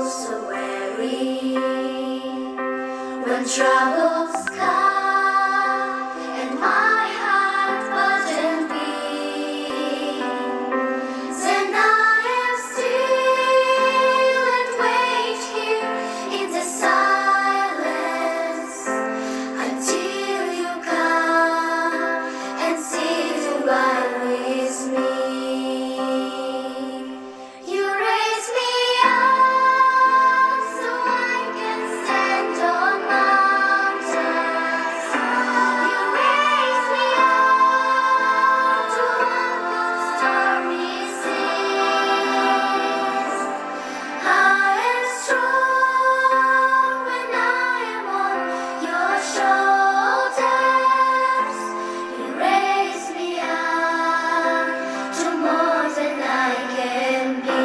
so weary when troubles come and my heart burden be. Then I am still and wait here in the silence until you come and sit right with me. You raise me up so I can stand on mountains. You raise me up to walk on stormy seas. I am strong when I am on your shoulders. You raise me up to more than I can be.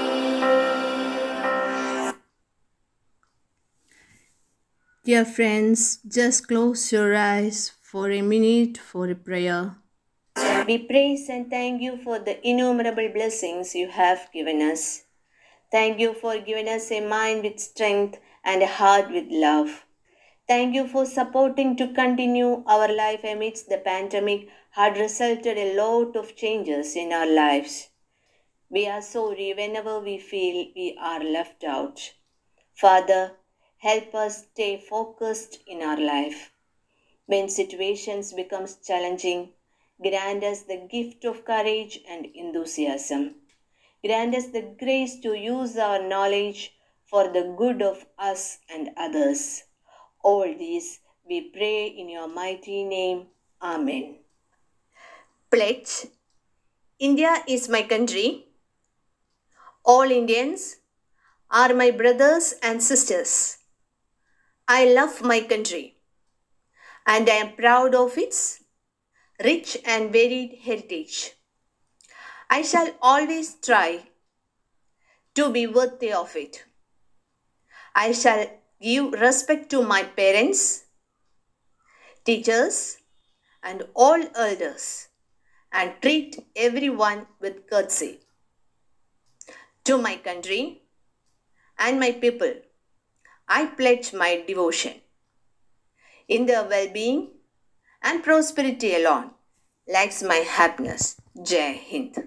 Dear friends, just close your eyes for a minute for a prayer. We praise and thank you for the innumerable blessings you have given us. Thank you for giving us a mind with strength and a heart with love. Thank you for supporting to continue our life amidst the pandemic had resulted a lot of changes in our lives. We are sorry whenever we feel we are left out. Father, help us stay focused in our life. When situations become challenging, grant us the gift of courage and enthusiasm. Grant us the grace to use our knowledge for the good of us and others. All these we pray in your mighty name. Amen. Pledge. India is my country. All Indians are my brothers and sisters. I love my country and I am proud of its rich and varied heritage. I shall always try to be worthy of it. I shall give respect to my parents, teachers, and all elders and treat everyone with courtesy. To my country and my people, I pledge my devotion. In their well-being and prosperity alone lies my happiness. Jai Hind.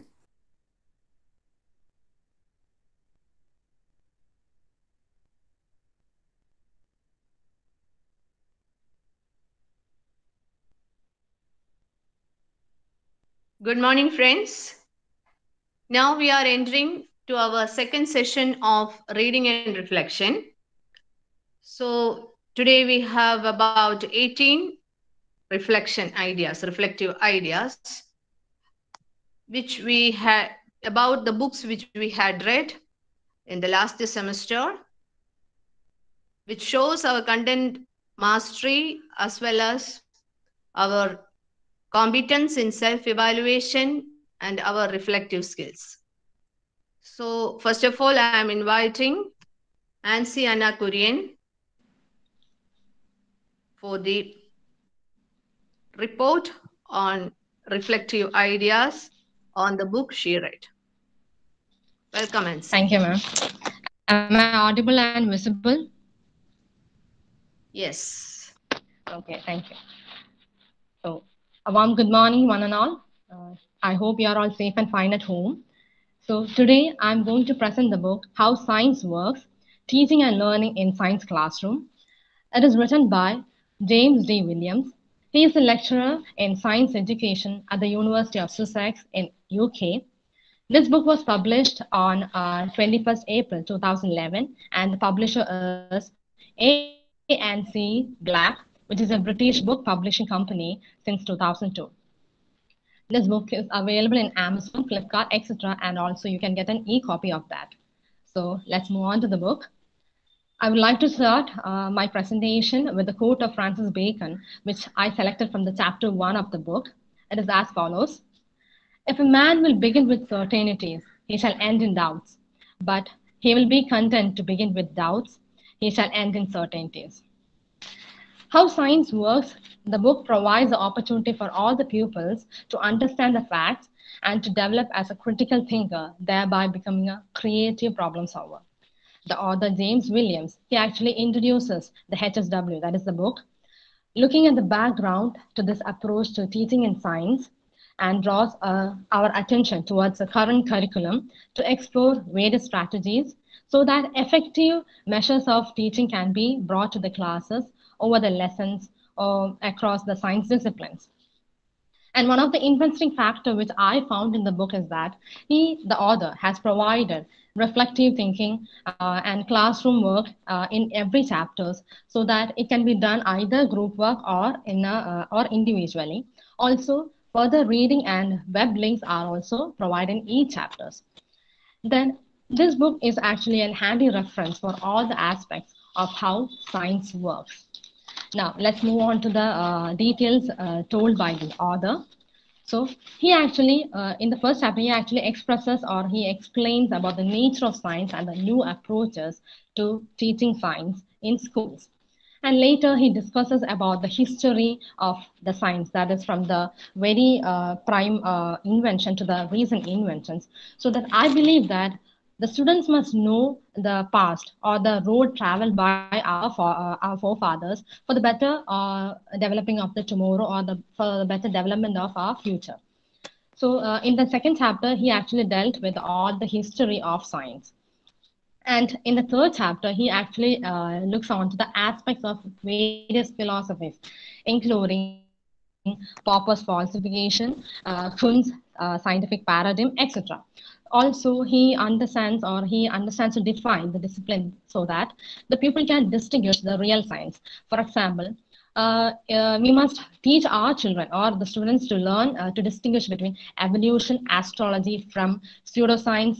Good morning, friends. Now we are entering to our second session of reading and reflection. So today we have about 18 reflective ideas, which we had about the books which we had read in the last semester, which shows our content mastery as well as our competence in self-evaluation and our reflective skills. So first of all, I am inviting Nancy Anna Kurian for the report on reflective ideas on the book she read. Welcome, Nancy. Thank you, ma'am. Am I audible and visible? Yes. Okay, thank you. So, a warm good morning, one and all. I hope you are all safe and fine at home. So, today I'm going to present the book How Science Works, Teaching and Learning in Science Classroom. It is written by James D. Williams. He is a lecturer in science education at the University of Sussex in UK. This book was published on 21st April 2011, and the publisher is A&C Black, which is a British book publishing company since 2002. This book is available in Amazon, Flipkart, etc., and also you can get an e-copy of that. So let's move on to the book. I would like to start my presentation with the quote of Francis Bacon, which I selected from the chapter 1 of the book. It is as follows. If a man will begin with certainties, he shall end in doubts. But he will be content to begin with doubts, he shall end in certainties. How Science Works, the book provides the opportunity for all the pupils to understand the facts and to develop as a critical thinker, thereby becoming a creative problem solver. the author James Williams, he actually introduces the HSW, that is the book, looking at the background to this approach to teaching in science, and draws our attention towards the current curriculum to explore various strategies so that effective measures of teaching can be brought to the classes over the lessons or across the science disciplines. And one of the interesting factor which I found in the book is that the author, has provided reflective thinking and classroom work in every chapters, so that it can be done either group work or or individually. Also, further reading and web links are also provided in each chapters. Then this book is actually a handy reference for all the aspects of how science works. Now, let's move on to the details told by the author. So he actually, in the first chapter, he actually expresses or he explains about the nature of science and the new approaches to teaching science in schools. And later he discusses about the history of the science, that is from the very prime invention to the recent inventions. So that I believe that the students must know the past or the road traveled by our forefathers for the better developing of the tomorrow, or for the better development of our future. So in the second chapter, he actually dealt with all the history of science. And in the third chapter, he actually looks on to the aspects of various philosophies, including Popper's falsification, Kuhn's scientific paradigm, etc. Also, he understands to define the discipline so that the pupil can distinguish the real science. For example, we must teach our children or the students to learn to distinguish between evolution, astrology from pseudoscience,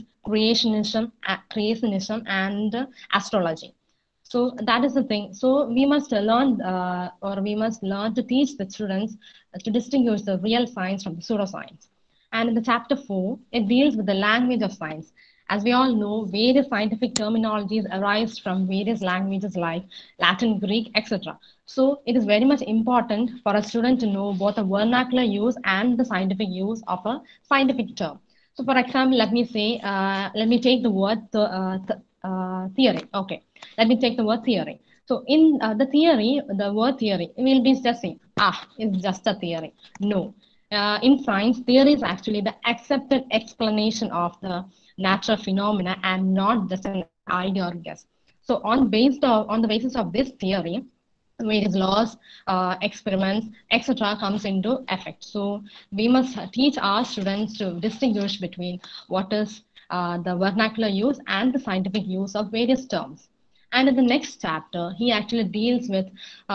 creationism and astrology. So that is the thing. So we must learn, or we must learn to teach the students to distinguish the real science from the pseudoscience. And in the chapter 4, it deals with the language of science. As we all know, various scientific terminologies arise from various languages like Latin, Greek, etc. So it is very much important for a student to know both the vernacular use and the scientific use of a scientific term. So for example, let me take the word theory. Okay, let me take the word theory. So in the word theory, will be just saying, it's just a theory. No. In science, theory is actually the accepted explanation of the natural phenomena and not just an idea or guess. So on the basis of this theory, various laws, experiments, etc. comes into effect. So we must teach our students to distinguish between what is the vernacular use and the scientific use of various terms. And in the next chapter, he actually deals with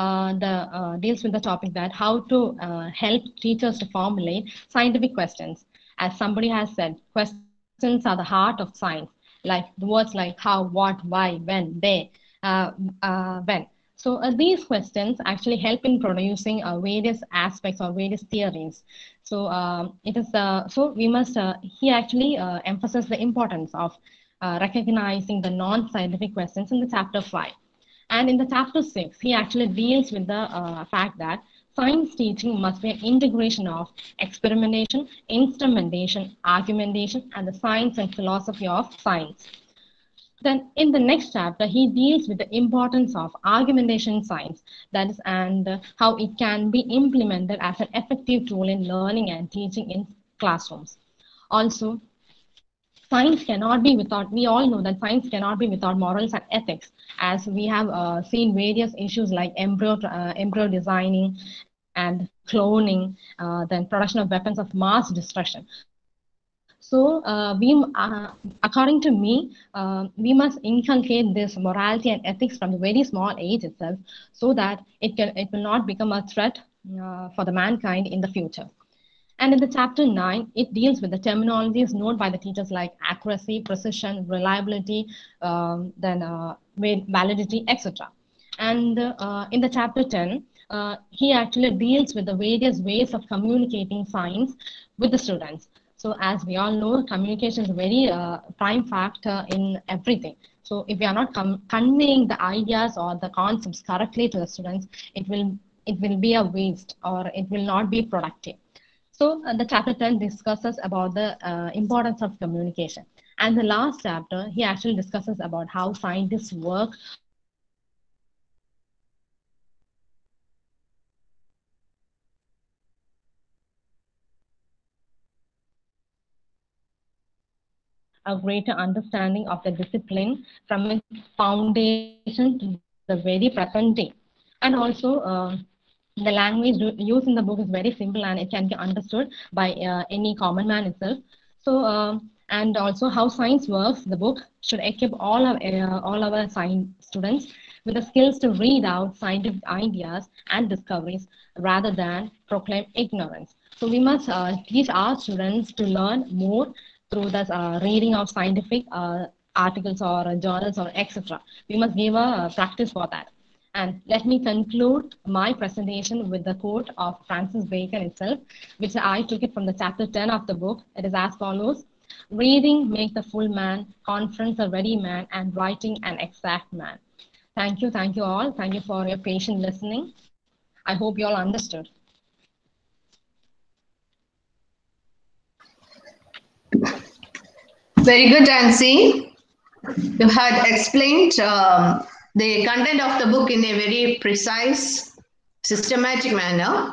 the topic that how to help teachers to formulate scientific questions. As somebody has said, questions are the heart of science. Like the words like how, what, why, when, they, when. So these questions actually help in producing various aspects or various theories. So so we must. He actually emphasizes the importance of recognizing the non-scientific questions in the chapter 5. And in the chapter 6, he actually deals with the fact that science teaching must be an integration of experimentation, instrumentation, argumentation, and the science and philosophy of science. Then in the next chapter, he deals with the importance of argumentation science, that is, and how it can be implemented as an effective tool in learning and teaching in classrooms. Also, science cannot be without, we all know that science cannot be without morals and ethics, as we have seen various issues like embryo designing and cloning, then production of weapons of mass destruction. So according to me, we must inculcate this morality and ethics from the very small age itself, so that it will not become a threat for the mankind in the future. And in the chapter 9, it deals with the terminologies known by the teachers like accuracy, precision, reliability, validity, etc. And in the chapter 10, he actually deals with the various ways of communicating science with the students. So as we all know, communication is a very prime factor in everything. So if we are not conveying the ideas or the concepts correctly to the students, it will be a waste, or it will not be productive. So the chapter 10 discusses about the importance of communication. And the last chapter, he actually discusses about how scientists work a greater understanding of the discipline from its foundation to the very present day. And also, the language used in the book is very simple and it can be understood by any common man itself. So, and also how science works, the book should equip all our science students with the skills to read out scientific ideas and discoveries rather than proclaim ignorance. So we must teach our students to learn more through the reading of scientific articles or journals or etc. We must give a practice for that. And let me conclude my presentation with the quote of Francis Bacon itself, which I took it from the chapter 10 of the book. It is as follows: reading make the full man, conference a ready man, and writing an exact man. Thank you all. Thank you for your patient listening. I hope you all understood. Very good, Nancy. You had explained the content of the book in a very precise, systematic manner.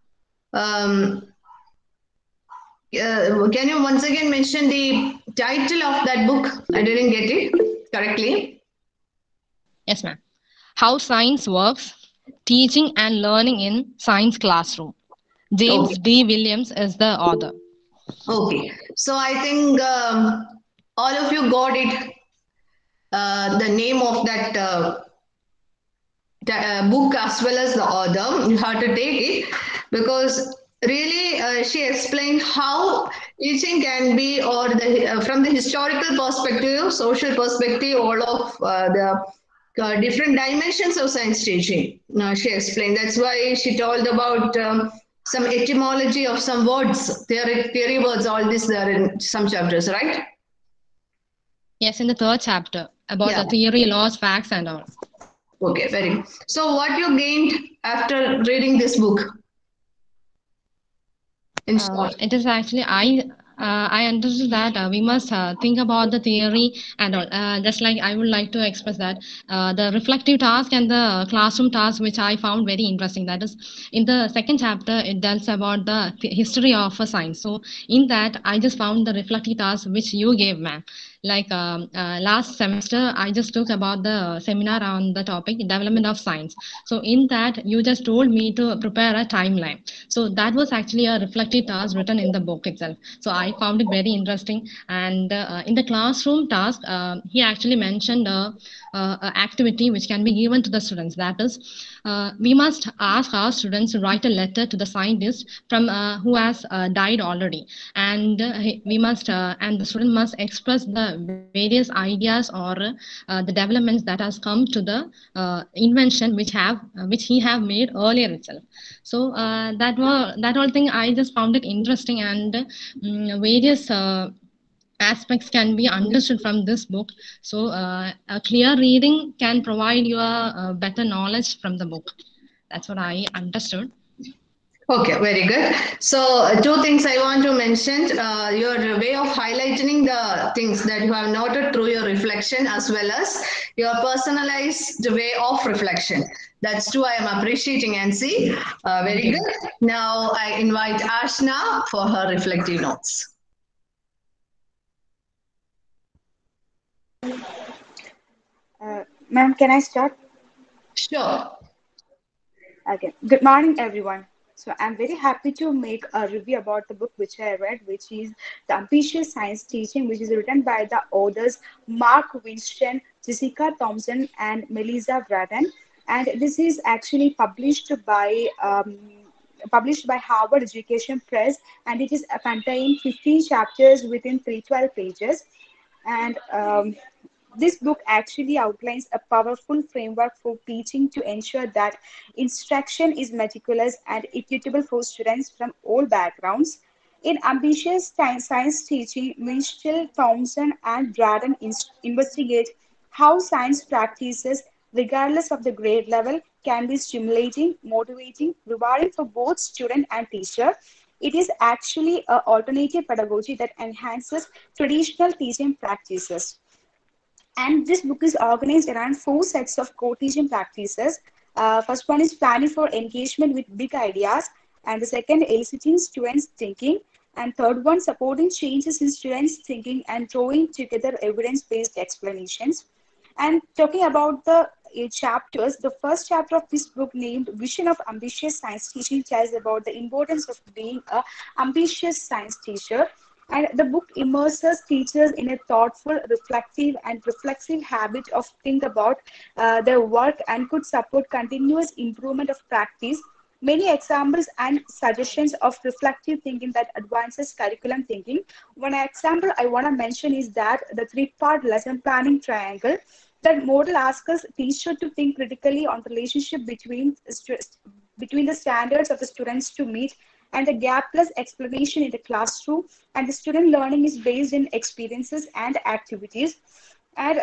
Can you once again mention the title of that book? I didn't get it correctly. Yes, ma'am. How Science Works, Teaching and Learning in Science Classroom. James D. Williams is the author. Okay. So I think all of you got it. The name of that book as well as the author. You have to take it because really she explained how teaching can be, or the from the historical perspective, social perspective, all of the different dimensions of science teaching. She explained. That's why she told about some etymology of some words, theory words, all this there in some chapters, right? Yes, in the third chapter about the theory, laws, facts, and all. Okay, very good. So, what you gained after reading this book? In short. It is actually I understood that we must think about the theory and all. Just like I would like to express that the reflective task and the classroom task, which I found very interesting. That is, in the second chapter, it deals about the history of science. So in that, I just found the reflective task which you gave, ma'am. Like last semester, I just took about the seminar on the topic development of science. So in that, you just told me to prepare a timeline. So that was actually a reflective task written in the book itself. So I found it very interesting. And in the classroom task, he actually mentioned activity which can be given to the students. That is, we must ask our students to write a letter to the scientist from who has died already, and we must and the student must express the various ideas or the developments that has come to the invention which he have made earlier itself. So that whole thing I just found it interesting, and various aspects can be understood from this book. So a clear reading can provide you a better knowledge from the book. That's what I understood. Okay, very good. So, two things I want to mention. Your way of highlighting the things that you have noted through your reflection, as well as your personalized way of reflection. That's true. I am appreciating, Nancy. Very good. Now, I invite Ashna for her reflective notes. Ma'am, can I start? Sure. Okay. Good morning, everyone. So I'm very happy to make a review about the book which I read, which is The Ambitious Science Teaching, which is written by the authors Mark Winston, Jessica Thompson, and Melissa Braden. And this is actually published by Harvard Education Press, and it is contained 15 chapters within 312 pages. And this book actually outlines a powerful framework for teaching to ensure that instruction is meticulous and equitable for students from all backgrounds. In Ambitious Science Teaching, Winchell, Thompson, and Braden investigate how science practices, regardless of the grade level, can be stimulating, motivating, rewarding for both student and teacher. It is actually an alternative pedagogy that enhances traditional teaching practices. And this book is organized around four sets of co-teaching practices. First one is planning for engagement with big ideas, and the second, eliciting students' thinking, and third one, supporting changes in students' thinking and drawing together evidence-based explanations. And talking about the chapters, the first chapter of this book, named Vision of Ambitious Science Teaching, tells about the importance of being a ambitious science teacher. And the book immerses teachers in a thoughtful, reflective, and reflexive habit of think about their work and could support continuous improvement of practice. Many examples and suggestions of reflective thinking that advances curriculum thinking. One example I want to mention is that the three-part lesson planning triangle. That model asks us teacher to think critically on the relationship between the standards of the students to meet and the gapless explanation in the classroom, and the student learning is based in experiences and activities. And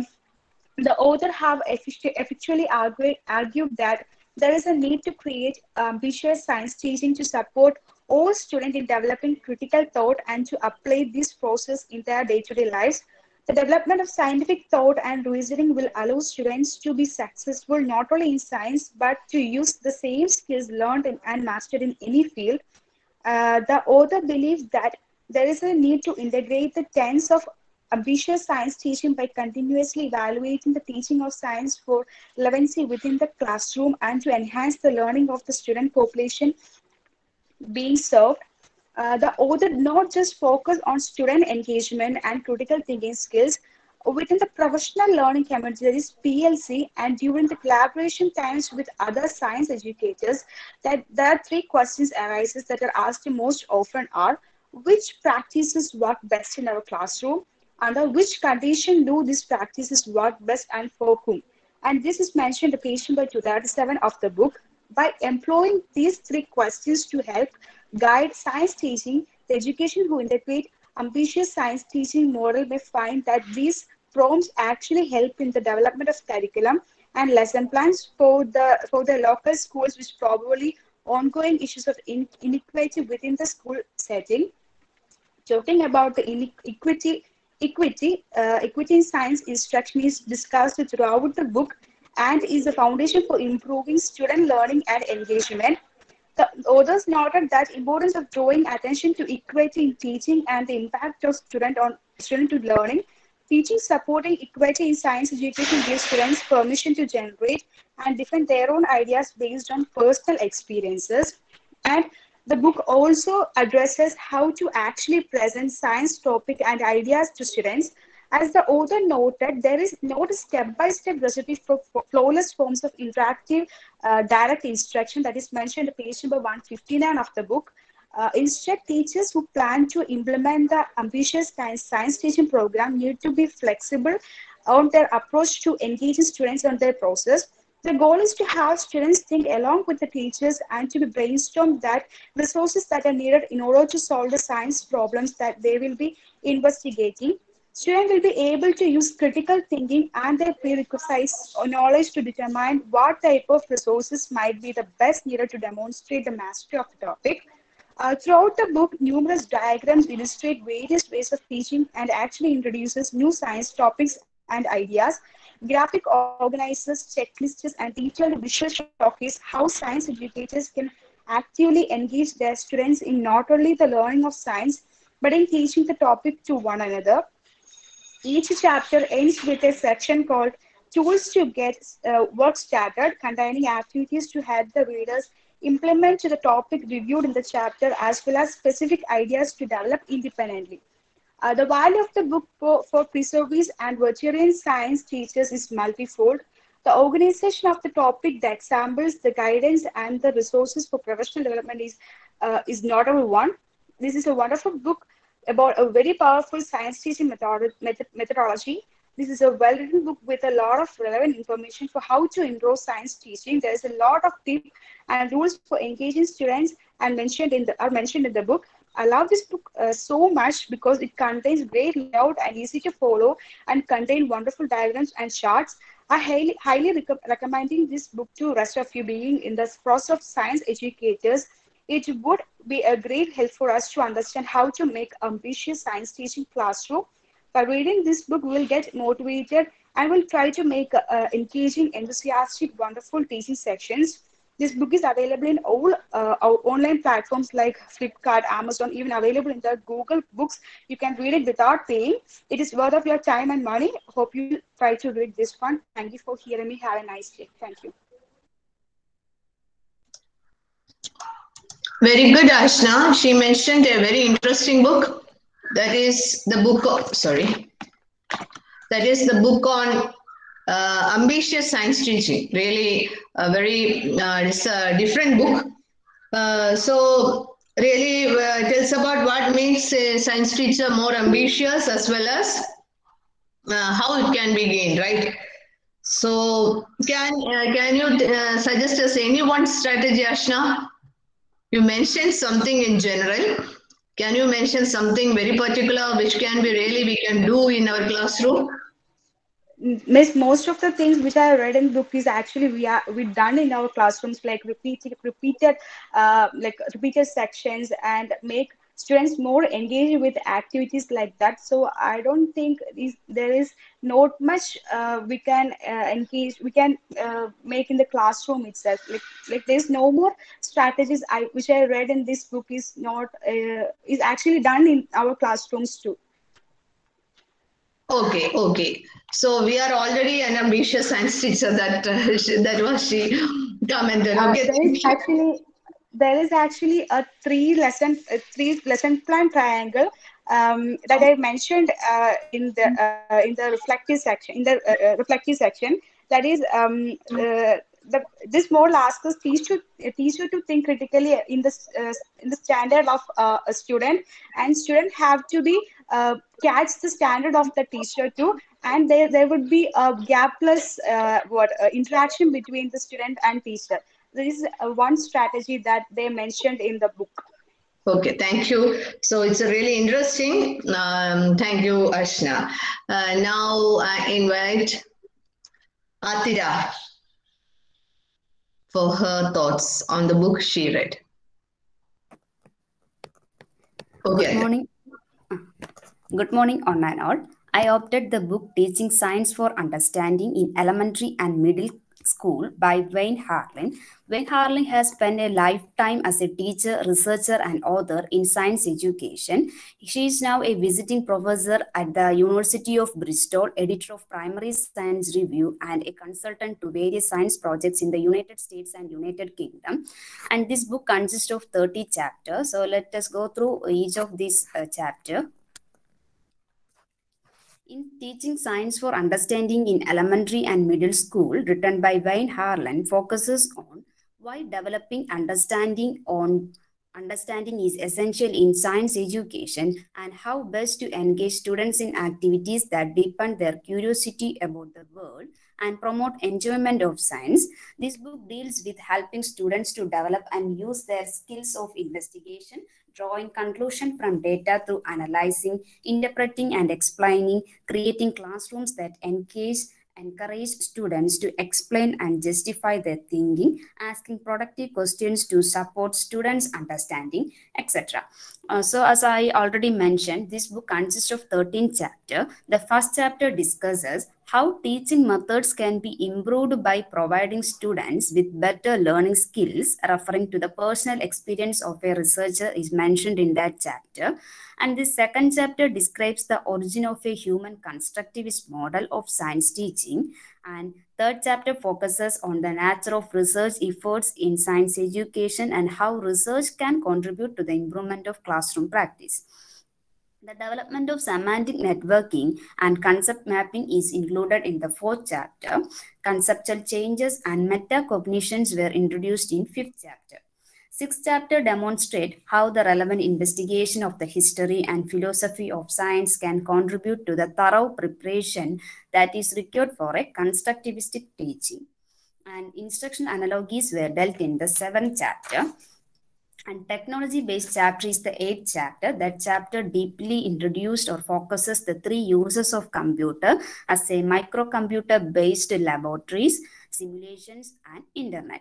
the author have effectually argued that there is a need to create ambitious science teaching to support all students in developing critical thought and to apply this process in their day-to-day lives. The development of scientific thought and reasoning will allow students to be successful not only in science but to use the same skills learned and mastered in any field. The author believes that there is a need to integrate the tenets of ambitious science teaching by continuously evaluating the teaching of science for relevancy within the classroom and to enhance the learning of the student population being served. The author not just focus on student engagement and critical thinking skills within the professional learning community, that is PLC, and during the collaboration times with other science educators, that there are three questions arises that are asked most often are: which practices work best in our classroom? Under which condition do these practices work best and for whom? And this is mentioned in page number 237 of the book. By employing these three questions to help guide science teaching, the education who integrate ambitious science teaching model may find that these prompts actually help in the development of curriculum and lesson plans for the local schools, which probably ongoing issues of inequality within the school setting. Talking about the equity in science instruction is discussed throughout the book and is the foundation for improving student learning and engagement. The authors noted that importance of drawing attention to equity in teaching and the impact of student to learning. Teaching supporting equity in science education gives students permission to generate and defend their own ideas based on personal experiences. And the book also addresses how to actually present science topic and ideas to students. As the author noted, there is not a step-by-step recipe for flawless forms of interactive direct instruction that is mentioned in page number 159 of the book. Instead, teachers who plan to implement the ambitious science teaching program need to be flexible on their approach to engaging students on their process. The goal is to have students think along with the teachers and to be brainstorm that resources that are needed in order to solve the science problems that they will be investigating. Students will be able to use critical thinking and their prerequisite knowledge to determine what type of resources might be the best needed to demonstrate the mastery of the topic. Throughout the book, numerous diagrams illustrate various ways of teaching and actually introduces new science topics and ideas. Graphic organizers, checklists, and detailed visual showcase how science educators can actively engage their students in not only the learning of science, but in teaching the topic to one another. Each chapter ends with a section called Tools to Get Work Started, containing activities to help the readers implement the topic reviewed in the chapter, as well as specific ideas to develop independently. The value of the book for preservists and veteran science teachers is multifold. The organization of the topic, the examples, the guidance, and the resources for professional development is notable one. This is a wonderful book about a very powerful science teaching methodology. This is a well-written book with a lot of relevant information for how to improve science teaching. There is a lot of tips and rules for engaging students and are mentioned in the book. I love this book so much because it contains great layout and easy to follow and contain wonderful diagrams and charts. I highly recommending this book to rest of you being in the process of science educators. It would be a great help for us to understand how to make ambitious science teaching classroom. By reading this book, we'll get motivated and we'll try to make engaging, enthusiastic, wonderful teaching sections. This book is available in all our online platforms like Flipkart, Amazon, even available in the Google Books. You can read it without paying. It is worth of your time and money. Hope you try to read this one. Thank you for hearing me. Have a nice day. Thank you. Very good, Ashna. She mentioned a very interesting book. That is the book of, sorry. That is the book on ambitious science teaching. Really, it's a different book. So really tells about what makes a science teacher more ambitious as well as how it can be gained, right? So can you suggest us any one strategy, Ashna? You mentioned something in general. Can you mention something very particular which we can do in our classroom? Miss, most of the things which I read in book is actually we done in our classrooms, like repeated sections, and make students more engaged with activities like that. So I don't think there is not much we can we can make in the classroom itself. Like there's no more strategies which I read in this book is not is actually done in our classrooms too. Okay. So we are already an ambitious science teacher. That was she commented. Okay. There is actually a three lesson plan triangle that I mentioned in the reflective section. That is this model asks us teacher to think critically in the standard of a student, and student have to be catch the standard of the teacher too, and there would be a gapless interaction between the student and teacher. This is one strategy that they mentioned in the book. Okay, thank you. So it's a really interesting. Thank you, Ashna. Now I invite Atira for her thoughts on the book she read. Okay. Good morning, online all. I opted the book Teaching Science for Understanding in Elementary and Middle School by Wayne Harlan. Wayne Harlan has spent a lifetime as a teacher, researcher, and author in science education. She is now a visiting professor at the University of Bristol, editor of Primary Science Review, and a consultant to various science projects in the United States and United Kingdom. And this book consists of 30 chapters. So let us go through each of these chapters. In Teaching Science for Understanding in Elementary and Middle School, written by Wayne Harlan, focuses on why developing understanding is essential in science education and how best to engage students in activities that deepen their curiosity about the world and promote enjoyment of science. This book deals with helping students to develop and use their skills of investigation, drawing conclusion from data through analyzing, interpreting, and explaining, creating classrooms that encourage students to explain and justify their thinking, asking productive questions to support students' understanding, etc. So as I already mentioned, this book consists of 13 chapters. The first chapter discusses how teaching methods can be improved by providing students with better learning skills, referring to the personal experience of a researcher is mentioned in that chapter. And the second chapter describes the origin of a human constructivist model of science teaching. And third chapter focuses on the nature of research efforts in science education and how research can contribute to the improvement of classroom practice. The development of semantic networking and concept mapping is included in the fourth chapter. Conceptual changes and metacognitions were introduced in fifth chapter. Sixth chapter demonstrates how the relevant investigation of the history and philosophy of science can contribute to the thorough preparation that is required for a constructivistic teaching. And instruction analogies were dealt in the seventh chapter. And technology-based chapter is the 8th chapter. That chapter deeply introduced or focuses the three uses of computer as a microcomputer-based laboratories, simulations, and internet.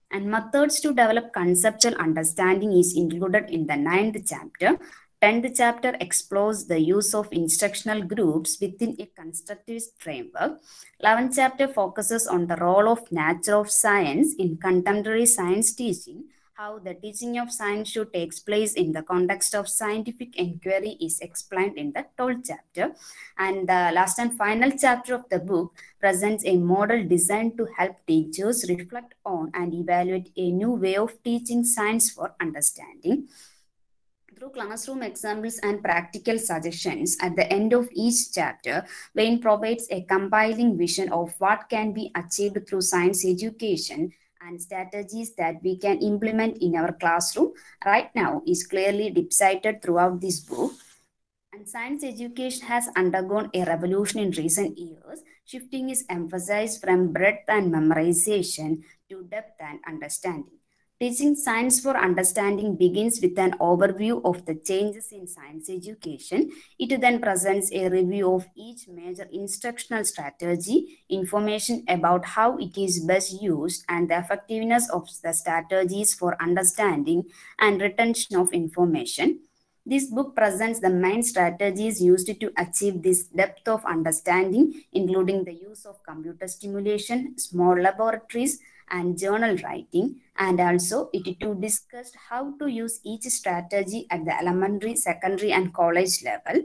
And methods to develop conceptual understanding is included in the 9th chapter. 10th chapter explores the use of instructional groups within a constructivist framework. 11th chapter focuses on the role of nature of science in contemporary science teaching. How the teaching of science should take place in the context of scientific inquiry is explained in the 12th chapter. And the last and final chapter of the book presents a model designed to help teachers reflect on and evaluate a new way of teaching science for understanding. Through classroom examples and practical suggestions at the end of each chapter, Wayne provides a compiling vision of what can be achieved through science education and strategies that we can implement in our classroom right now is clearly depicted throughout this book. And science education has undergone a revolution in recent years, shifting its emphasis from breadth and memorization to depth and understanding. Teaching science for understanding begins with an overview of the changes in science education. It then presents a review of each major instructional strategy, information about how it is best used, and the effectiveness of the strategies for understanding and retention of information. This book presents the main strategies used to achieve this depth of understanding, including the use of computer stimulation, small laboratories, and journal writing, and also it to discuss how to use each strategy at the elementary, secondary, and college level.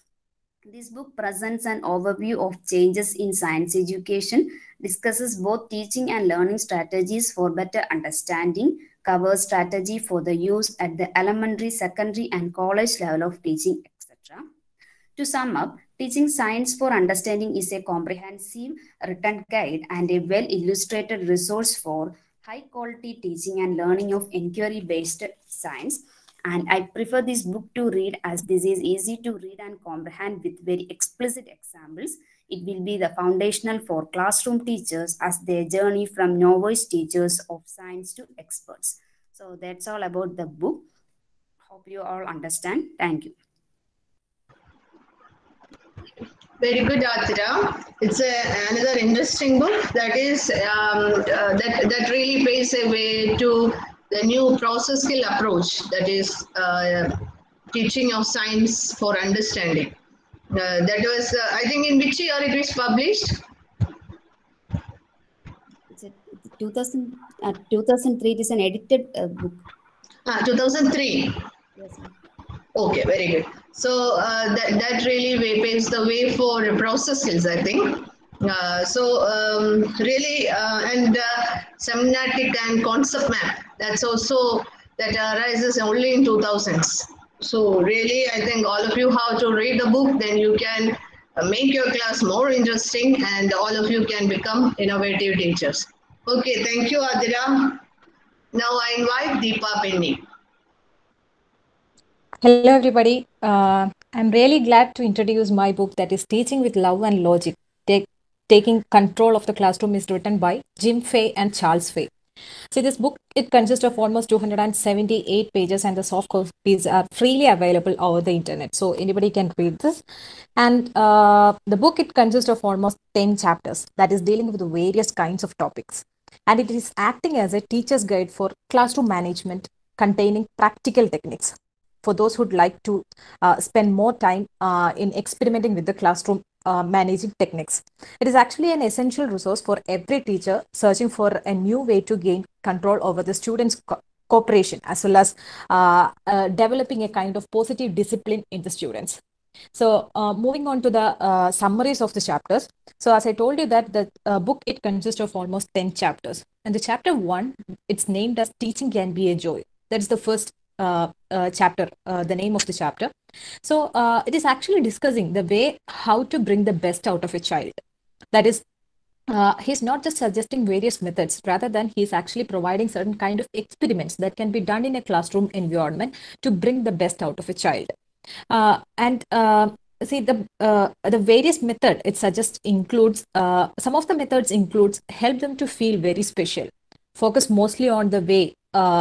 This book presents an overview of changes in science education, discusses both teaching and learning strategies for better understanding, covers strategy for the use at the elementary, secondary, and college level of teaching, etc. To sum up, teaching science for understanding is a comprehensive written guide and a well-illustrated resource for high-quality teaching and learning of inquiry-based science. And I prefer this book to read as this is easy to read and comprehend with very explicit examples. It will be the foundational for classroom teachers as they journey from novice teachers of science to experts. So that's all about the book. Hope you all understand. Thank you. Very good, Atira. It's another interesting book that is that really paves a way to the new process skill approach, that is teaching of science for understanding. That was, I think, in which year it was published? It's a 2003. It is an edited book. 2003. Yes, ma'am. Okay, very good. So that really paves the way for process skills, I think. Really, and semantic and concept map, that's also, that arises only in 2000s. So really, I think all of you have to read the book, then you can make your class more interesting and all of you can become innovative teachers. Okay, thank you, Adira. Now I invite Deepa Penny. Hello, everybody. I'm really glad to introduce my book, that is Teaching with Love and Logic, Taking Control of the Classroom, is written by Jim Fay and Charles Fay. So this book, it consists of almost 278 pages and the soft copies are freely available over the internet. So anybody can read this. And the book, it consists of almost 10 chapters that is dealing with the various kinds of topics. And it is acting as a teacher's guide for classroom management, containing practical techniques for those who'd like to spend more time in experimenting with the classroom managing techniques. It is actually an essential resource for every teacher searching for a new way to gain control over the students' cooperation, as well as developing a kind of positive discipline in the students. So moving on to the summaries of the chapters. So as I told you that the book, it consists of almost 10 chapters. And the chapter 1, it's named as Teaching Can Be a Joy. That's the first chapter, the name of the chapter. So it is actually discussing the way how to bring the best out of a child. That is, he's not just suggesting various methods, rather than he's actually providing certain kind of experiments that can be done in a classroom environment to bring the best out of a child. See, the various method it suggests includes, some of the methods includes help them to feel very special, focus mostly on the way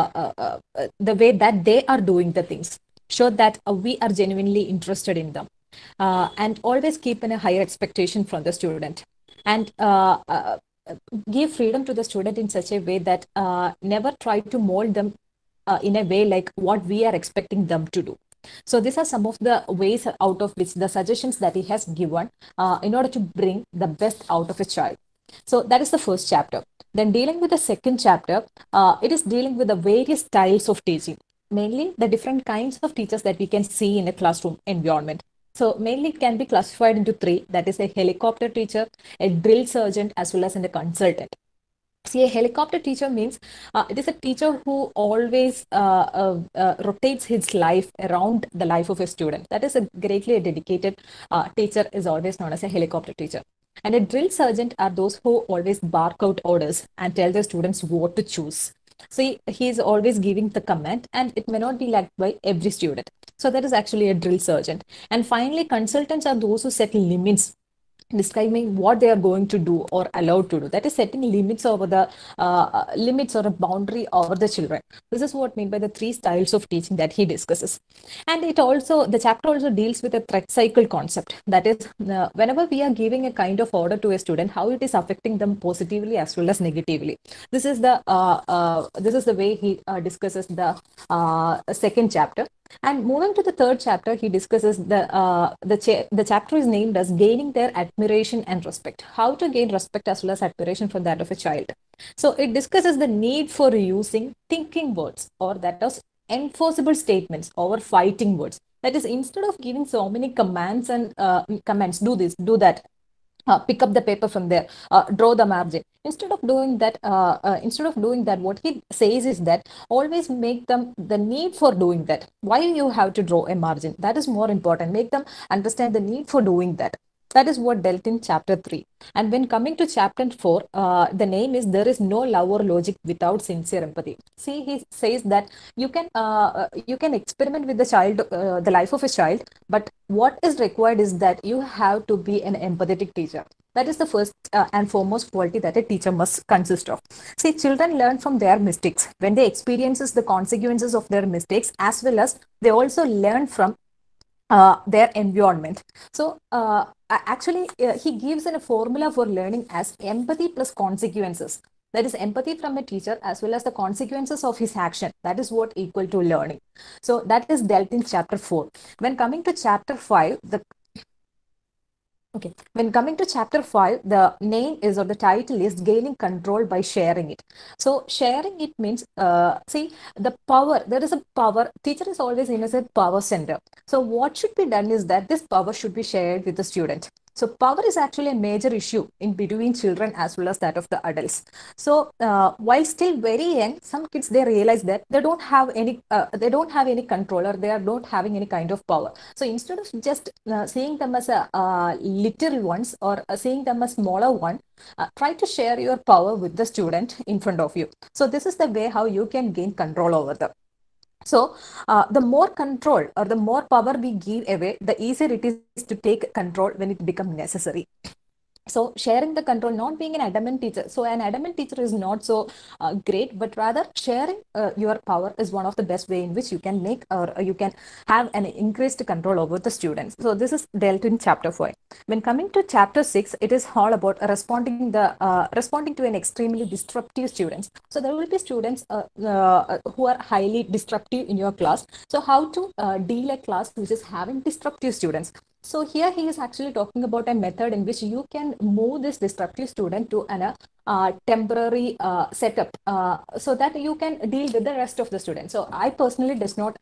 that they are doing the things, show that we are genuinely interested in them, and always keep in a higher expectation from the student. And give freedom to the student in such a way that never try to mold them in a way like what we are expecting them to do. So these are some of the ways out of which the suggestions that he has given in order to bring the best out of a child. So that is the first chapter. Then dealing with the second chapter, it is dealing with the various styles of teaching, mainly the different kinds of teachers that we can see in a classroom environment. So mainly it can be classified into three, that is a helicopter teacher, a drill sergeant, as well as a consultant. See, a helicopter teacher means it is a teacher who always rotates his life around the life of a student. That is a greatly dedicated teacher is always known as a helicopter teacher. And a drill sergeant are those who always bark out orders and tell the students what to choose. See, he is always giving the command and it may not be liked by every student. So that is actually a drill sergeant. And finally, consultants are those who set limits, describing what they are going to do or allowed to do. That is setting limits over the limits or a boundary over the children. This is what meant by the three styles of teaching that he discusses. And it also, the chapter also deals with a threat cycle concept. That is, whenever we are giving a kind of order to a student, how it is affecting them positively as well as negatively. This is the way he discusses the second chapter. And moving to the third chapter, he discusses the chapter is named as Gaining Their Admiration and Respect. How to gain respect as well as admiration for that of a child. So it discusses the need for using thinking words, or that is enforceable statements over fighting words. That is, instead of giving so many commands and commands, do this, do that, pick up the paper from there, draw the margin. Instead of doing that, what he says is that always make them the need for doing that. Why you have to draw a margin? That is more important. Make them understand the need for doing that. That is what dealt in chapter 3. And when coming to chapter 4, the name is There is No Love or Logic Without Sincere Empathy. See, he says that you can experiment with the child, the life of a child, but what is required is that you have to be an empathetic teacher. That is the first and foremost quality that a teacher must consist of. See, children learn from their mistakes when they experiences the consequences of their mistakes, as well as they also learn from their environment. So actually, he gives a formula for learning as empathy plus consequences. That is empathy from a teacher as well as the consequences of his action. That is what equal to learning. So that is dealt in chapter 4. When coming to chapter 5, when coming to chapter 5, the name is, or the title is Gaining Control by Sharing It. So sharing it means, see, the power, there is a power. Teacher is always in as a power center. So what should be done is that this power should be shared with the student. So power is actually a major issue in between children as well as that of the adults. So while still very young, some kids, they realize that they don't have any control, or they are not having any kind of power. So instead of just seeing them as a little ones, or seeing them as smaller one, try to share your power with the student in front of you. So this is the way how you can gain control over them. So the more control or the more power we give away, the easier it is to take control when it becomes necessary. So sharing the control, not being an adamant teacher. So an adamant teacher is not so great, but rather sharing your power is one of the best way in which you can make, or you can have an increased control over the students. So this is dealt in chapter 5. When coming to chapter 6, it is all about responding to an extremely disruptive students. So there will be students who are highly disruptive in your class. So how to deal a class which is having disruptive students. So here he is actually talking about a method in which you can move this disruptive student to an temporary setup so that you can deal with the rest of the students. So I personally does not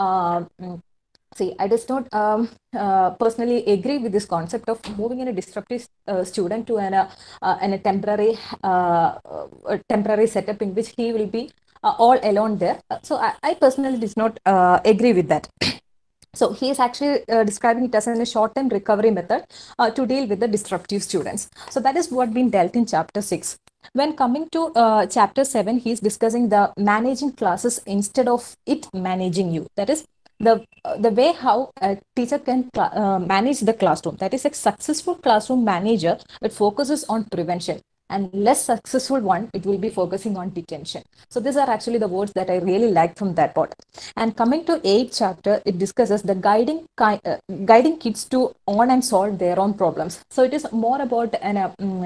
personally agree with this concept of moving in a disruptive student to a temporary setup in which he will be all alone there. So I personally does not agree with that. So he is actually describing it as a short-term recovery method to deal with the disruptive students. So that is what been dealt in chapter 6. When coming to chapter 7, he is discussing the managing classes instead of it managing you. That is the way how a teacher can manage the classroom. That is, a successful classroom manager, it focuses on prevention. And less successful one, it will be focusing on detention. So these are actually the words that I really like from that part. And coming to 8th chapter, it discusses the guiding kids to own and solve their own problems. So it is more about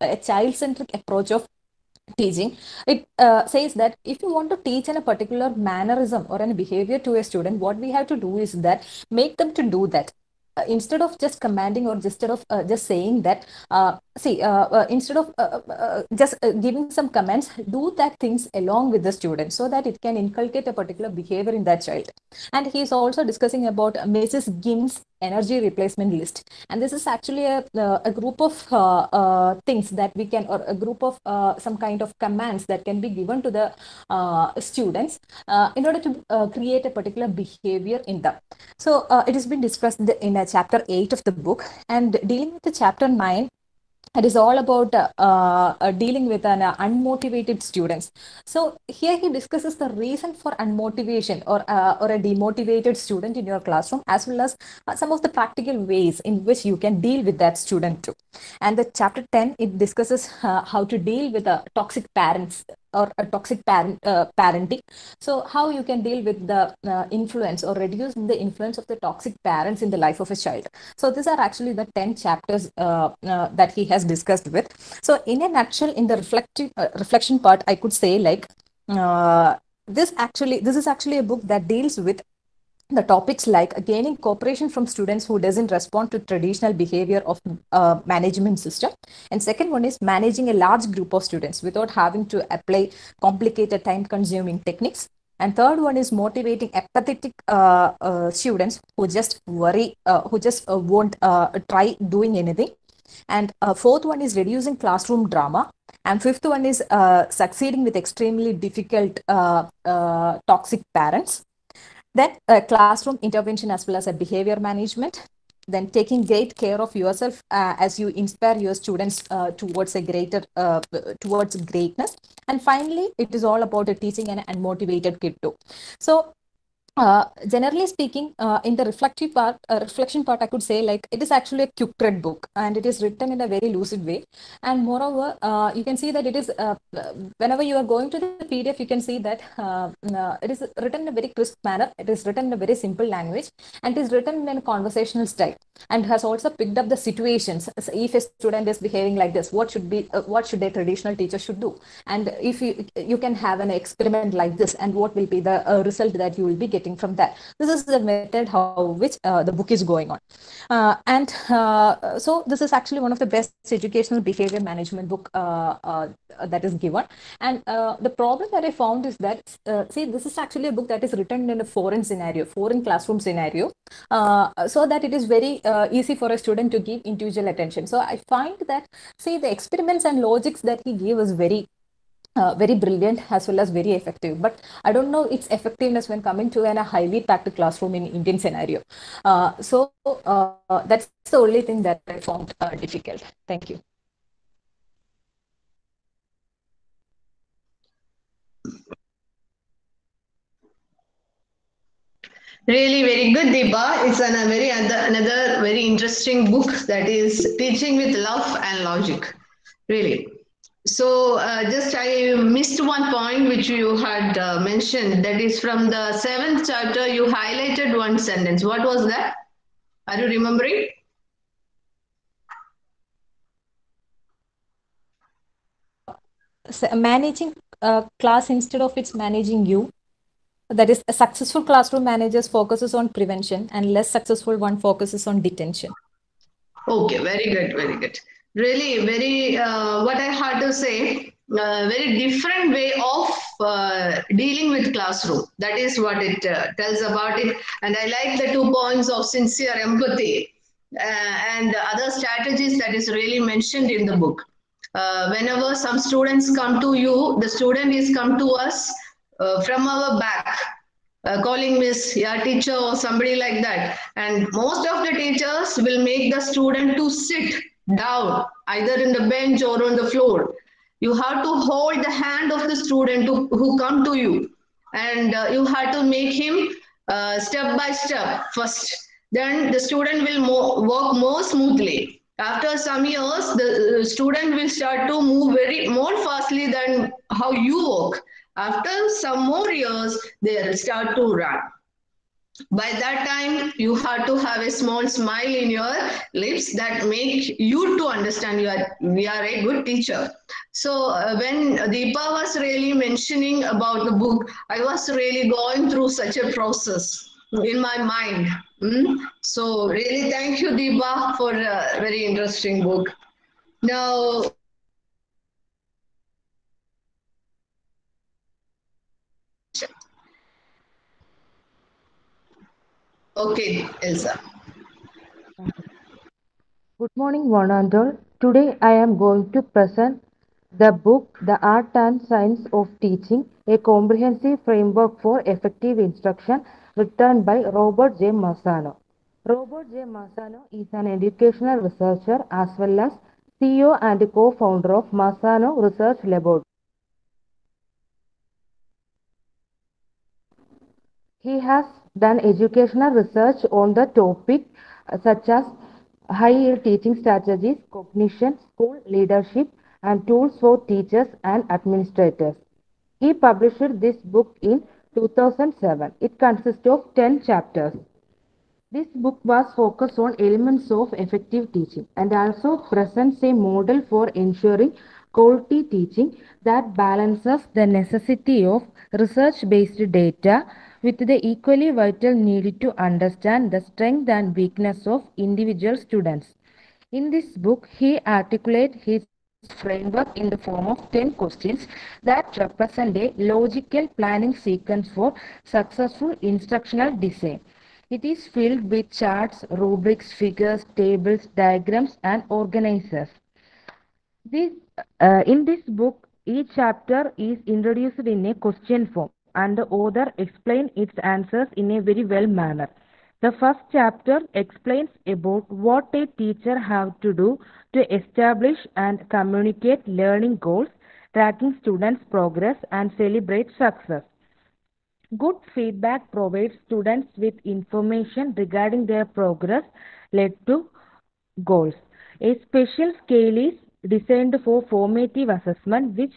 a child-centric approach of teaching. It says that if you want to teach in a particular mannerism or a behavior to a student, what we have to do is that make them to do that. Instead of just commanding or instead of just saying that, instead of just giving some comments, do that things along with the student so that it can inculcate a particular behavior in that child. And he is also discussing about Mrs. Ginn's energy replacement list. And this is actually a group of things that we can, or a group of some kind of commands that can be given to the students in order to create a particular behavior in them. So it has been discussed in chapter 8 of the book, and dealing with the chapter 9, it is all about dealing with an unmotivated students. So here he discusses the reason for unmotivation or a demotivated student in your classroom, as well as some of the practical ways in which you can deal with that student too. And the chapter 10, it discusses how to deal with toxic parents or a toxic parenting. So how you can deal with the influence or reduce the influence of the toxic parents in the life of a child. So these are actually the 10 chapters that he has discussed with. So in a nutshell, in the reflection part, I could say like this is actually a book that deals with the topics like gaining cooperation from students who doesn't respond to traditional behavior of management system. And second one is managing a large group of students without having to apply complicated time-consuming techniques. And third one is motivating apathetic students who just worry, who just won't try doing anything. And fourth one is reducing classroom drama. And fifth one is succeeding with extremely difficult toxic parents. Then classroom intervention as well as a behavior management. Then taking great care of yourself as you inspire your students towards a towards greatness. And finally, it is all about teaching an unmotivated kid too. So generally speaking, in the reflection part, I could say like it is actually a quick read book, and it is written in a very lucid way. And moreover, you can see that it is whenever you are going to the PDF, you can see that it is written in a very crisp manner. It is written in a very simple language, and it is written in a conversational style, and has also picked up the situations. So if a student is behaving like this, what should a traditional teacher should do? And if you can have an experiment like this, and what will be the result that you will be getting from that. This is the method how which the book is going on. So this is actually one of the best educational behavior management book that is given. And the problem that I found is that, this is actually a book that is written in a foreign classroom scenario, so that it is very easy for a student to give individual attention. So I find that, the experiments and logics that he gave is very brilliant as well as very effective, but I don't know its effectiveness when coming to a highly packed classroom in Indian scenario. So that's the only thing that I found difficult. Thank you. Really very good, Deepa. It's another very interesting book, that is Teaching with Love and Logic. Really. So just I missed one point which you had mentioned, that is from the 7th chapter. You highlighted one sentence. What was that? Are you remembering? So, managing class instead of it's managing you. That is, a successful classroom manager focuses on prevention, and less successful one focuses on detention. Okay, very good, very good. Really very, what I had to say, very different way of dealing with classroom. That is what it tells about it. And I like the 2 points of sincere empathy and other strategies that is really mentioned in the book. Whenever some students come to you, the student is come to us from our back, calling Miss, yeah, teacher, or somebody like that. And most of the teachers will make the student to sit down, either in the bench or on the floor. You have to hold the hand of the student who come to you, and you have to make him step by step first. Then the student will walk more smoothly. After some years, the student will start to move more fastly than how you walk. After some more years, they'll start to run. By that time, you have to have a small smile in your lips that make you to understand we are a good teacher. So when Deepa was really mentioning about the book, I was really going through such a process in my mind. So really thank you, Deepa, for a very interesting book. Now, okay, Elsa. Good morning, one and all. Today I am going to present the book The Art and Science of Teaching, a comprehensive framework for effective instruction, written by Robert J. Massano. Robert J. Massano is an educational researcher as well as CEO and co-founder of Massano Research Laboratory. He has done educational research on the topic such as high yield teaching strategies, cognition, school leadership, and tools for teachers and administrators. He published this book in 2007. It consists of 10 chapters. This book was focused on elements of effective teaching and also presents a model for ensuring quality teaching that balances the necessity of research-based data with the equally vital need to understand the strength and weakness of individual students. In this book, he articulates his framework in the form of 10 questions that represent a logical planning sequence for successful instructional design. It is filled with charts, rubrics, figures, tables, diagrams, and organizers. This, in this book, each chapter is introduced in a question form, and the author explains its answers in a very well manner. The first chapter explains about what a teacher have to do to establish and communicate learning goals, tracking students' progress, and celebrate success. Good feedback provides students with information regarding their progress led to goals. A special scale is designed for formative assessment, which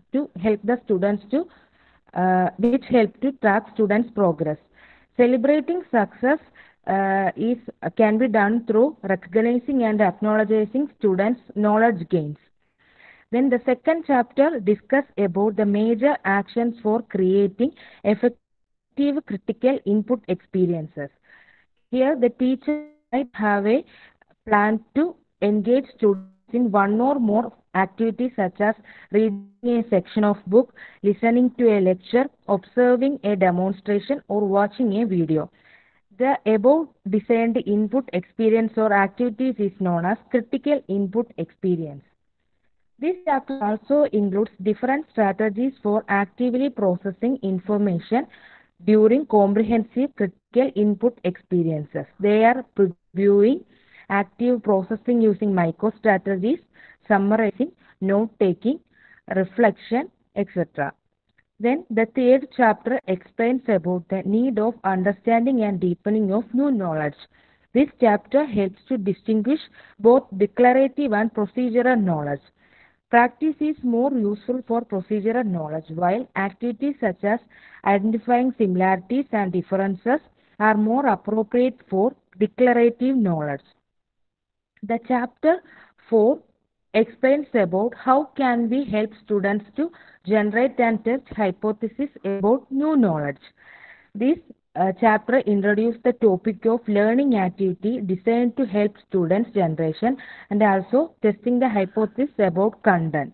help to track students' progress. Celebrating success is can be done through recognizing and acknowledging students' knowledge gains. Then the second chapter discuss about the major actions for creating effective critical input experiences. Here the teacher might have a plan to engage students in one or more activities such as reading a section of book, listening to a lecture, observing a demonstration, or watching a video. The above designed input experience or activities is known as critical input experience. This chapter also includes different strategies for actively processing information during comprehensive critical input experiences. They are previewing, active processing using micro strategies, summarizing, note taking, reflection, etc. Then the third chapter explains about the need of understanding and deepening of new knowledge. This chapter helps to distinguish both declarative and procedural knowledge. Practice is more useful for procedural knowledge, while activities such as identifying similarities and differences are more appropriate for declarative knowledge. The chapter 4 explains about how can we help students to generate and test hypotheses about new knowledge. This chapter introduced the topic of learning activity designed to help students generation and also testing the hypothesis about content.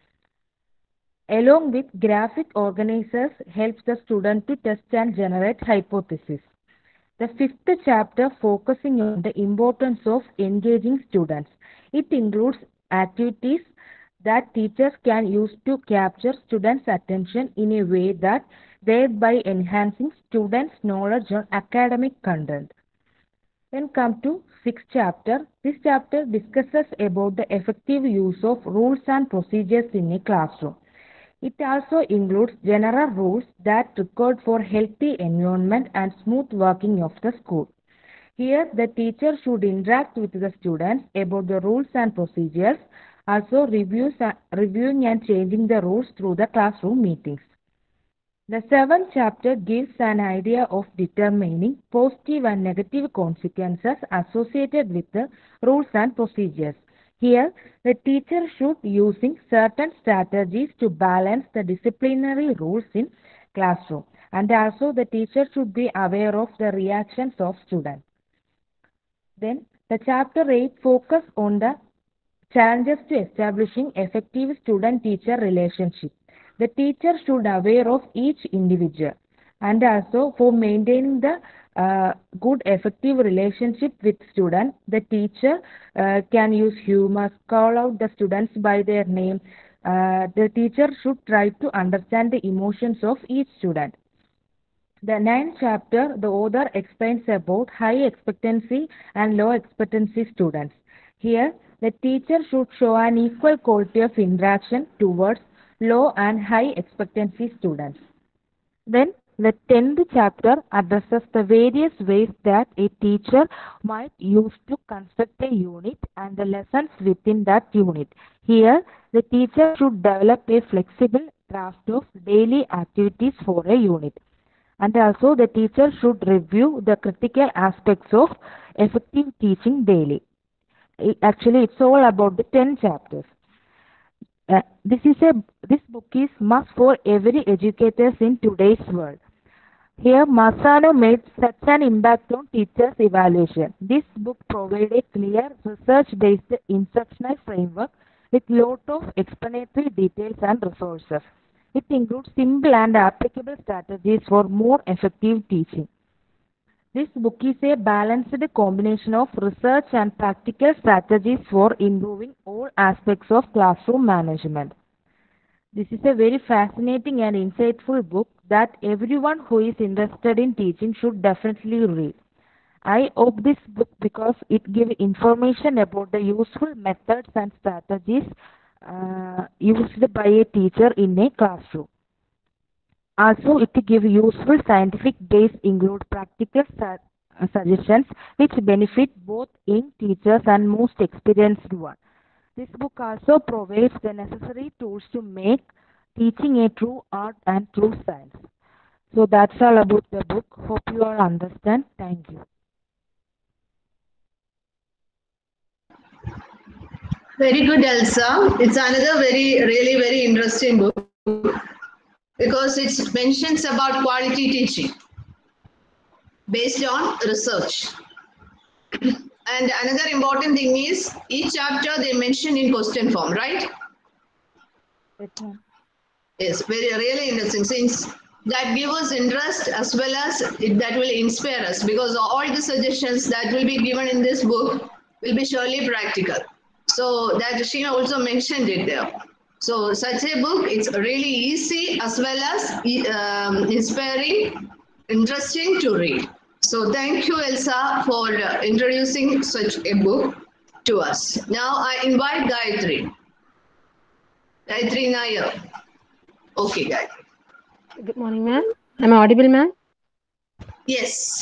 Along with graphic organizers helps the student to test and generate hypotheses. The fifth chapter focusing on the importance of engaging students. It includes activities that teachers can use to capture students' attention in a way that thereby enhancing students' knowledge on academic content. Then come to sixth chapter. This chapter discusses about the effective use of rules and procedures in a classroom. It also includes general rules that record for healthy environment and smooth working of the school. Here, the teacher should interact with the students about the rules and procedures, also reviewing and changing the rules through the classroom meetings. The seventh chapter gives an idea of determining positive and negative consequences associated with the rules and procedures. Here, the teacher should using certain strategies to balance the disciplinary rules in classroom, and also the teacher should be aware of the reactions of students. Then the chapter 8 focus on the challenges to establishing effective student-teacher relationship. The teacher should aware of each individual, and also for maintaining the good effective relationship with student, the teacher can use humor, call out the students by their name. The teacher should try to understand the emotions of each student. The ninth chapter, the author explains about high expectancy and low expectancy students. Here, the teacher should show an equal quality of interaction towards low and high expectancy students. Then, the 10th chapter addresses the various ways that a teacher might use to construct a unit and the lessons within that unit. Here, the teacher should develop a flexible draft of daily activities for a unit. And also, the teacher should review the critical aspects of effective teaching daily. Actually, it's all about the 10 chapters. This book is must for every educators in today's world. Here, Massano made such an impact on teachers' evaluation. This book provided a clear, research-based instructional framework with lot of explanatory details and resources. It includes simple and applicable strategies for more effective teaching. This book is a balanced combination of research and practical strategies for improving all aspects of classroom management. This is a very fascinating and insightful book that everyone who is interested in teaching should definitely read. I hope this book because it gives information about the useful methods and strategies used by a teacher in a classroom. Also, it gives useful scientific base include practical suggestions which benefit both young teachers and most experienced ones. This book also provides the necessary tools to make teaching a true art and true science. So that's all about the book. Hope you all understand. Thank you. Very good, Elsa. It's another really very interesting book because it mentions about quality teaching based on research. And another important thing is each chapter they mention in question form, right? Yes, really interesting. Since that gives us interest as well as that will inspire us because all the suggestions that will be given in this book will be surely practical. So that Sheena also mentioned it there. So such a book, it's really easy as well as inspiring, interesting to read. So thank you, Elsa, for introducing such a book to us. Now I invite Gayatri. Gayatri Nair. Okay, Gayatri. Good morning, ma'am. Am I audible, ma'am? Yes.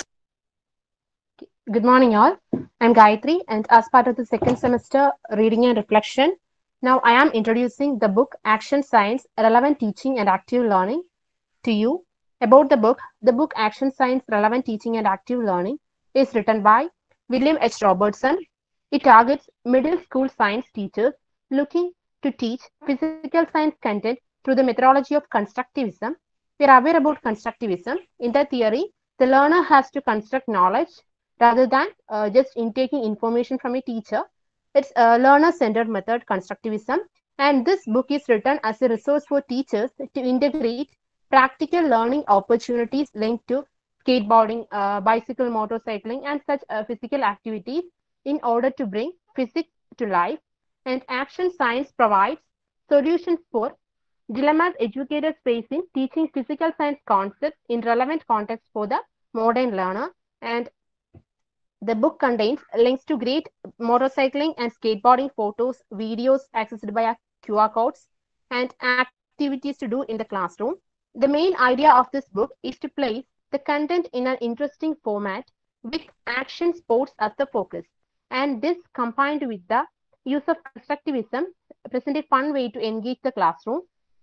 Good morning, all. I'm Gayatri, and as part of the second semester reading and reflection, now I am introducing the book Action Science, Relevant Teaching and Active Learning to you. About the book Action Science, Relevant Teaching and Active Learning is written by William H. Robertson. It targets middle school science teachers looking to teach physical science content through the methodology of constructivism. We are aware about constructivism. In the theory, the learner has to construct knowledge rather than just intaking information from a teacher. It's a learner-centered method, constructivism. And this book is written as a resource for teachers to integrate practical learning opportunities linked to skateboarding, bicycle, motorcycling, and such physical activities in order to bring physics to life. And Action Science provides solutions for dilemmas educators face in teaching physical science concepts in relevant context for the modern learner. And the book contains links to great motorcycling and skateboarding photos, videos accessed by QR codes, and activities to do in the classroom. The main idea of this book is to place the content in an interesting format with action sports as the focus. And this combined with the use of constructivism present a fun way to engage the classroom.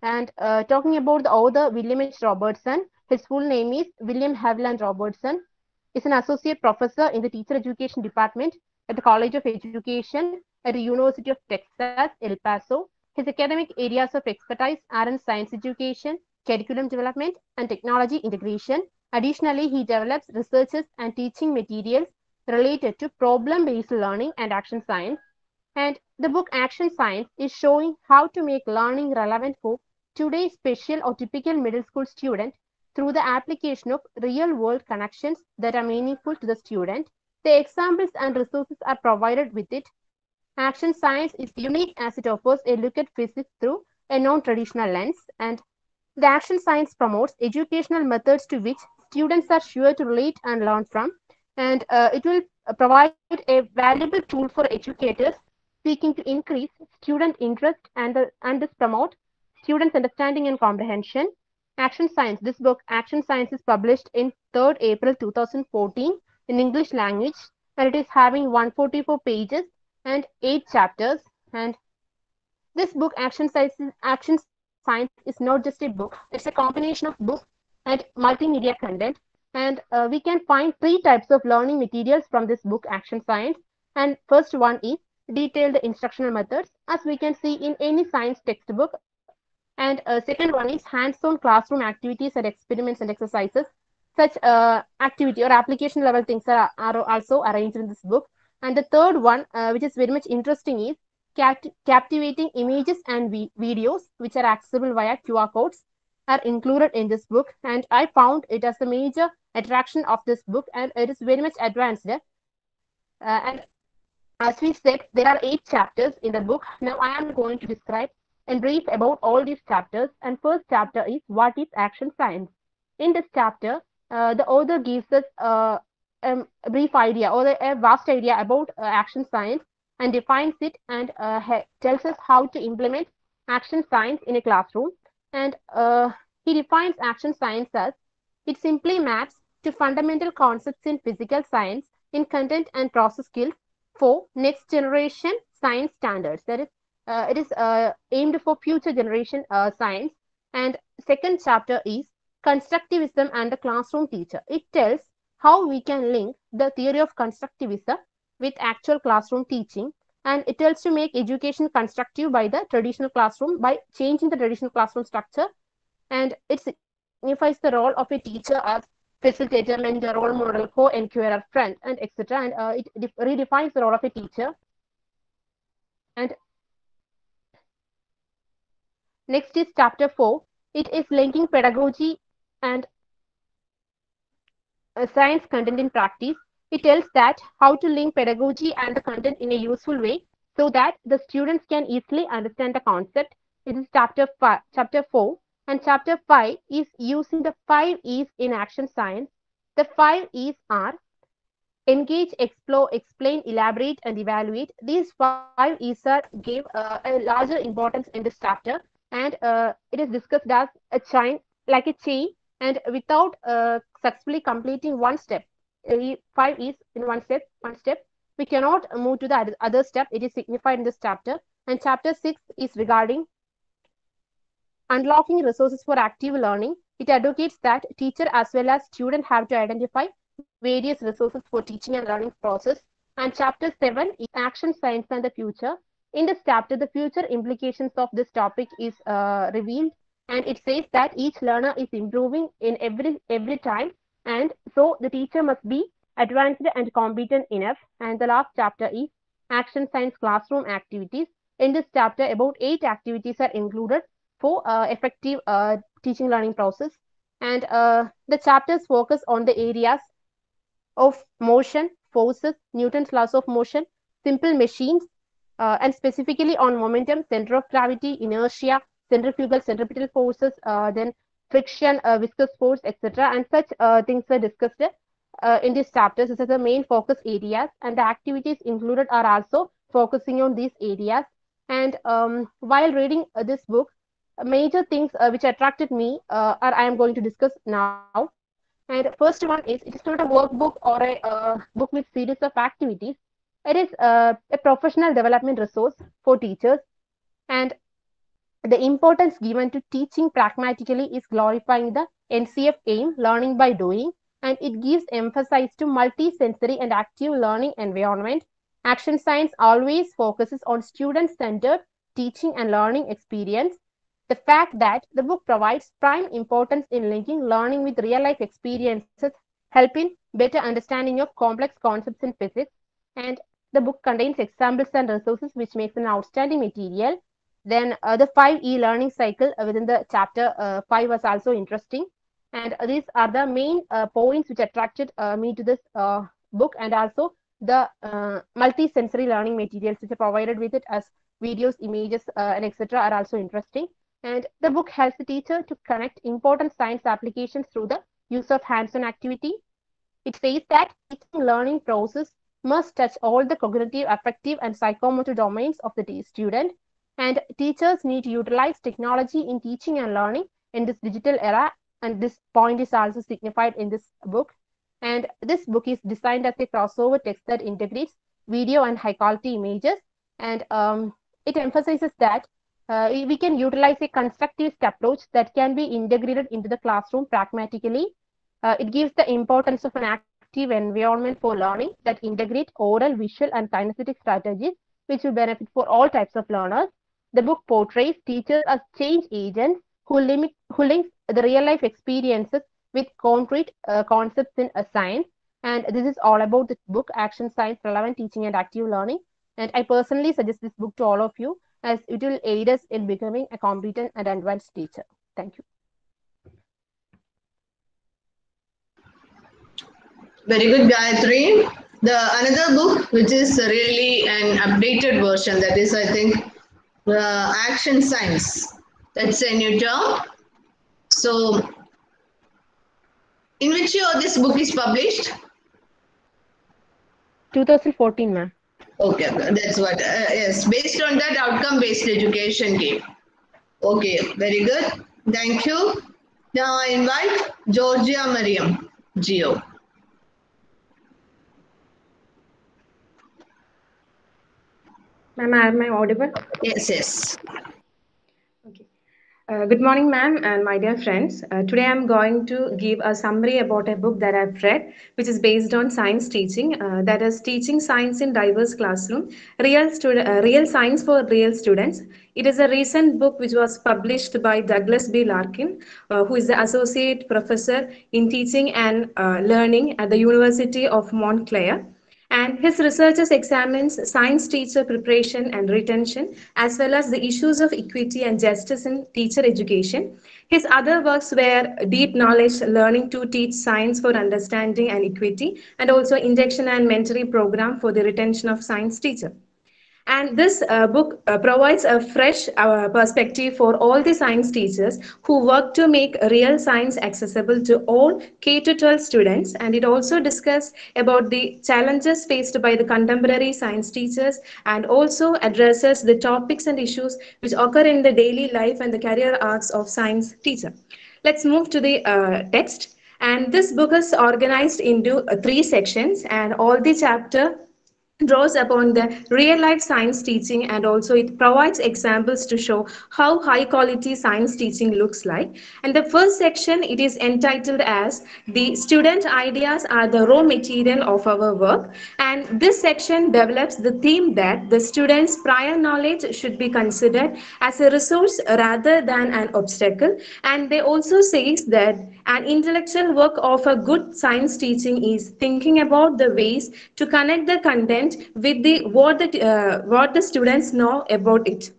And talking about the author, William H. Robertson, his full name is William Haviland Robertson, is an associate professor in the teacher education department at the College of Education at the University of Texas, El Paso. His academic areas of expertise are in science education, curriculum development, and technology integration. Additionally, he develops researches and teaching materials related to problem-based learning and action science. And the book Action Science is showing how to make learning relevant for today's special or typical middle school student through the application of real world connections that are meaningful to the student. The examples and resources are provided with it. Action Science is unique as it offers a look at physics through a non traditional lens, and the Action Science promotes educational methods to which students are sure to relate and learn from, and it will provide a valuable tool for educators seeking to increase student interest and thus promote students' understanding and comprehension. Action Science. This book, Action Science, is published in 3rd April 2014 in English language, and it is having 144 pages and 8 chapters. And this book, Action Science, is not just a book; it's a combination of book and multimedia content. And we can find three types of learning materials from this book, Action Science. And first one is detailed instructional methods, as we can see in any science textbook. And second one is hands-on classroom activities and experiments and exercises. Such activity or application level things are also arranged in this book. And the third one, which is very much interesting, is captivating images and videos, which are accessible via QR codes, are included in this book. And I found it as the major attraction of this book, and it is very much advanced. And as we said, there are 8 chapters in the book. Now I am going to describe and brief about all these chapters. And first chapter is what is action science. In this chapter, the author gives us a brief idea or a vast idea about action science and defines it, and tells us how to implement action science in a classroom. And he defines action science as it simply maps to fundamental concepts in physical science in content and process skills for next generation science standards. That is, it is aimed for future generation science. And second chapter is constructivism and the classroom teacher. It tells how we can link the theory of constructivism with actual classroom teaching, and it tells to make education constructive by the traditional classroom by changing the traditional classroom structure. And it signifies the role of a teacher as facilitator, mentor, role model, co-enquirer, friend, and etc. And it redefines the role of a teacher. And next is chapter 4. It is linking pedagogy and science content in practice. It tells that how to link pedagogy and the content in a useful way so that the students can easily understand the concept. It is chapter 4. And chapter 5 is using the 5 E's in action science. The 5 E's are engage, explore, explain, elaborate, and evaluate. These 5 E's are gave a larger importance in this chapter, and it is discussed as a chain, like a chain, and without successfully completing one step, 5 E's in one step, we cannot move to the other step. It is signified in this chapter. And chapter 6 is regarding unlocking resources for active learning. It advocates that teacher as well as student have to identify various resources for teaching and learning process. And chapter 7 is action science and the future. In this chapter, the future implications of this topic is revealed, and it says that each learner is improving in every time, and so the teacher must be advanced and competent enough. And the last chapter is action science classroom activities. In this chapter, about 8 activities are included for effective teaching learning process. And the chapters focus on the areas of motion, forces, Newton's laws of motion, simple machines, and specifically on momentum, center of gravity, inertia, centrifugal, centripetal forces, then friction, viscous force, etc. And such things were discussed in these chapters. This is the main focus areas, and the activities included are also focusing on these areas. And while reading this book, major things which attracted me are I am going to discuss now. And first one is, it is not a workbook or a book with series of activities. It is a professional development resource for teachers. And The importance given to teaching pragmatically is glorifying the NCF aim, learning by doing, and it gives emphasis to multi-sensory and active learning environment. Action Science always focuses on student-centered teaching and learning experience. The fact that the book provides prime importance in linking learning with real-life experiences help in better understanding of complex concepts in physics, and the book contains examples and resources which makes an outstanding material. Then the 5E learning cycle within the chapter 5 was also interesting. And these are the main points which attracted me to this book, and also the multi-sensory learning materials which are provided with it as videos, images, and etc. are also interesting. And the book helps the teacher to connect important science applications through the use of hands-on activity. It says that teaching learning process must touch all the cognitive, affective, and psychomotor domains of the student, and teachers need to utilize technology in teaching and learning in this digital era, and this point is also signified in this book. And this book is designed as a crossover text that integrates video and high quality images, and it emphasizes that we can utilize a constructivist approach that can be integrated into the classroom pragmatically. It gives the importance of an active environment for learning that integrate oral, visual, and kinesthetic strategies, which will benefit for all types of learners. The book portrays teachers as change agents who link the real life experiences with concrete concepts in science. And this is all about the book Action Science, Relevant Teaching and Active Learning. And I personally suggest this book to all of you as it will aid us in becoming a competent and advanced teacher. Thank you. Very good, Gayatri. The another book, which is really an updated version, that is, I think, Action Science. That's a new term. So, in which year this book is published? 2014, ma'am. Okay, that's what. Yes, based on that, outcome-based education came. Okay, very good. Thank you. Now I invite Georgia Mariam, Geo. Ma'am, am I audible? Yes, yes. Okay. Good morning, ma'am, and my dear friends. Today I'm going to give a summary about a book that I've read, which is based on science teaching, that is Teaching Science in Diverse Classroom, Real Science for Real Students. It is a recent book which was published by Douglas B. Larkin, who is the Associate Professor in Teaching and Learning at the University of Montclair. And his researches examines science teacher preparation and retention, as well as the issues of equity and justice in teacher education. His other works were Deep Knowledge, Learning to Teach Science for Understanding and Equity, and also Induction and Mentoring Program for the Retention of Science Teacher. And this book provides a fresh perspective for all the science teachers who work to make real science accessible to all K-12 students. And it also discusses about the challenges faced by the contemporary science teachers, and also addresses the topics and issues which occur in the daily life and the career arcs of science teacher. Let's move to the text. And this book is organized into 3 sections, and all the chapter draws upon the real life science teaching, and also it provides examples to show how high quality science teaching looks like. And the first section, it is entitled as The Student Ideas Are the Raw Material of Our Work, and this section develops the theme that the students' prior knowledge should be considered as a resource rather than an obstacle. And they also says that an intellectual work of a good science teaching is thinking about the ways to connect the content with what the students know about it.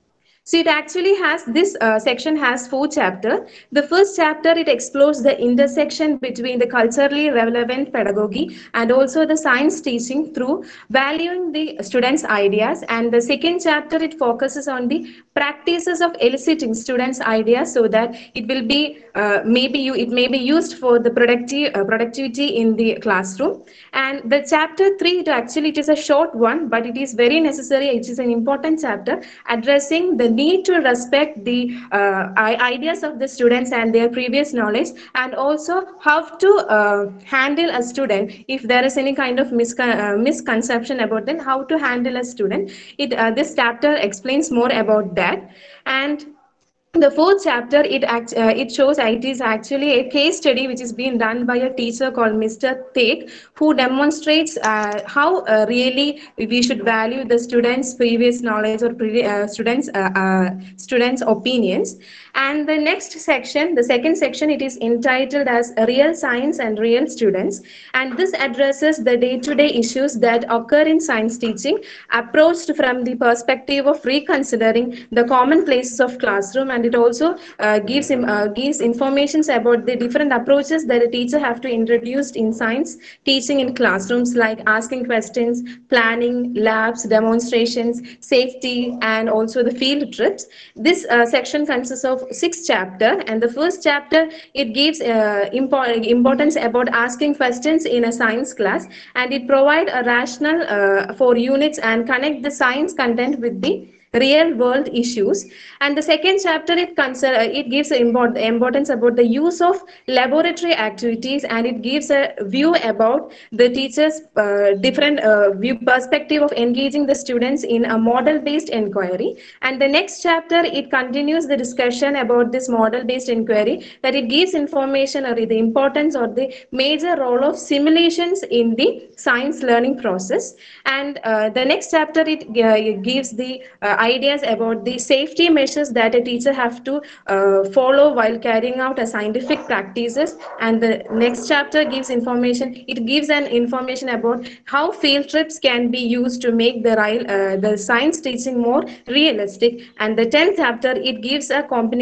So it actually has, this section has 4 chapters. The first chapter, it explores the intersection between the culturally relevant pedagogy and also the science teaching through valuing the students' ideas. And the second chapter, it focuses on the practices of eliciting students' ideas so that it will be it may be used for the productivity in the classroom. And the chapter 3, it is a short one, but it is very necessary. It is an important chapter addressing the need to respect the ideas of the students and their previous knowledge, and also how to handle a student if there is any kind of misconception about them, how to handle a student. This chapter explains more about that. And the fourth chapter, it shows it is actually a case study which is being done by a teacher called Mr. Tek, who demonstrates how really we should value the students' previous knowledge or students' opinions. And the next section, the second section, it is entitled as Real Science and Real Students, and this addresses the day-to-day issues that occur in science teaching, approached from the perspective of reconsidering the common places of classroom. And it also gives information about the different approaches that a teacher have to introduce in science teaching in classrooms, like asking questions, planning, labs, demonstrations, safety, and also the field trips. This section consists of 6 chapters, and the first chapter, it gives importance about asking questions in a science class, and it provides a rationale for units and connect the science content with the real world issues. And the second chapter, it gives importance about the use of laboratory activities, and it gives a view about the teachers different view perspective of engaging the students in a model based inquiry. And the next chapter, it continues the discussion about this model based inquiry, that it gives information or the importance or the major role of simulations in the science learning process. And the next chapter, it gives the ideas about the safety measures that a teacher have to follow while carrying out a scientific practices. And the next chapter gives information, it gives an information about how field trips can be used to make the science teaching more realistic. And the 10th chapter, it gives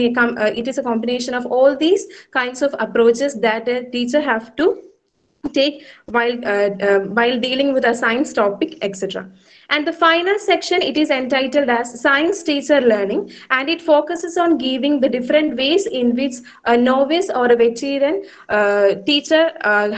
it is a combination of all these kinds of approaches that a teacher have to take while dealing with a science topic, etc. And the final section, it is entitled as Science Teacher Learning, and it focuses on giving the different ways in which a novice or a veteran teacher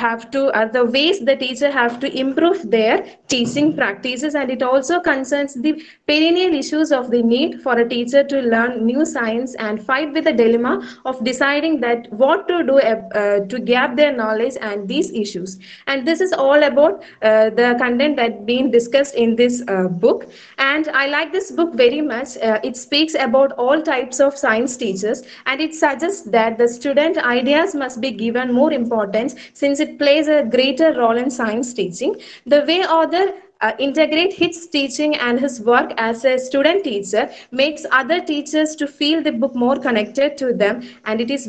the ways the teacher have to improve their teaching practices. And it also concerns the perennial issues of the need for a teacher to learn new science and fight with the dilemma of deciding that what to do to gap their knowledge and these issues. And this is all about the content that being discussed in this book. And I like this book very much. It speaks about all types of science teachers, and it suggests that the student ideas must be given more importance since it plays a greater role in science teaching. The way author integrate his teaching and his work as a student teacher makes other teachers to feel the book more connected to them, and it is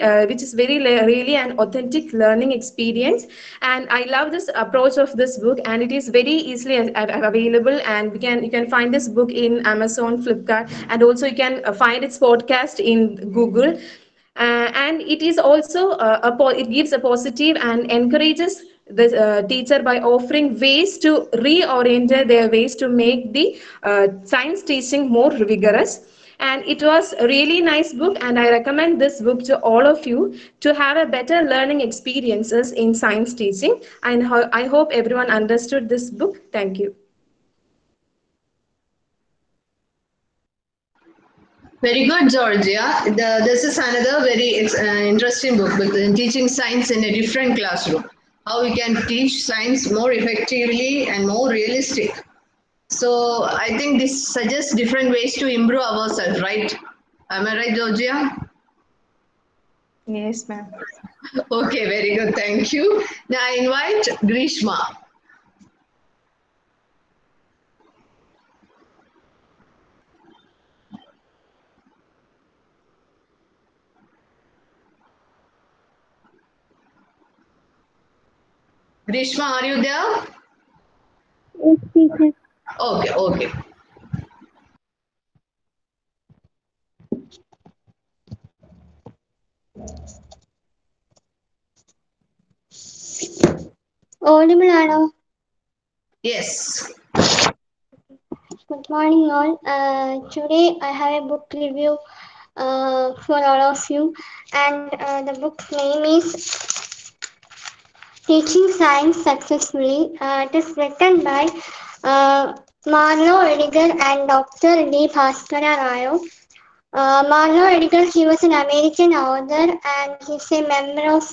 really an authentic learning experience. And I love this approach of this book, and it is very easily available, and you can find this book in Amazon, Flipkart, and also you can find its podcast in Google. And it is also it gives a positive and encourages the teacher by offering ways to reorient their ways to make the science teaching more vigorous. And it was a really nice book, and I recommend this book to all of you to have a better learning experiences in science teaching. And I hope everyone understood this book. Thank you. Very good, Georgia. This is another very interesting book, teaching science in a different classroom. How we can teach science more effectively and more realistic. So I think this suggests different ways to improve ourselves, right? Am I right, Georgia? Yes, ma'am. Okay, very good. Thank you. Now I invite Grishma. Grishma, are you there? Yes, teacher. Okay, okay. Audible ആണോ? Yes. Good morning all. Today I have a book review for all of you, and the book's name is Teaching Science Successfully. It is written by Marlo Ediger and Dr. D. Bhaskara Rao. Marlowe Edgar, he was an American author and he's a member of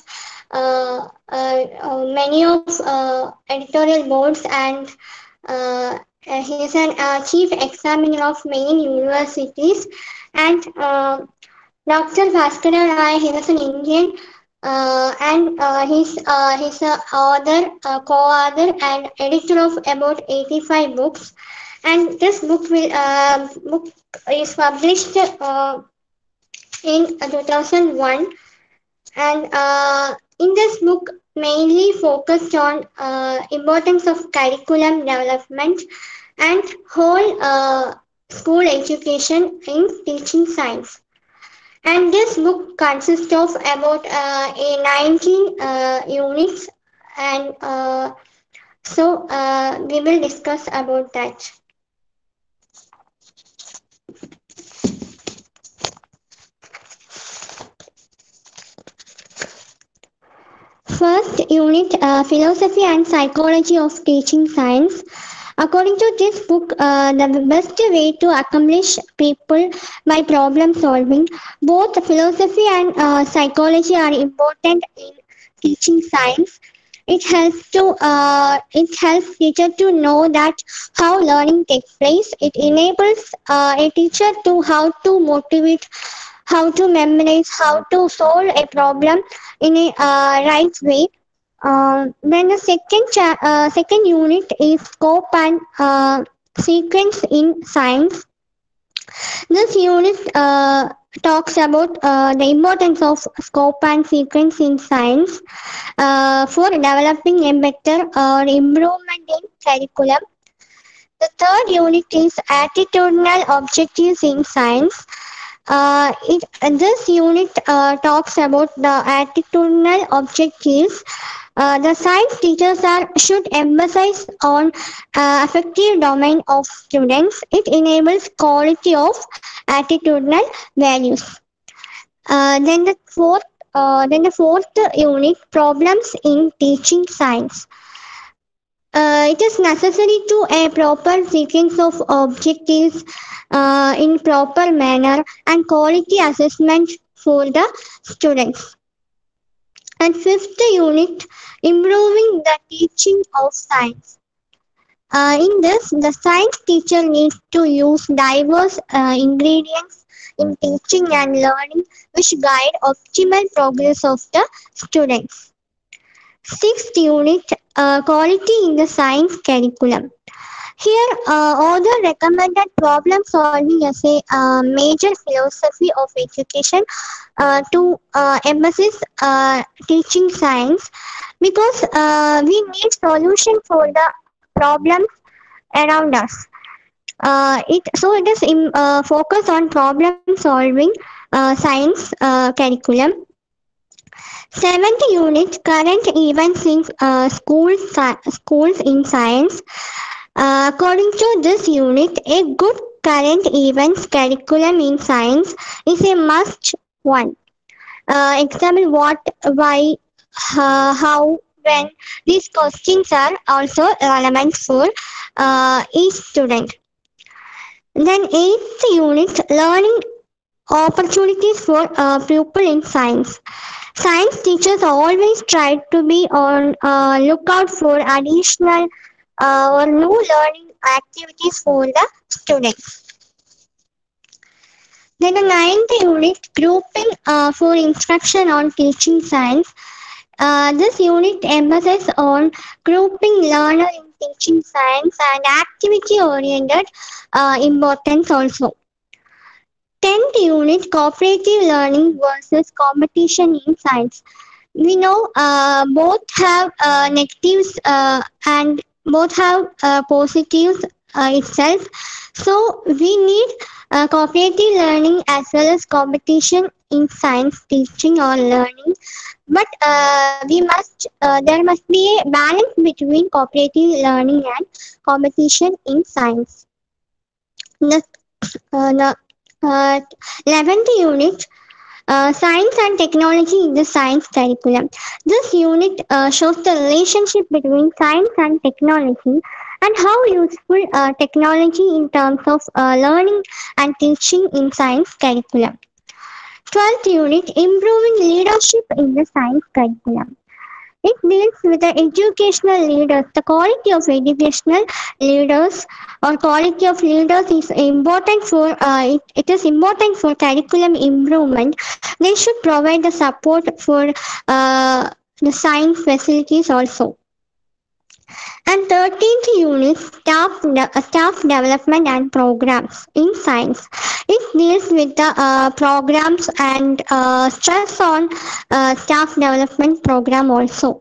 many of editorial boards and he is an chief examiner of many universities and Dr. Bhaskara Rai, he was an Indian and he's a author, co-author and editor of about 85 books and this book is published in 2001 and in this book mainly focused on importance of curriculum development and whole school education in teaching science and this book consists of about 19 units and so we will discuss about that. First unit, philosophy and psychology of teaching science. According to this book, the best way to accomplish people by problem solving, both philosophy and psychology are important in teaching science. It helps teacher to know that how learning takes place. It enables a teacher to how to motivate, how to memorize, how to solve a problem in a right way. Then the second unit is scope and sequence in science. This unit talks about the importance of scope and sequence in science for developing a better improvement in curriculum. The third unit is attitudinal objectives in science. This unit talks about the attitudinal objectives. The science teachers should emphasize on affective domain of students. It enables quality of attitudinal values. Then the fourth unit, problems in teaching science. It is necessary to a proper sequence of objectives in proper manner and quality assessment for the students. And fifth unit, improving the teaching of science. In this, the science teacher needs to use diverse ingredients in teaching and learning which guide optimal progress of the students. Sixth unit, quality in the science curriculum. Here, author recommended problem solving as a major philosophy of education to emphasize teaching science because we need solution for the problems around us. It is focus on problem solving science curriculum. Seventh unit, current events in schools in science. According to this unit, a good current events curriculum in science is a must one. Example what, why, how, when. These questions are also relevant for each student. Then eighth unit, learning opportunities for pupil in science. Science teachers always try to be on lookout for additional or new learning activities for the students. Then the ninth unit, grouping for instruction on teaching science. This unit emphasizes on grouping learner in teaching science and activity-oriented importance also. 10th unit, cooperative learning versus competition in science. We know both have negatives and both have positives itself. So we need cooperative learning as well as competition in science teaching or learning. But there must be a balance between cooperative learning and competition in science. The 11th unit, science and technology in the science curriculum. This unit shows the relationship between science and technology and how useful technology in terms of learning and teaching in science curriculum. 12th unit, improving leadership in the science curriculum. It deals with the educational leaders. The quality of educational leaders or quality of leaders is important for it is important for curriculum improvement. They should provide the support for the science facilities also. And 13th unit, staff development and programs in science. It deals with the programs and stress on staff development program also.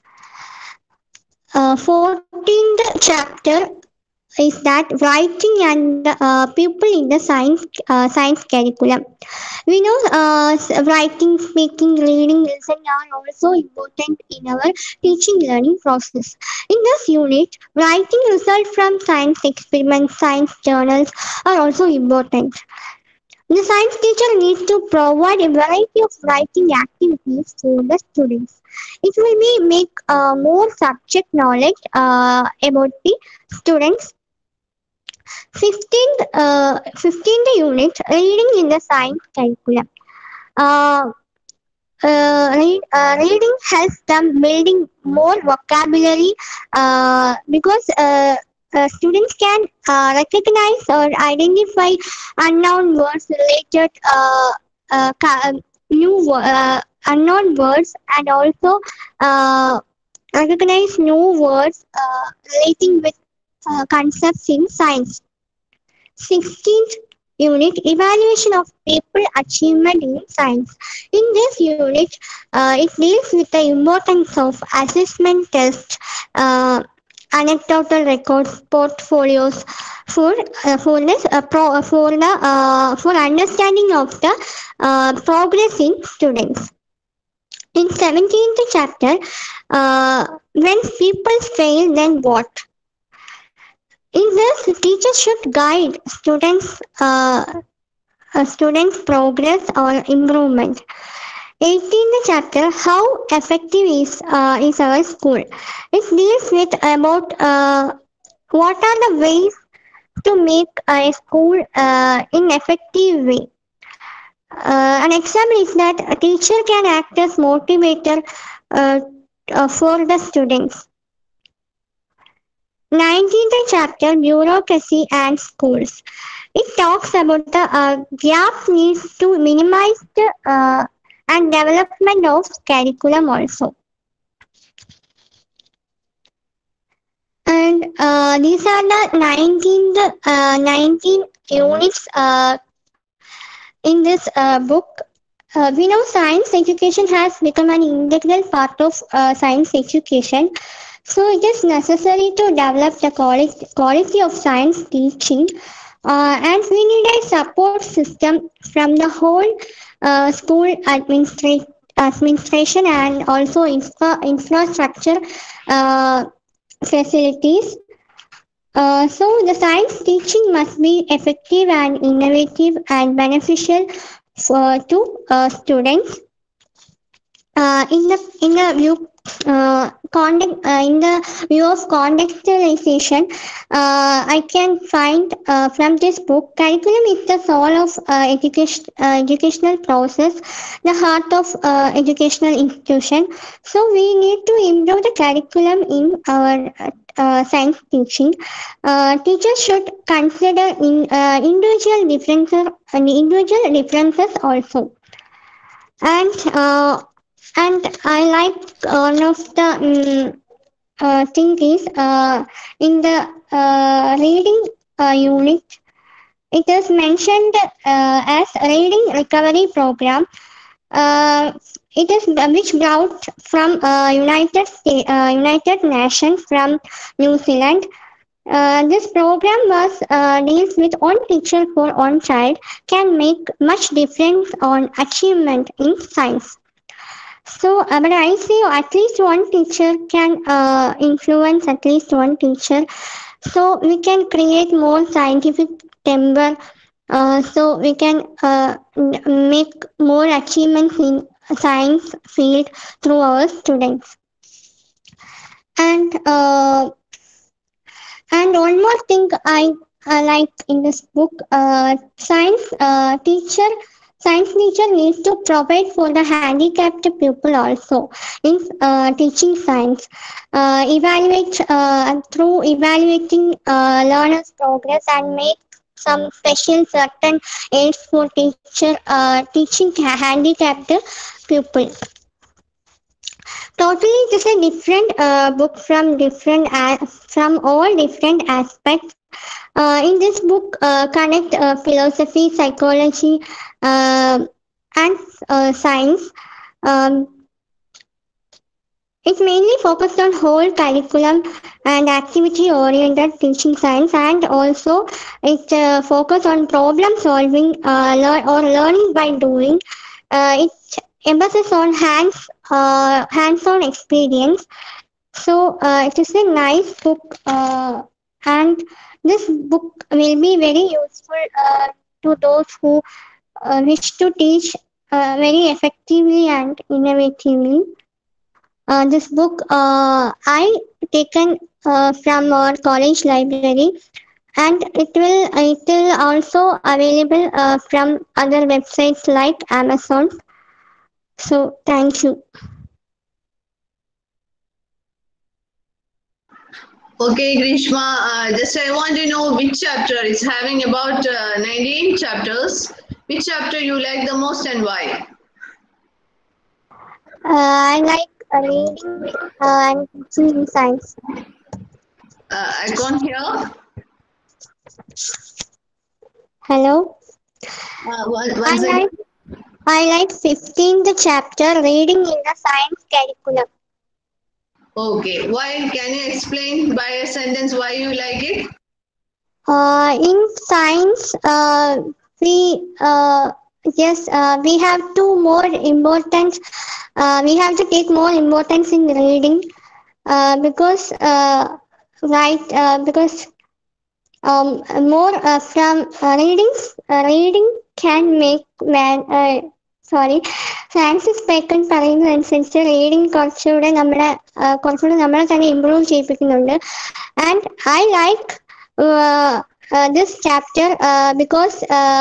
14th chapter is that writing and people in the science curriculum. We know writing, speaking, reading, listening are also important in our teaching learning process. In this unit, writing results from science experiments, science journals are also important. The science teacher needs to provide a variety of writing activities for the students. It will be make more subject knowledge about the students. 15th unit, reading in the science curriculum. Reading helps them building more vocabulary because students can recognize or identify unknown words related unknown words, and also recognize new words relating with concepts in science. 16th unit, evaluation of people achievement in science. In this unit, it deals with the importance of assessment tests, anecdotal records, portfolios for understanding of the progress in students. In 17th chapter, when people fail, then what? In this, teachers should guide students' progress or improvement. 18th chapter, how effective is our school? It deals with about what are the ways to make a school in effective way. An example is that a teacher can act as motivator for the students. 19th chapter, bureaucracy and schools. It talks about the gaps needs to minimize the and development of curriculum also. And these are the 19 units in this book. We know science education has become an integral part of science education. So it is necessary to develop the quality of science teaching, and we need a support system from the whole school administration and also infrastructure facilities. So the science teaching must be effective and innovative and beneficial to students. In the view of contextualization, I can find from this book, curriculum is the soul of educational process, the heart of educational institution. So we need to improve the curriculum in our science teaching. Teachers should consider individual differences also. And I like one of the thing is in the reading unit, it is mentioned as reading recovery program. It is which brought from United Nations from New Zealand. This program was deals with one teacher for one child can make much difference on achievement in science. So, but I say at least one teacher can influence at least one teacher. So we can create more scientific timber. So we can make more achievements in science field through our students. And And one more thing I like in this book, science teacher needs to provide for the handicapped people also in teaching science. Evaluate through evaluating learners' progress and make some special certain aids for teaching handicapped people. Totally, it is a different book from all different aspects. In this book, connect philosophy, psychology, and science. Um, it mainly focused on whole curriculum and activity-oriented teaching science, and also it focused on problem solving or learning by doing. It emphasis on hands-on experience. So it is a nice book, and this book will be very useful to those who wish to teach very effectively and innovatively. This book I taken from our college library, and it will also available from other websites like Amazon. So thank you. Okay, Grishma, just I want to know which chapter. It's having about 19 chapters. Which chapter you like the most and why? I like reading and teaching in science. I can't hear. Hello. Once again. I like 15th chapter, reading in the science curriculum. Okay, why? Can you explain by a sentence why you like it? In science, we have to more importance. We have to take more importance in reading because more from reading can make man. Francis Bacon പറയുന്നതനുസരിച്ച് reading കുറച്ചുകൂടെ നമ്മളെ തന്നെ improve ചെയ്യിപ്പിക്കുന്നുണ്ട്. And I like this chapter because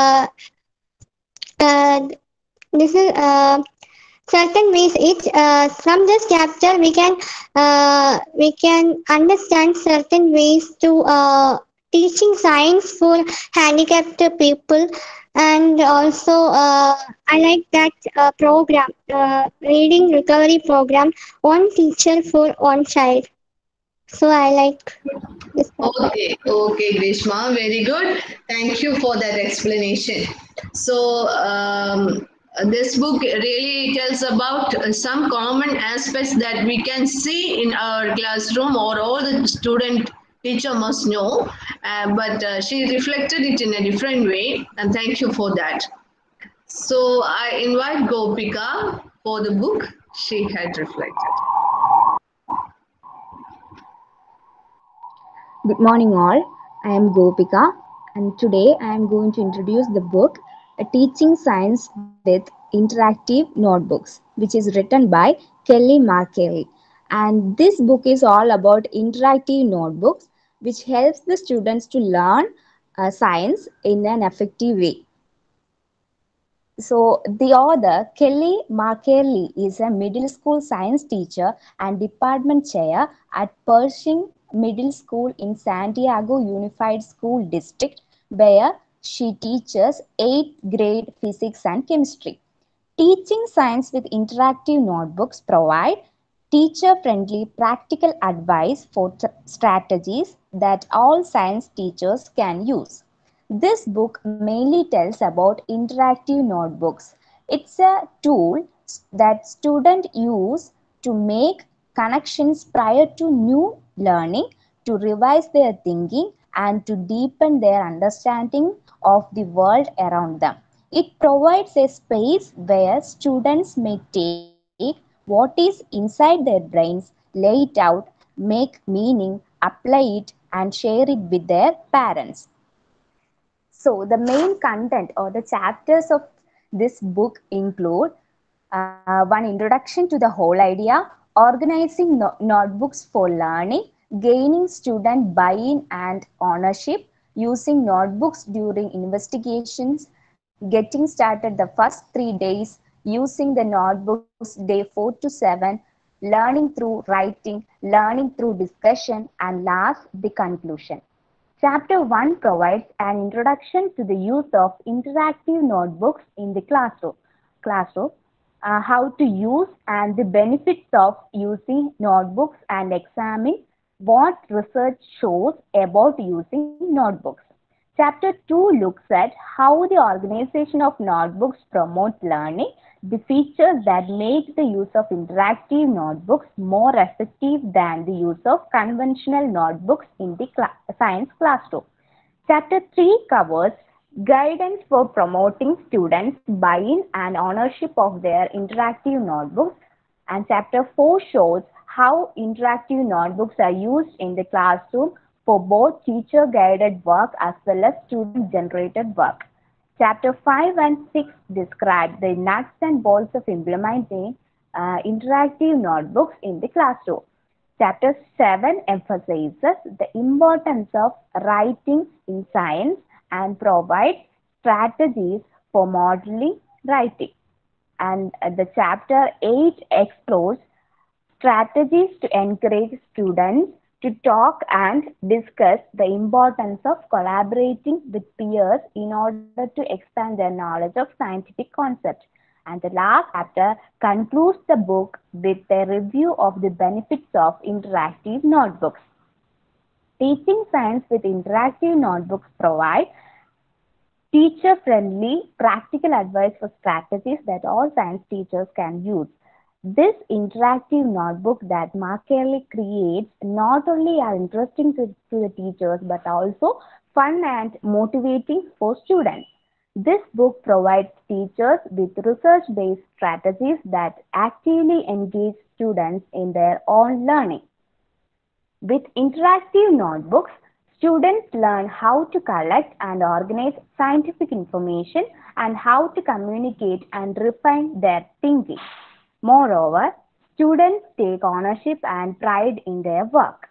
this is certain ways from this chapter we can understand certain ways to teaching science for handicapped people. And also I like that program, reading recovery program, one teacher for one child. So I like this. Okay, Grishma, very good. Thank you for that explanation. So, this book really tells about some common aspects that we can see in our classroom or all the teacher must know, but she reflected it in a different way, and thank you for that. So, I invite Gopika for the book she had reflected. Good morning all, I am Gopika and today I am going to introduce the book Teaching Science with Interactive Notebooks, which is written by Kelly Markelly. And this book is all about interactive notebooks which helps the students to learn science in an effective way. So the author Kelly Markelly is a middle school science teacher and department chair at Pershing Middle School in Santiago Unified School District, where she teaches 8th grade physics and chemistry. Teaching science with interactive notebooks provide teacher-friendly practical advice for strategies that all science teachers can use. This book mainly tells about interactive notebooks. It's a tool that students use to make connections prior to new learning, to revise their thinking, and to deepen their understanding of the world around them. It provides a space where students may take what is inside their brains, lay it out, make meaning, apply it, and share it with their parents. So the main content or the chapters of this book include one introduction to the whole idea, organizing notebooks for learning, gaining student buy-in and ownership, using notebooks during investigations, getting started the first 3 days, using the notebooks day 4 to 7, learning through writing, learning through discussion, and last, the conclusion. Chapter 1 provides an introduction to the use of interactive notebooks in the classroom, how to use and the benefits of using notebooks, and examine what research shows about using notebooks. Chapter 2 looks at how the organization of notebooks promotes learning, the features that make the use of interactive notebooks more effective than the use of conventional notebooks in the science classroom. Chapter 3 covers guidance for promoting students' buy-in and ownership of their interactive notebooks. And Chapter 4 shows how interactive notebooks are used in the classroom for both teacher-guided work as well as student-generated work. Chapter 5 and 6 describe the nuts and bolts of implementing interactive notebooks in the classroom. Chapter 7 emphasizes the importance of writing in science and provides strategies for modeling writing. And the Chapter 8 explores strategies to encourage students to talk and discuss the importance of collaborating with peers in order to expand their knowledge of scientific concepts. And the last chapter concludes the book with a review of the benefits of interactive notebooks. Teaching science with interactive notebooks provide teacher-friendly, practical advice for strategies that all science teachers can use. This interactive notebook that Macaulay creates not only are interesting to the teachers but also fun and motivating for students. This book provides teachers with research-based strategies that actively engage students in their own learning. With interactive notebooks, students learn how to collect and organize scientific information and how to communicate and refine their thinking. Moreover, students take ownership and pride in their work.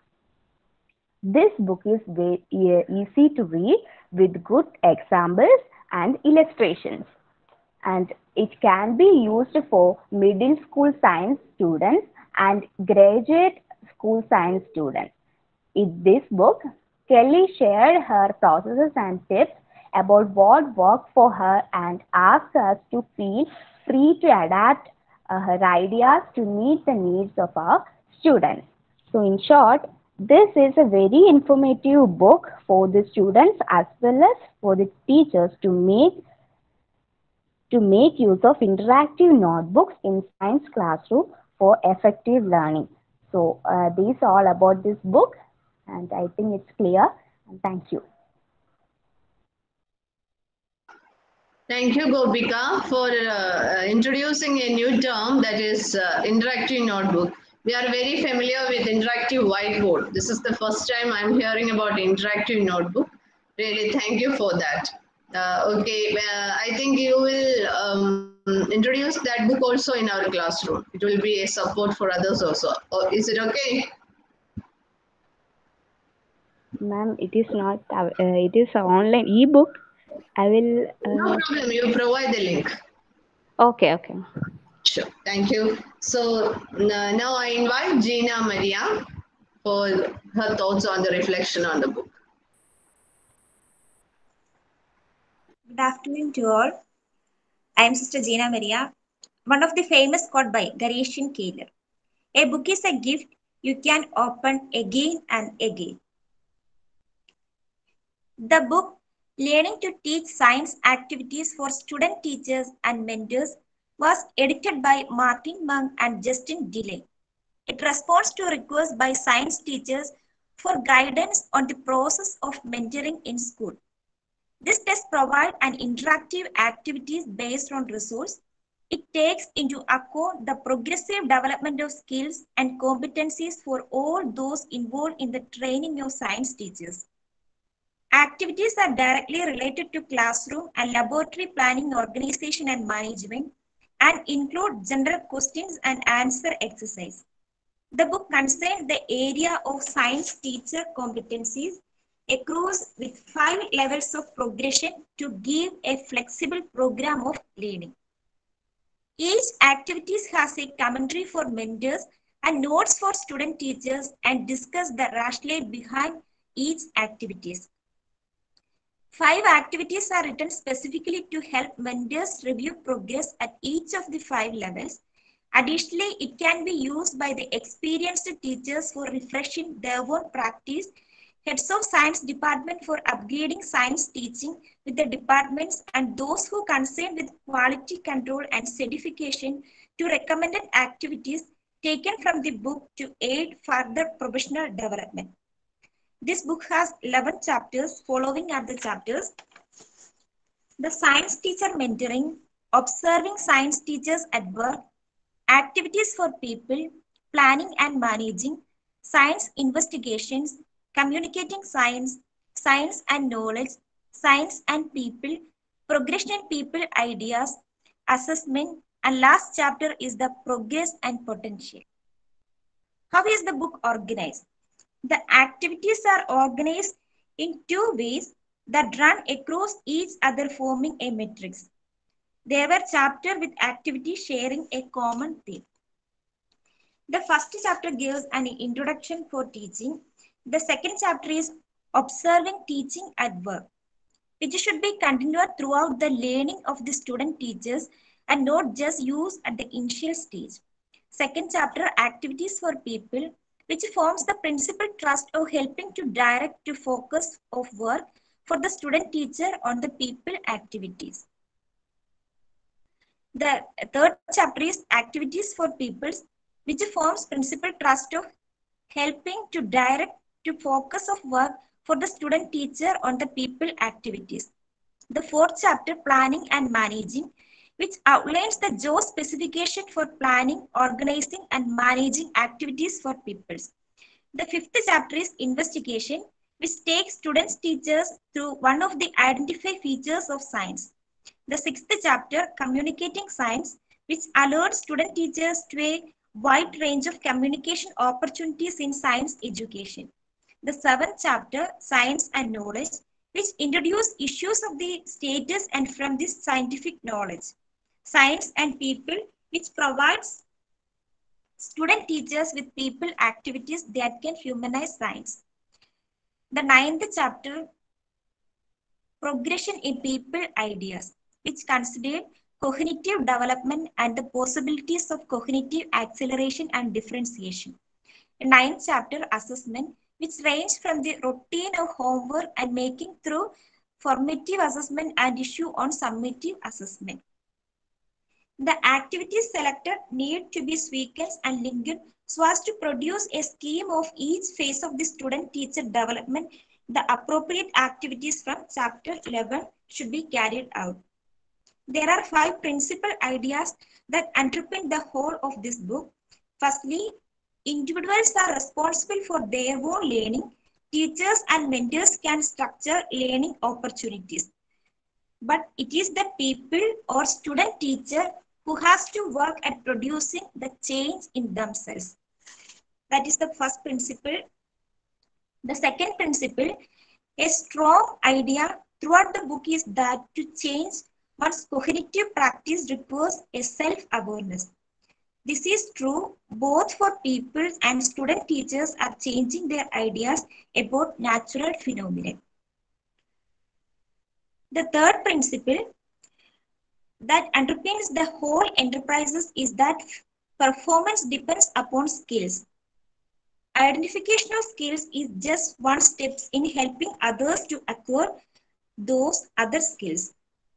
This book is very easy to read with good examples and illustrations, and it can be used for middle school science students and graduate school science students. In this book, Kelly shared her processes and tips about what worked for her and asked us to feel free to adapt her ideas to meet the needs of our students. So in short, this is a very informative book for the students as well as for the teachers to make use of interactive notebooks in science classroom for effective learning. So these are all about this book, and I think it's clear. And thank you. Thank you, Gopika, for introducing a new term, that is interactive notebook. We are very familiar with interactive whiteboard. This is the first time I'm hearing about interactive notebook. Really, thank you for that. I think you will introduce that book also in our classroom. It will be a support for others also. Is it okay? Ma'am, it is not. It is an online e-book. I will. No problem. You provide the link. Okay. Sure. Thank you. So now I invite Gina Maria for her thoughts on the reflection on the book. Good afternoon to all. I am Sister Gina Maria. One of the famous quote by Garetian Keillor. A book is a gift you can open again and again. The book Learning to Teach Science Activities for Student Teachers and Mentors was edited by Martin Monk and Justin DeLay. It responds to requests by science teachers for guidance on the process of mentoring in school. This test provides an interactive activities based on resource. It takes into account the progressive development of skills and competencies for all those involved in the training of science teachers. Activities are directly related to classroom and laboratory planning, organization, and management, and include general questions and answer exercise. The book concerns the area of science teacher competencies across with 5 levels of progression to give a flexible program of learning. Each activity has a commentary for mentors and notes for student teachers and discuss the rationale behind each activities. 5 activities are written specifically to help mentors review progress at each of the 5 levels. Additionally, it can be used by the experienced teachers for refreshing their own practice, heads of science department for upgrading science teaching with the departments, and those who concerned with quality control and certification to recommended activities taken from the book to aid further professional development. This book has 11 chapters. Following are the chapters: the science teacher mentoring, observing science teachers at work, activities for people, planning and managing, science investigations, communicating science, science and knowledge, science and people, progression in people ideas, assessment, and last chapter is the progress and potential. How is the book organized? The activities are organized in 2 ways that run across each other, forming a matrix. There were chapters with activities sharing a common theme. The first chapter gives an introduction for teaching. The second chapter is observing teaching at work, which should be continued throughout the learning of the student teachers and not just used at the initial stage. Second chapter, activities for people, which forms the principal thrust of helping to direct to focus of work for the student teacher on the people activities. The third chapter is activities for peoples, which forms principal thrust of helping to direct to focus of work for the student teacher on the people activities. The fourth chapter, planning and managing, which outlines the job specification for planning, organizing and managing activities for peoples. The fifth chapter is investigation, which takes students teachers through one of the identified features of science. The sixth chapter, communicating science, which alerts student teachers to a wide range of communication opportunities in science education. The seventh chapter, science and knowledge, which introduce issues of the status and from this scientific knowledge. Science and people, which provides student teachers with people activities that can humanize science. The ninth chapter, progression in people ideas, which considered cognitive development and the possibilities of cognitive acceleration and differentiation. The ninth chapter, assessment, which range from the routine of homework and making through formative assessment and issue on summative assessment. The activities selected need to be sequenced and linked so as to produce a scheme of each phase of the student-teacher development. The appropriate activities from chapter 11 should be carried out. There are 5 principal ideas that underpin the whole of this book. Firstly, individuals are responsible for their own learning. Teachers and mentors can structure learning opportunities. But it is the people or student teacher who has to work at producing the change in themselves. That is the first principle. The second principle, a strong idea throughout the book is that to change one's cognitive practice requires a self-awareness. This is true both for people and student teachers are changing their ideas about natural phenomena. The third principle that underpins the whole enterprises is that performance depends upon skills. Identification of skills is just one step in helping others to acquire those other skills.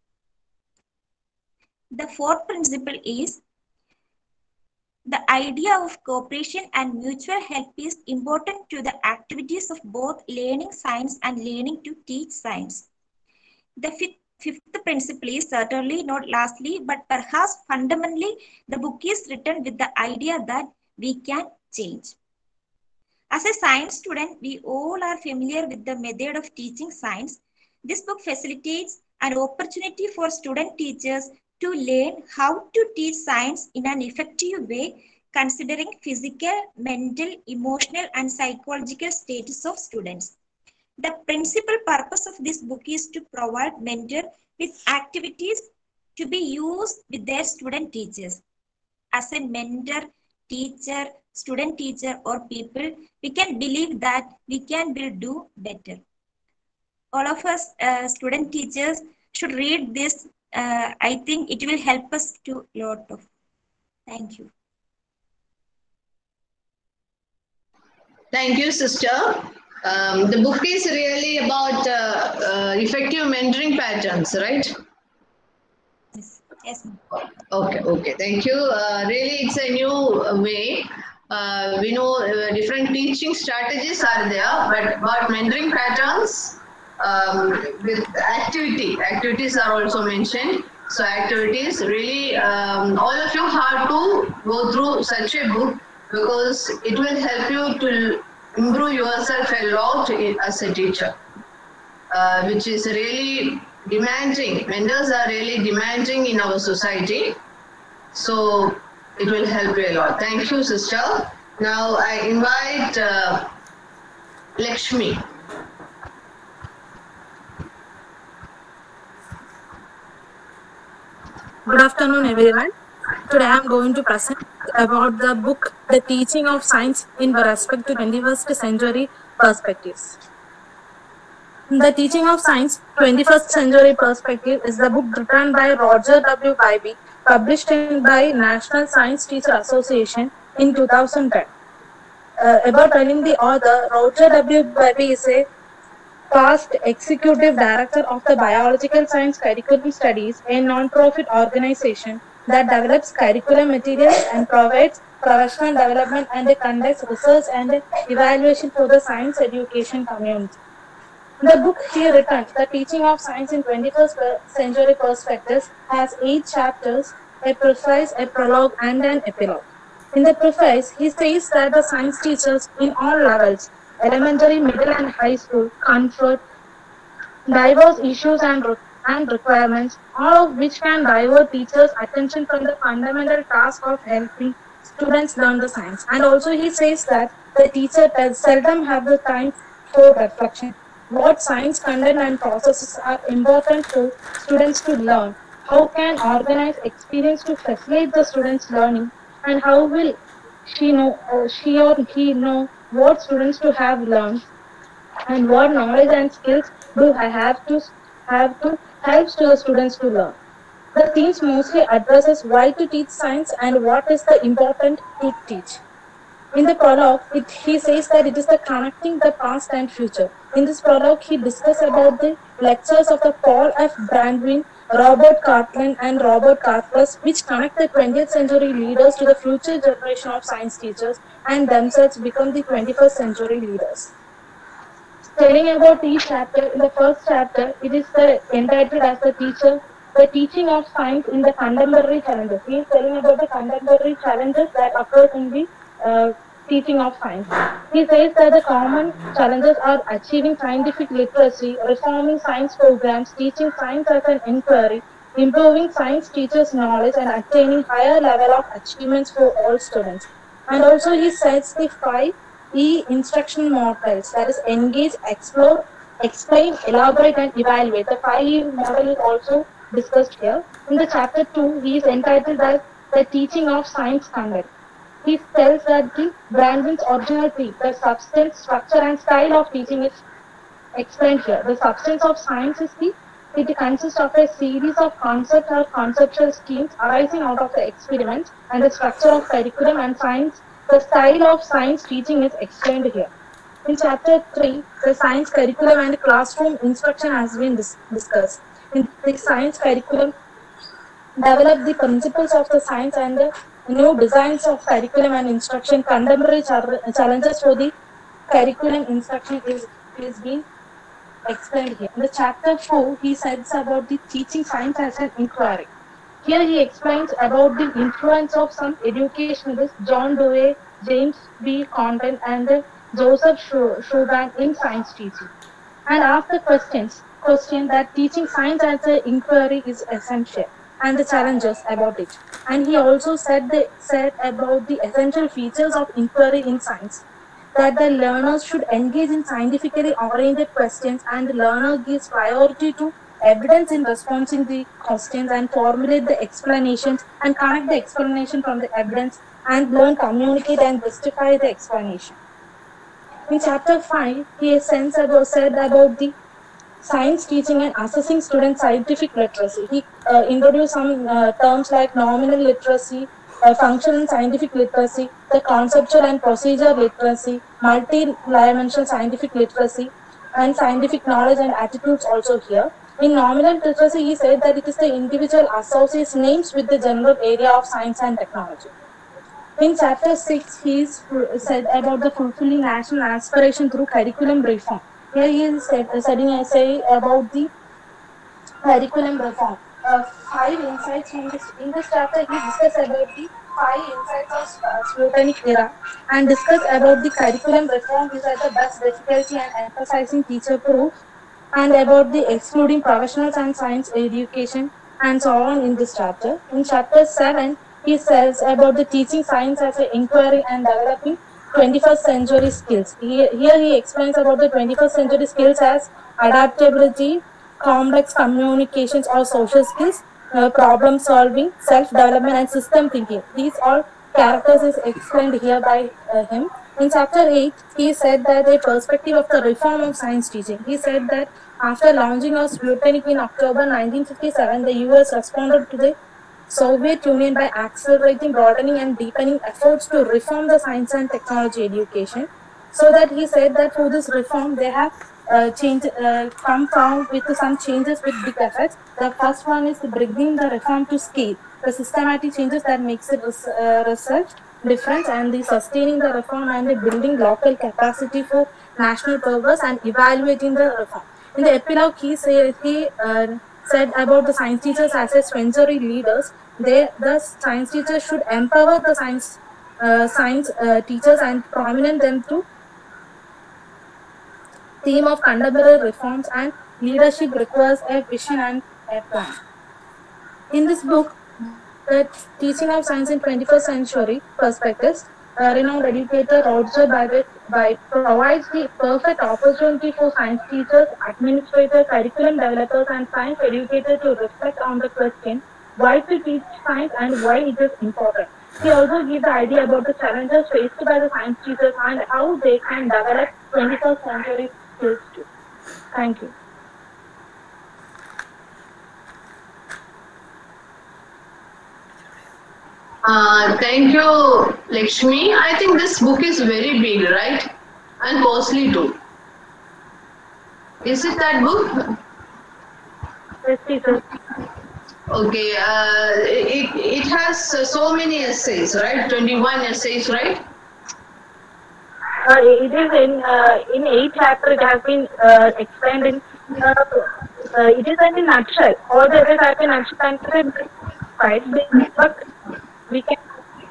The fourth principle is the idea of cooperation and mutual help is important to the activities of both learning science and learning to teach science. The fifth principle is certainly not lastly, but perhaps fundamentally, the book is written with the idea that we can change. As a science student, we all are familiar with the method of teaching science. This book facilitates an opportunity for student teachers to learn how to teach science in an effective way, considering physical, mental, emotional, and psychological status of students. The principal purpose of this book is to provide mentors with activities to be used with their student teachers. As a mentor, teacher, student teacher, or people, we can believe that we can do better. All of us student teachers should read this. I think it will help us to lot of. Thank you. Thank you, sister. The book is really about effective mentoring patterns, right? Yes. Okay. Thank you. Really, it's a new way. We know different teaching strategies are there, but mentoring patterns with activities are also mentioned. So activities, really, all of you have to go through such a book because it will help you to improve yourself a lot as a teacher, which is really demanding. Mentors are really demanding in our society. So it will help you a lot. Thank you, sister. Now I invite Lakshmi. Good afternoon, everyone. Today I am going to present about the book The Teaching of Science in Respect to 21st Century Perspectives. The Teaching of Science 21st Century Perspective is the book written by Roger W. Bybee, published by National Science Teacher Association in 2010. About telling the author, Roger W. Bybee is a past executive director of the Biological Science Curriculum Studies, a non-profit organization that develops curriculum materials and provides professional development and conducts research and evaluation for the science education community. The book he written, The Teaching of Science in 21st Century Perspectives, has 8 chapters, a preface, a prologue, and an epilogue. In the preface, he says that the science teachers in all levels, elementary, middle, and high school, confront diverse issues and requirements, all of which can divert teachers' attention from the fundamental task of helping students learn the science. And also he says that the teacher seldom have the time for reflection. What science content and processes are important for students to learn? How can organize experience to facilitate the students' learning? And how will she or he know what students to have learned? And what knowledge and skills do I have to help to the students to learn? The themes mostly addresses why to teach science and what is the important to teach. In the prologue, he says that it is the connecting the past and future. In this prologue, he discusses about the lectures of the Paul F. Brandwin, Robert Cartland, and Robert Karplus, which connect the 20th century leaders to the future generation of science teachers and themselves become the 21st century leaders. Telling about each chapter, in the first chapter, it is entitled as The Teaching of Science in the Contemporary Challenges. He is telling about the contemporary challenges that occur in the teaching of science. He says that the common challenges are achieving scientific literacy, reforming science programs, teaching science as an inquiry, improving science teachers' knowledge, and attaining higher level of achievements for all students. And also he sets the 5 E instruction models, that is engage, explore, explain, elaborate, and evaluate. The 5E model is also discussed here. In the chapter 2, he is entitled as The Teaching of Science Content. He tells that the Brandwin's original theme, the substance, structure, and style of teaching is explained here. The substance of science is it consists of a series of concepts or conceptual schemes arising out of the experiments, and the structure of curriculum and science. The style of science teaching is explained here. In chapter 3, the science curriculum and classroom instruction has been discussed. In the science curriculum, develop the principles of the science and the new designs of curriculum and instruction. Contemporary challenges for the curriculum instruction is being explained here. In the chapter 4, he says about the teaching science as an inquiry. Here he explains about the influence of some educationalists, John Dewey, James B. Condon, and Joseph Schubach in science teaching. And asks the question that teaching science as an inquiry is essential. and the challenges about it. And he also said about the essential features of inquiry in science, that the learners should engage in scientifically oriented questions, and the learner gives priority to evidence in responding the questions and formulate the explanations and connect the explanation from the evidence and learn, communicate and justify the explanation. In chapter 5, he has said about the science teaching and assessing student scientific literacy. He introduced some terms like nominal literacy, functional scientific literacy, the conceptual and procedure literacy, multi-dimensional scientific literacy, and scientific knowledge and attitudes also here. In nominal literacy, he said that it is the individual associates names with the general area of science and technology. In chapter 6, he said about the fulfilling national aspiration through curriculum reform. Here he is setting a say about the curriculum reform. 5 insights in this chapter. He discussed about the 5 insights of Scrutinic era and discussed about the curriculum reform, which are the best difficulty and emphasizing teacher proof, and about the excluding professional and science education, and so on in this chapter. In chapter 7, he says about the teaching science as an inquiry and developing 21st century skills. Here he explains about the 21st century skills as adaptability, complex communications or social skills, problem solving, self-development and system thinking. These all characters is explained here by him. In chapter 8, he said that a perspective of the reform of science teaching. He said that after launching of Sputnik in October 1957, the US responded to the Soviet Union by accelerating, broadening and deepening efforts to reform the science and technology education. So that he said that for this reform, they have come down with some changes with big effects. The first one is bringing the reform to scale, the systematic changes that makes it research difference, and the sustaining the reform and the building local capacity for national purpose and evaluating the reform. In the epilogue, he said about the science teachers as a century leaders. The science teachers should empower the science teachers and prominent them to theme of contemporary reforms, and leadership requires a vision and a plan. In this book, the teaching of science in 21st century perspectives, renowned educator Roger Bacon provides the perfect opportunity for science teachers, administrators, curriculum developers, and science educators to reflect on the question why to teach science and why it is important. He also gives the idea about the challenges faced by the science teachers and how they can develop 21st century skills too. Thank you. Thank you, Lakshmi. I think this book is very big, right? And costly too. Is it that book? Yes, teacher. Okay. It has so many essays, right? 21 essays, right? It is in 8 chapters. It has been explained in. It is in a nutshell. All the essays have been explained quite big, but we can.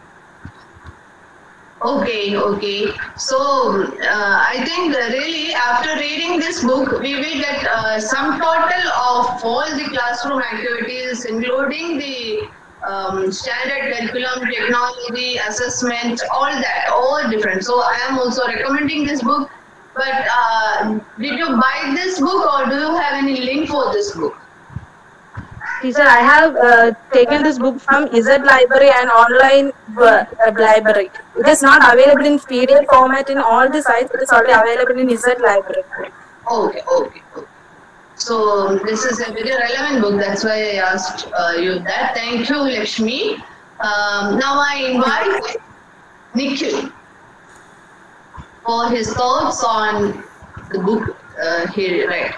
Okay. So I think really after reading this book, we will get some total of all the classroom activities, including the standard curriculum, technology, assessment, all different. So I am also recommending this book. But did you buy this book or do you have any link for this book? Teacher, I have taken this book from Izzat Library and online library. It is not available in PDF format in all the sites. It is only available in Izzat Library. Okay. So this is a very relevant book. That's why I asked you that. Thank you, Lakshmi. Now I invite Nikhil for his thoughts on the book he read.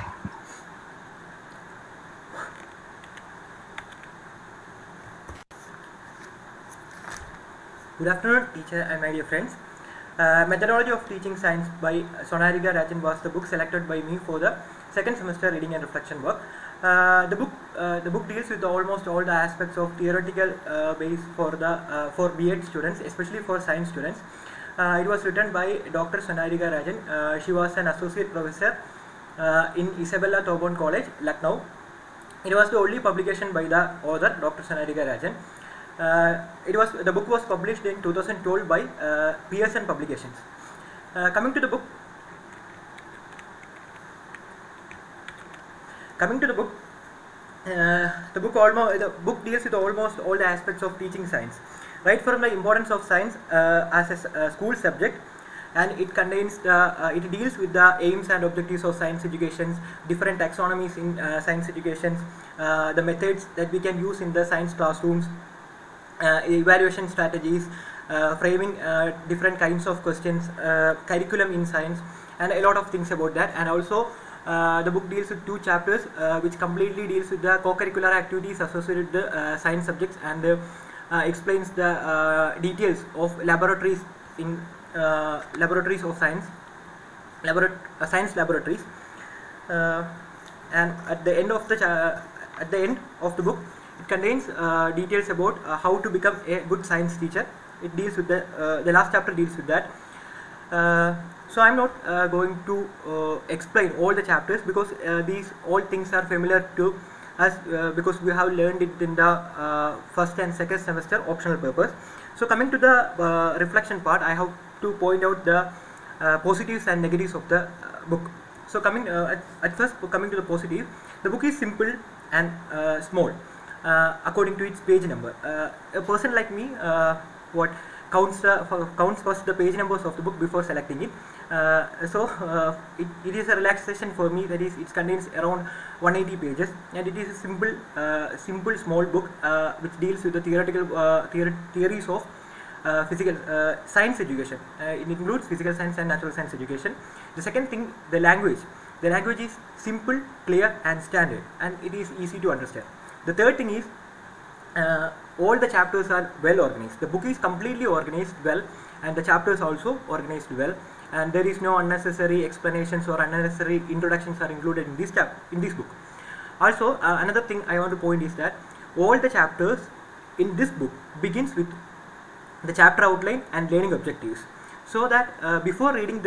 Good afternoon, teacher and my dear friends. Methodology of Teaching Science by Sonarika Rajan was the book selected by me for the second semester reading and reflection work. The book deals with almost all the aspects of theoretical base for B.Ed students, especially for science students. It was written by Dr. Sonarika Rajan. She was an associate professor in Isabella Thoburn College, Lucknow. It was the only publication by the author Dr. Sonarika Rajan. The book was published in 2012 by Pearson Publications. Coming to the book, the book deals with almost all the aspects of teaching science, right from the importance of science as a school subject, and it deals with the aims and objectives of science education, different taxonomies in science education, the methods that we can use in the science classrooms, evaluation strategies, framing different kinds of questions, curriculum in science, and a lot of things about that. And also the book deals with 2 chapters which completely deals with the co-curricular activities associated with the science subjects, and explains the details of laboratories in laboratories of science, science laboratories, and at the end of the book, it contains details about how to become a good science teacher. It deals with the last chapter deals with that. So I'm not going to explain all the chapters, because these all things are familiar to us because we have learned it in the first and second semester optional papers. So coming to the reflection part, I have to point out the positives and negatives of the book. So coming to the positive, the book is simple and small according to its page number. A person like me counts first the page numbers of the book before selecting it. It is a relaxation for me. That is, it contains around 180 pages, and it is a simple small book which deals with the theoretical theories of physical science education. It includes physical science and natural science education. The second thing, the language. The language is simple, clear, and standard, and it is easy to understand. The third thing is all the chapters are well organized. The book is completely organized well, and the chapters also organized well, and there is no unnecessary explanations or unnecessary introductions are included in this book. Also, another thing I want to point is that all the chapters in this book begins with the chapter outline and learning objectives, so that before reading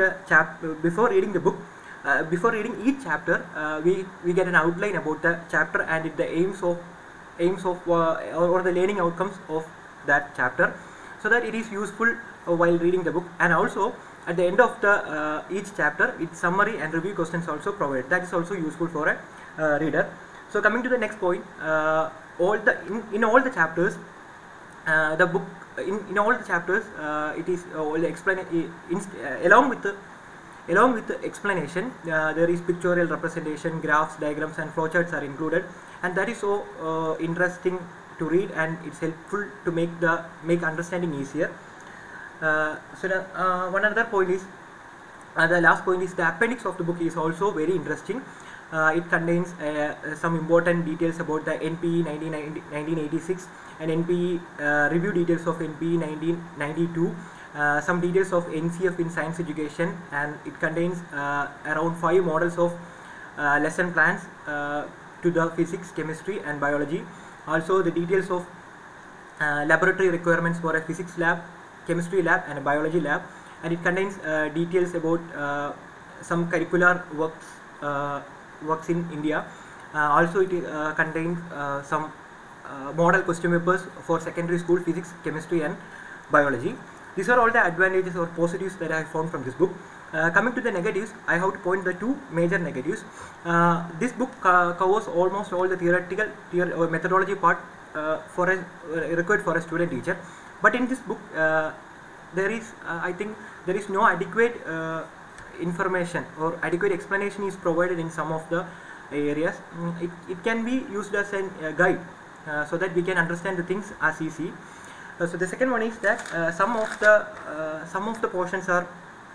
each chapter, we get an outline about the chapter and the aims of or the learning outcomes of that chapter, so that it is useful while reading the book. And also at the end of the each chapter, its summary and review questions also provided. That is also useful for a reader. So coming to the next point, in all the chapters, the book in all the chapters, it is along with the explanation, there is pictorial representation, graphs, diagrams, and flowcharts are included, and that is so interesting to read, and it's helpful to make understanding easier. One other point is, the last point is, the appendix of the book is also very interesting. It contains some important details about the NPE 1986 and NPE review details of NPE 1992. Some details of NCF in science education, and it contains around 5 models of lesson plans to the physics, chemistry, and biology. Also, the details of laboratory requirements for a physics lab, chemistry lab, and a biology lab, and it contains details about some curricular works in India. Also, it contains some model question papers for secondary school physics, chemistry, and biology. These are all the advantages or positives that I found from this book. Coming to the negatives, I have to point the 2 major negatives. This book covers almost all the theoretical or methodology part required for a student teacher. But in this book, I think there is no adequate information or adequate explanation is provided in some of the areas. It can be used as a guide so that we can understand the things as easy. So the second one is that some of the portions are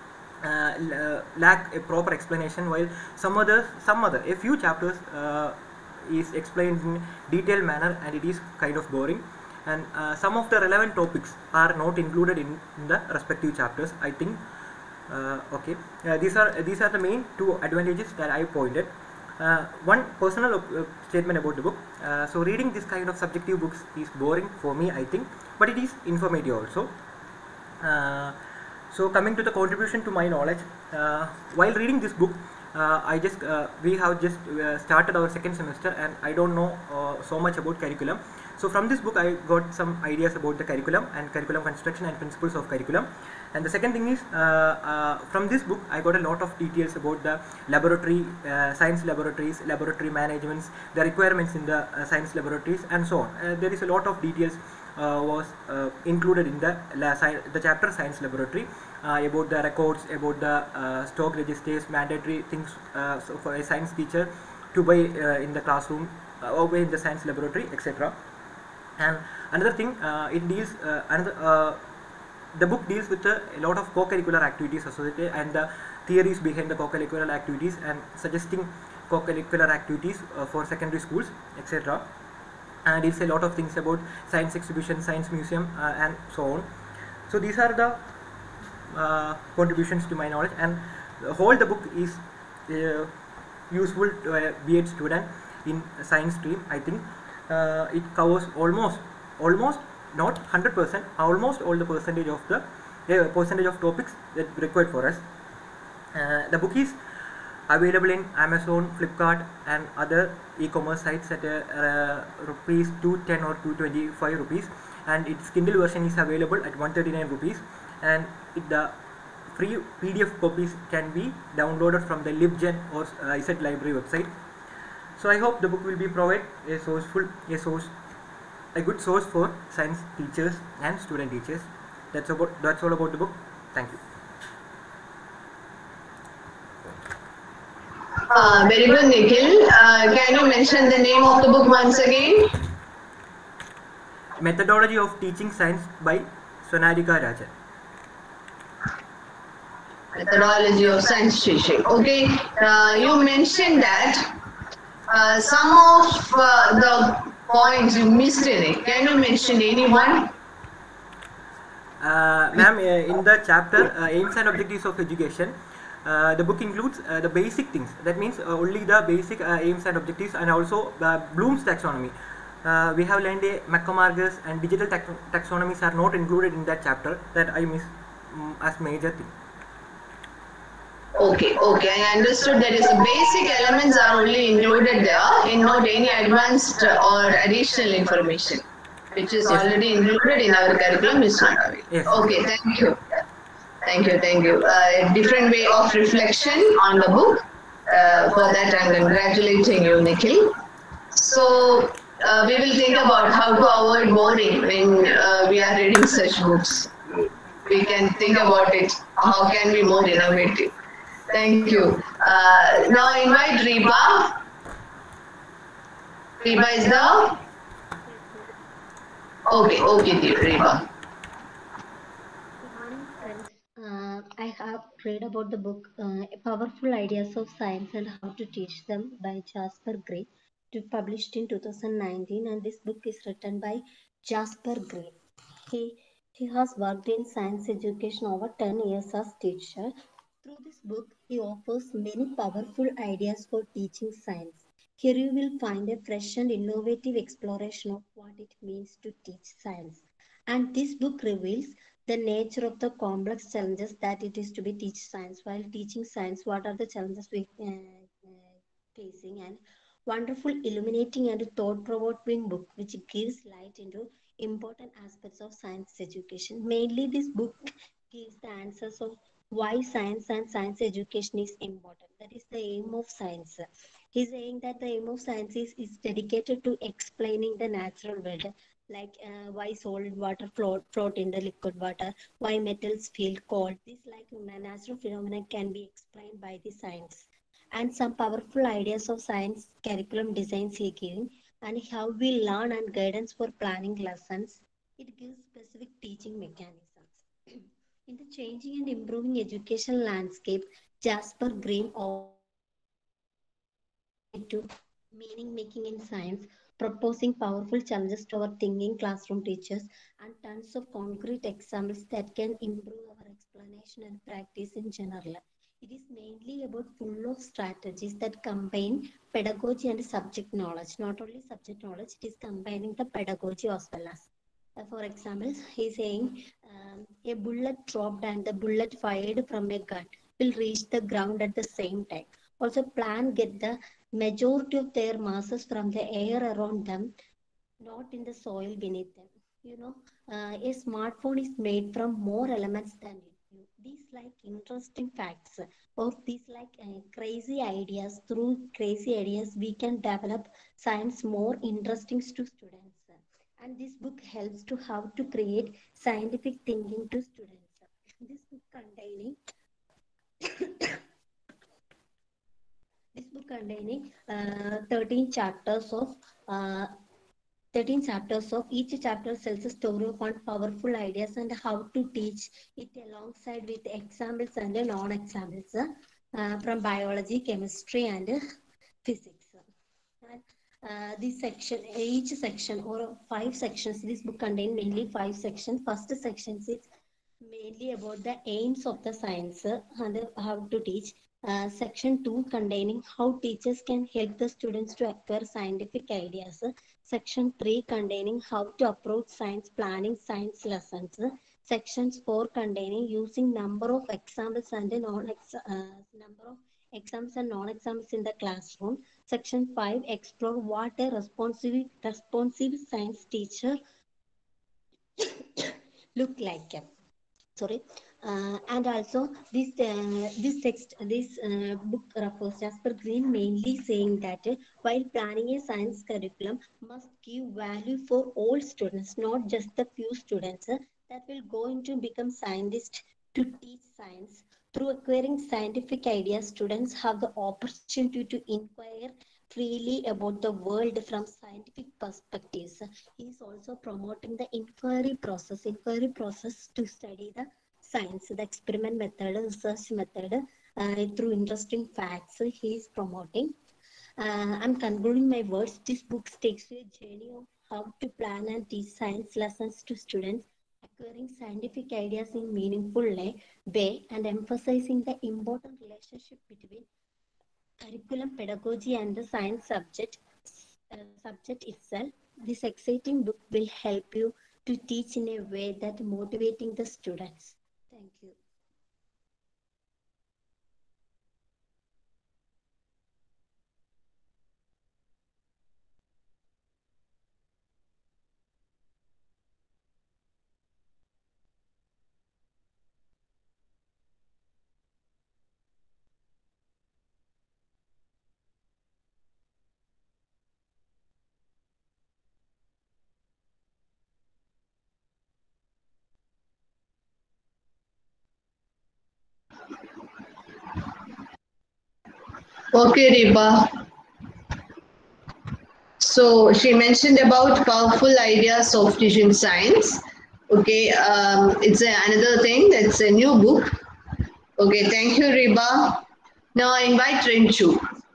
lack a proper explanation, while a few chapters is explained in detailed manner, and it is kind of boring, and some of the relevant topics are not included in the respective chapters, I think. Okay, these are the main 2 advantages that I pointed. One personal statement about the book. So reading this kind of subjective books is boring for me, I think, but it is informative also. So coming to the contribution to my knowledge, while reading this book, we have just started our second semester, and I don't know so much about curriculum. So from this book I got some ideas about the curriculum and curriculum construction and principles of curriculum. And the second thing is, from this book I got a lot of details about the laboratory, science laboratories, laboratory managements, the requirements in the science laboratories, and so on. There is a lot of details was included in the chapter science laboratory, about the records, about the stock registers, mandatory things so for a science teacher to buy in the classroom or buy in the science laboratory, etc. And another thing, the book deals with a lot of co-curricular activities associated and the theories behind the co-curricular activities, and suggesting co-curricular activities for secondary schools, etc. And it's a lot of things about science exhibition, science museum, and so on. So these are the contributions to my knowledge, and the book is useful to a B.Ed student in science stream. I think it covers almost not 100%, almost all the percentage of topics that required for us. The book is available in Amazon, Flipkart, and other e-commerce sites at rupees 210 or 225 rupees, and its Kindle version is available at 139 rupees, and the free PDF copies can be downloaded from the LibGen or ISET library website. So I hope the book will be provide a good source for science teachers and student teachers. That's all about the book. Thank you. Very good, Nikhil. Can you mention the name of the book once again? Methodology of Teaching Science by Sonarika Rajan. Methodology of Science Teaching. Okay. You mentioned that some of the points you missed in it. Can you mention any one? Ma'am, in the chapter Aims and Objectives of Education, the book includes the basic things. That means only the basic aims and objectives, and also Bloom's taxonomy. We have learned McCormack's and digital taxonomies are not included in that chapter. That I miss as major thing. Okay, I understood that is the basic elements are only included there, and not any advanced or additional information, which is already included in our curriculum is not available. Yes. Okay, thank you. A different way of reflection on the book. For that, I'm congratulating you, Nikhil. So we will think about how to avoid boring when we are reading such books. We can think about it. How can we be more innovative? Thank you. Now invite Reba. Reba is the... Okay, dear Reba. I have read about the book Powerful Ideas of Science and How to Teach Them by Jasper Gray, published in 2019, and this book is written by Jasper Gray. He has worked in science education over 10 years as teacher. Through this book, he offers many powerful ideas for teaching science. Here you will find a fresh and innovative exploration of what it means to teach science. And this book reveals the nature of the complex challenges that it is to be teach science. While teaching science, what are the challenges we facing? And wonderful, illuminating, and thought-provoking book which gives light into important aspects of science education. Mainly, this book gives the answers of why science and science education is important. That is the aim of science. He's saying that the aim of science is dedicated to explaining the natural world, like why solid water float in the liquid water, why metals feel cold. These natural phenomena can be explained by the science. And some powerful ideas of science curriculum designs he gives, and how we learn and guidance for planning lessons. It gives specific teaching mechanisms. In the changing and improving education landscape, Jasper Green to meaning making in science, proposing powerful challenges to our thinking classroom teachers, and tons of concrete examples that can improve our explanation and practice in general. It is mainly about full of strategies that combine pedagogy and subject knowledge. Not only subject knowledge, it is combining the pedagogy as well as. For example, he's saying a bullet dropped and the bullet fired from a gun will reach the ground at the same time. Also, plants get the majority of their masses from the air around them, not in the soil beneath them. A smartphone is made from more elements than you. These like interesting facts or these like crazy ideas. Through crazy ideas, we can develop science more interesting to students. And this book helps to how to create scientific thinking to students. This book containing this book containing 13 chapters of 13 chapters of each chapter tells a story of one powerful ideas and how to teach it alongside with examples and non-examples from biology, chemistry and physics. And this section, each section or 5 sections, this book contains mainly 5 sections. First section is mainly about the aims of the science and how to teach. Section 2 containing how teachers can help the students to acquire scientific ideas. Section 3 containing how to approach science planning science lessons. Sections 4 containing using number of examples and number of examples and non-examples in the classroom. Section 5 explore what a responsive science teacher look like. Sorry. And also this book refers Jasper Green mainly saying that while planning a science curriculum must give value for all students, not just the few students that will go into become scientists to teach science. Through acquiring scientific ideas, students have the opportunity to inquire freely about the world from scientific perspectives. He is also promoting the inquiry process to study the science, the experiment method, research method, through interesting facts he is promoting. I'm concluding my words. This book takes you a journey of how to plan and teach science lessons to students, acquiring scientific ideas in meaningful way and emphasizing the important relationship between curriculum pedagogy and the science subject itself. This exciting book will help you to teach in a way that motivating the students. Thank you. Okay, Reba. So she mentioned about powerful ideas of teaching science. Okay, it's another thing. That's a new book. Okay, thank you, Reba. Now I invite Renchu.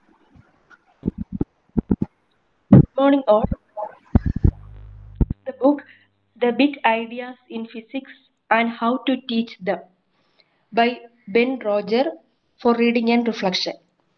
Morning all. The book The Big Ideas in Physics and How to Teach Them by Ben Roger for reading and reflection.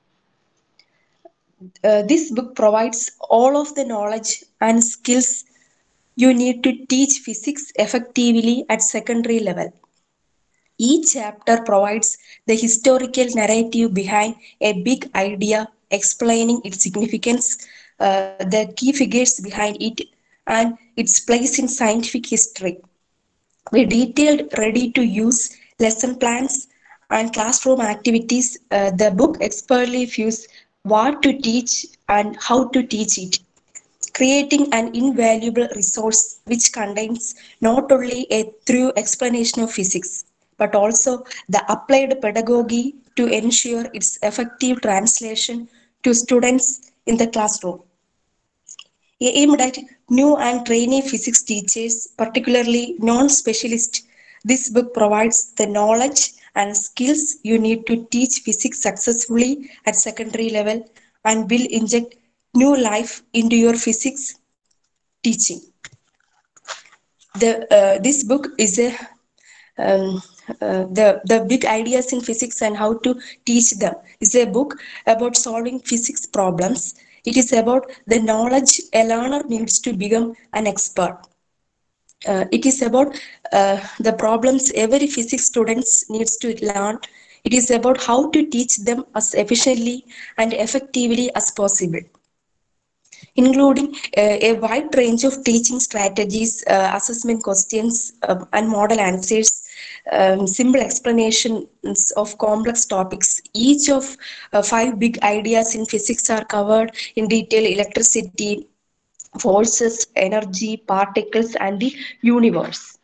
This book provides all of the knowledge and skills you need to teach physics effectively at secondary level. Each chapter provides the historical narrative behind a big idea, explaining its significance, the key figures behind it, and its place in scientific history. With detailed, ready to use lesson plans and classroom activities, the book expertly views what to teach and how to teach it, creating an invaluable resource which contains not only a thorough explanation of physics, but also the applied pedagogy to ensure its effective translation to students in the classroom. Aimed at new and trainee physics teachers, particularly non-specialists, this book provides the knowledge and skills you need to teach physics successfully at secondary level and will inject new life into your physics teaching. This book is the big ideas in physics and how to teach them is a book about solving physics problems. It is about the knowledge a learner needs to become an expert. It is about the problems every physics student needs to learn It is about how to teach them as efficiently and effectively as possible, including a wide range of teaching strategies, assessment questions, and model answers, simple explanations of complex topics. Each of 5 big ideas in physics are covered in detail: electricity, forces, energy, particles, and the universe.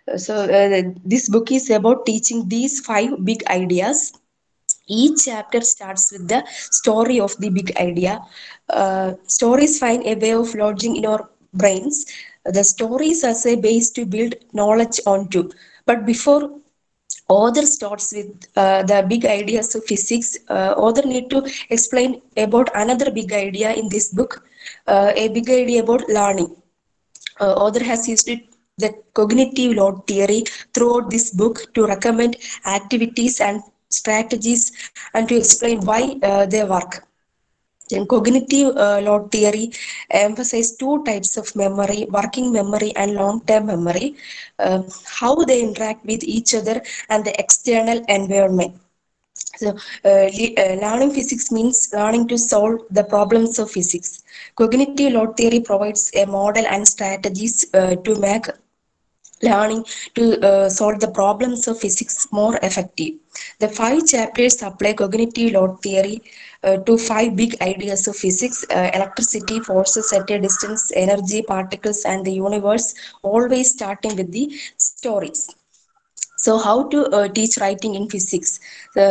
This book is about teaching these 5 big ideas. Each chapter starts with the story of the big idea. Stories find a way of lodging in our brains. The stories as a base to build knowledge onto. But before author starts with the big ideas of physics, author need to explain about another big idea in this book, a big idea about learning. Author has used the cognitive load theory throughout this book to recommend activities and strategies and to explain why they work. Then cognitive load theory emphasizes 2 types of memory: working memory and long-term memory, how they interact with each other and the external environment. So, learning physics means learning to solve the problems of physics. Cognitive load theory provides a model and strategies to make learning to solve the problems of physics more effective. The 5 chapters apply cognitive load theory to 5 big ideas of physics: electricity, forces at a distance, energy, particles, and the universe, always starting with the stories. So how to teach writing in physics?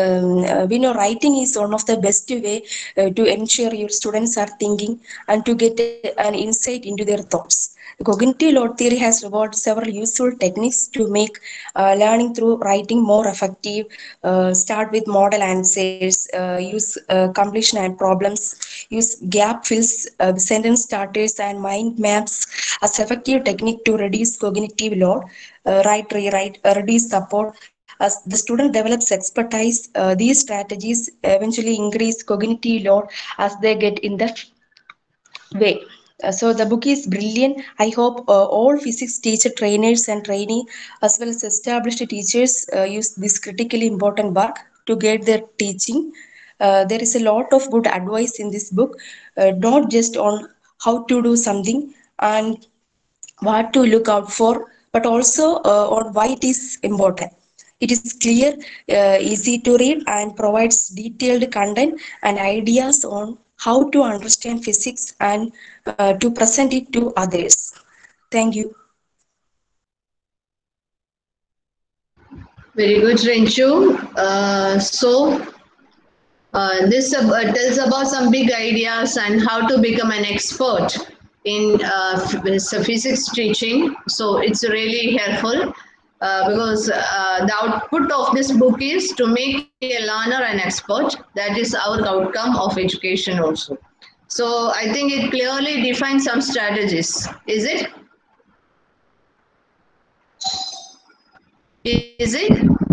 We know writing is one of the best way to ensure your students are thinking and to get an insight into their thoughts. Cognitive load theory has evolved several useful techniques to make learning through writing more effective. Start with model answers, use completion and problems, use gap fills, sentence starters, and mind maps as effective technique to reduce cognitive load. Write, rewrite, reduce support. As the student develops expertise, these strategies eventually increase cognitive load as they get in the way. So the book is brilliant. I hope all physics teacher trainers and trainee as well as established teachers use this critically important work to get their teaching. There is a lot of good advice in this book, not just on how to do something and what to look out for, but also on why it is important. It is clear, easy to read, and provides detailed content and ideas on how to understand physics and to present it to others. Thank you. Very good, Renchu. This tells about some big ideas and how to become an expert in physics teaching. So it's really helpful because the output of this book is to make a learner an expert. That is our outcome of education also. So I think it clearly defines some strategies. Is it? Is it?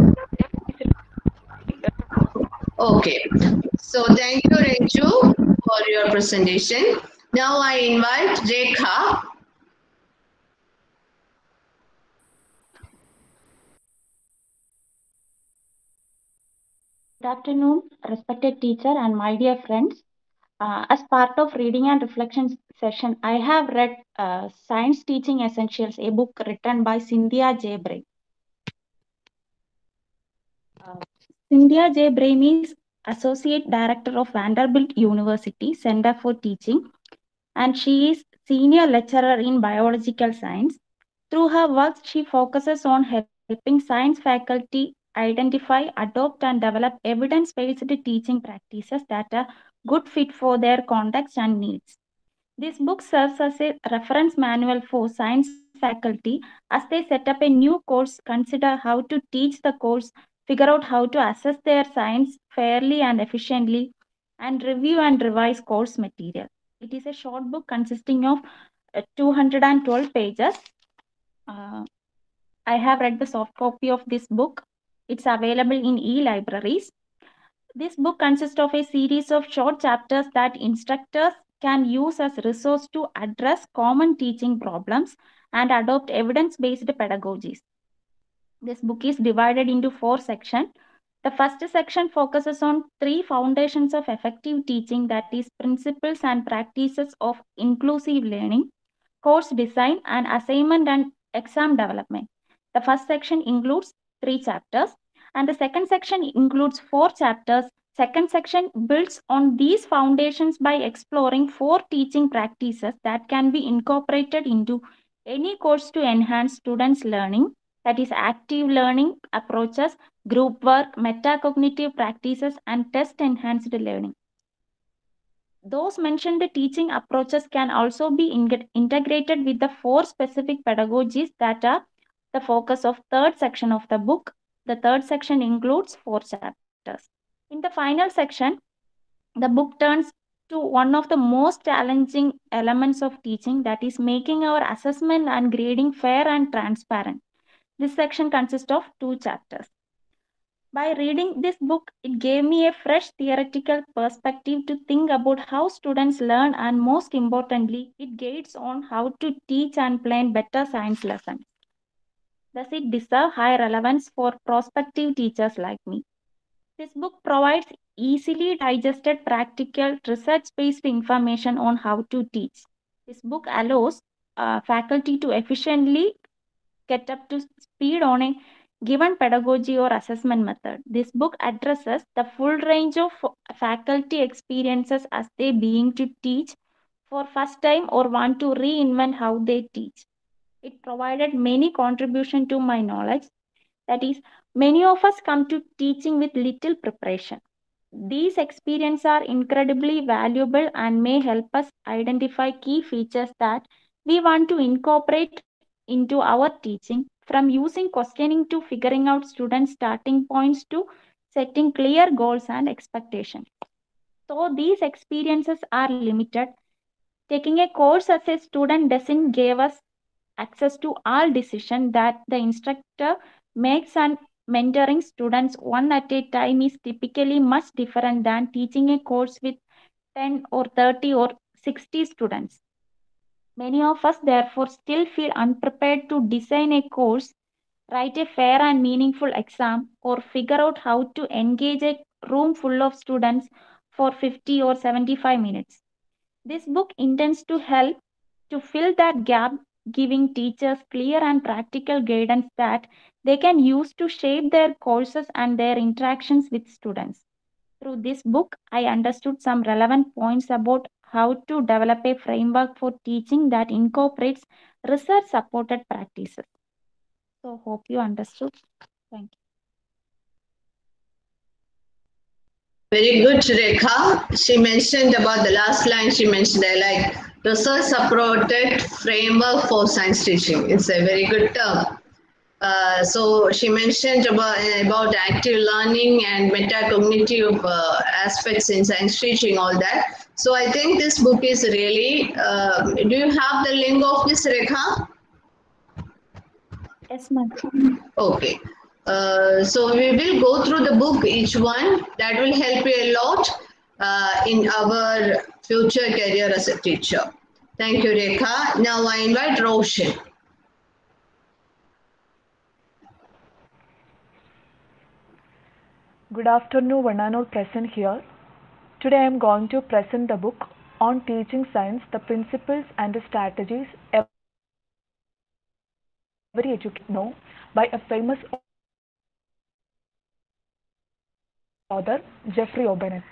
Okay. So thank you, Renchu, for your presentation. Now I invite Rekha. Good afternoon, respected teacher and my dear friends. As part of reading and reflection session, I have read Science Teaching Essentials, a book written by Cynthia J. Bray. Cynthia J. Bray is Associate Director of Vanderbilt University Center for Teaching, and she is Senior Lecturer in Biological Science. Through her work, she focuses on helping science faculty identify, adopt, and develop evidence-based teaching practices that are good fit for their context and needs. This book serves as a reference manual for science faculty as they set up a new course, consider how to teach the course, figure out how to assess their science fairly and efficiently, and review and revise course material. It is a short book consisting of 212 pages. I have read the soft copy of this book. It's available in e-libraries. This book consists of a series of short chapters that instructors can use as resource to address common teaching problems and adopt evidence-based pedagogies. This book is divided into 4 sections: The first section focuses on 3 foundations of effective teaching, that is, principles and practices of inclusive learning, course design, and assignment and exam development. The first section includes 3 chapters, and the second section includes 4 chapters. Second section builds on these foundations by exploring 4 teaching practices that can be incorporated into any course to enhance students' learning, that is, active learning approaches, group work, metacognitive practices, and test-enhanced learning. Those mentioned teaching approaches can also be integrated with the 4 specific pedagogies that are the focus of third section of the book. The third section includes 4 chapters. In the final section, the book turns to one of the most challenging elements of teaching, that is, making our assessment and grading fair and transparent. This section consists of 2 chapters. By reading this book, it gave me a fresh theoretical perspective to think about how students learn, and most importantly, it guides on how to teach and plan better science lessons. Thus, it deserves high relevance for prospective teachers like me. This book provides easily digested, practical, research-based information on how to teach. This book allows faculty to efficiently get up to speed on a given pedagogy or assessment method. This book addresses the full range of faculty experiences as they being to teach for first time or want to reinvent how they teach. It provided many contributions to my knowledge. That is, many of us come to teaching with little preparation. These experiences are incredibly valuable and may help us identify key features that we want to incorporate into our teaching, from using questioning to figuring out students' starting points to setting clear goals and expectations. So these experiences are limited. Taking a course as a student doesn't give us access to all decisions that the instructor makes, and mentoring students one at a time is typically much different than teaching a course with 10 or 30 or 60 students. Many of us therefore still feel unprepared to design a course, write a fair and meaningful exam, or figure out how to engage a room full of students for 50 or 75 minutes. This book intends to help to fill that gap, giving teachers clear and practical guidance that they can use to shape their courses and their interactions with students. Through this book, I understood some relevant points about how to develop a framework for teaching that incorporates research-supported practices. So, hope you understood. Thank you. Very good, Rekha. She mentioned about the last line. She mentioned I like research-supported framework for science teaching. It's a very good term. So she mentioned about active learning and metacognitive aspects in science teaching, all that. So I think this book is really, do you have the link of this, Rekha? Yes, ma'am. Okay. So we will go through the book, each one. That will help you a lot in our future career as a teacher. Thank you, Rekha. Now I invite Roshan. Good afternoon, one and all present here. Today I am going to present the book on teaching science, the principles and the strategies every educator know, by a famous author, Geoffrey O. Bennett.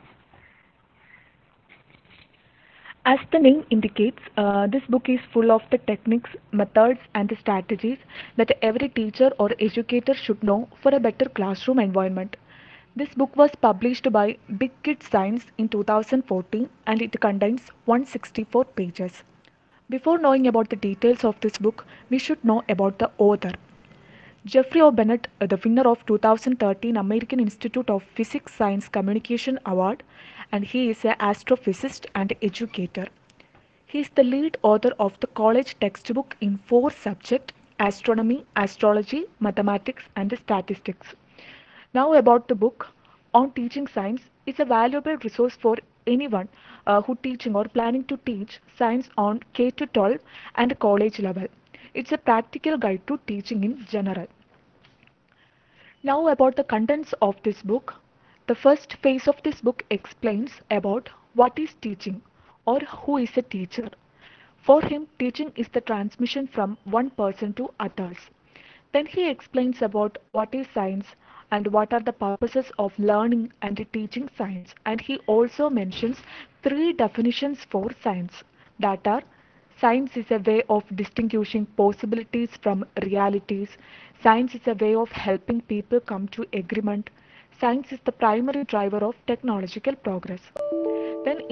As the name indicates, this book is full of the techniques, methods, and the strategies that every teacher or educator should know for a better classroom environment. This book was published by Big Kid Science in 2014 and it contains 164 pages. Before knowing about the details of this book, we should know about the author. Geoffrey O. Bennett, the winner of 2013 American Institute of Physics Science Communication Award, and he is an astrophysicist and educator. He is the lead author of the college textbook in 4 subjects: astronomy, astrology, mathematics, and statistics. Now about the book on teaching science is a valuable resource for anyone who teaching or planning to teach science on K-12 and college level. It's a practical guide to teaching in general. Now about the contents of this book. The first phase of this book explains about what is teaching or who is a teacher. For him, teaching is the transmission from one person to others. Then he explains about what is science and what are the purposes of learning and teaching science. And he also mentions three definitions for science, that are: science is a way of distinguishing possibilities from realities. Science is a way of helping people come to agreement. Science is the primary driver of technological progress. Then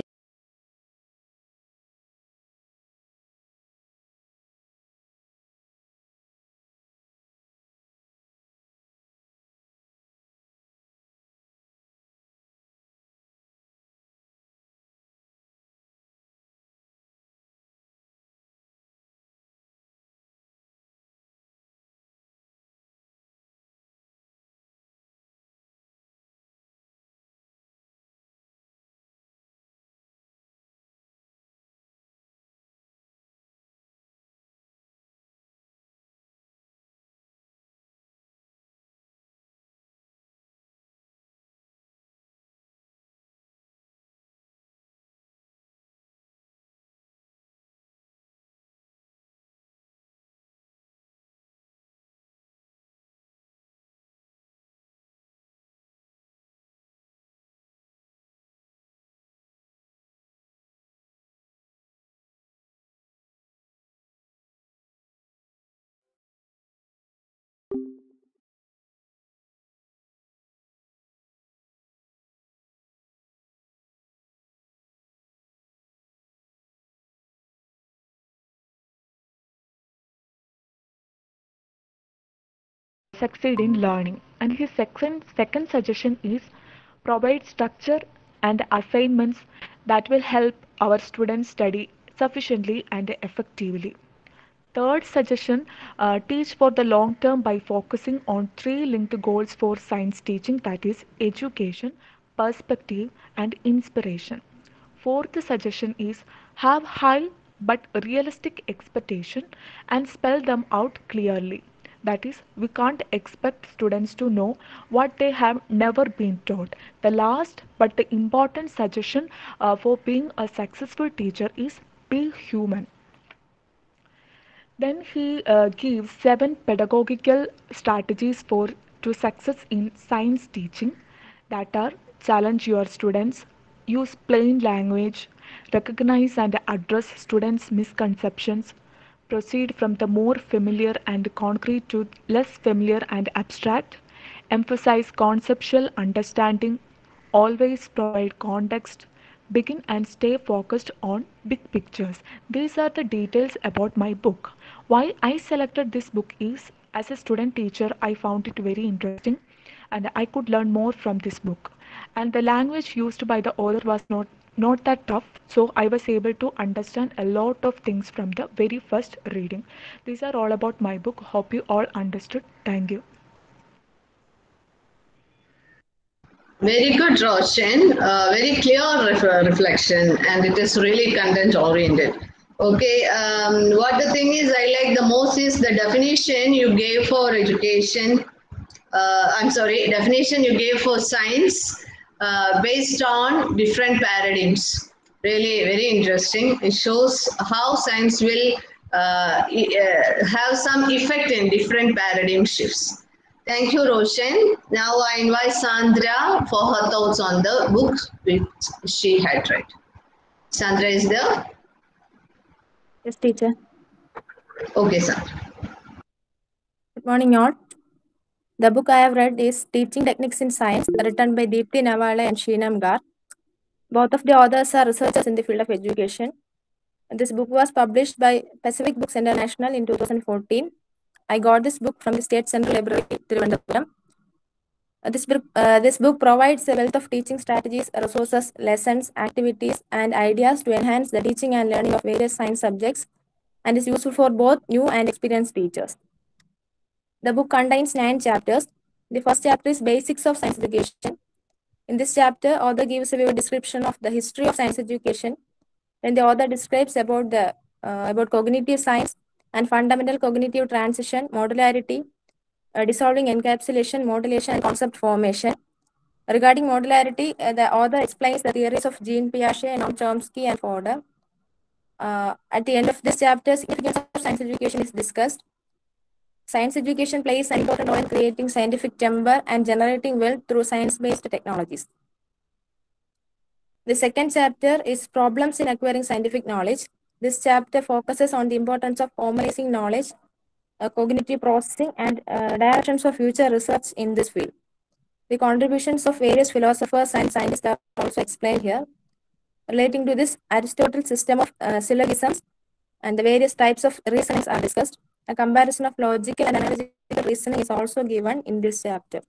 succeed in learning. And his second suggestion is provide structure and assignments that will help our students study sufficiently and effectively. Third suggestion, teach for the long term by focusing on three linked goals for science teaching, that is education, perspective, and inspiration. Fourth suggestion is have high but realistic expectation and spell them out clearly. That is, we can't expect students to know what they have never been taught. The last but the important suggestion for being a successful teacher is be human. Then he gives 7 pedagogical strategies for to success in science teaching, that are: challenge your students, use plain language, recognize and address students' misconceptions, proceed from the more familiar and concrete to less familiar and abstract, emphasize conceptual understanding, always provide context, begin and stay focused on big pictures. These are the details about my book. Why I selected this book is, as a student teacher, I found it very interesting and I could learn more from this book. And the language used by the author was not that tough, so I was able to understand a lot of things from the very first reading. These are all about my book. Hope you all understood. Thank you. Very good, Roshan. Very clear reflection, and it is really content oriented. Okay, what the thing is I like the most is the definition you gave for education. Definition you gave for science based on different paradigms. Really, very interesting. It shows how science will have some effect in different paradigm shifts. Thank you, Roshan. Now I invite Sandra for her thoughts on the book which she had read. Sandra is there? Yes, teacher. Okay, Sandra. Good morning, all. The book I have read is Teaching Techniques in Science, written by Deepthi Nawale and Sheenam Gar. Both of the authors are researchers in the field of education. This book was published by Pacific Books International in 2014. I got this book from the State Central Library, Trivandrum. This book provides a wealth of teaching strategies, resources, lessons, activities, and ideas to enhance the teaching and learning of various science subjects, and is useful for both new and experienced teachers. The book contains 9 chapters. The first chapter is Basics of Science Education. In this chapter, author gives a vivid description of the history of science education. Then the author describes about cognitive science and fundamental cognitive transition, modularity, dissolving encapsulation, modulation, and concept formation. Regarding modularity, the author explains the theories of Jean Piaget, Noam Chomsky, and Fodor. At the end of this chapter, significance of science education is discussed. Science education plays an important role in creating scientific timber and generating wealth through science-based technologies. The second chapter is problems in acquiring scientific knowledge. This chapter focuses on the importance of formalizing knowledge, cognitive processing, and directions of future research in this field. The contributions of various philosophers and scientists are also explained here. Relating to this, Aristotle's system of syllogisms and the various types of reasonings are discussed. A comparison of logical and analytical reasoning is also given in this chapter.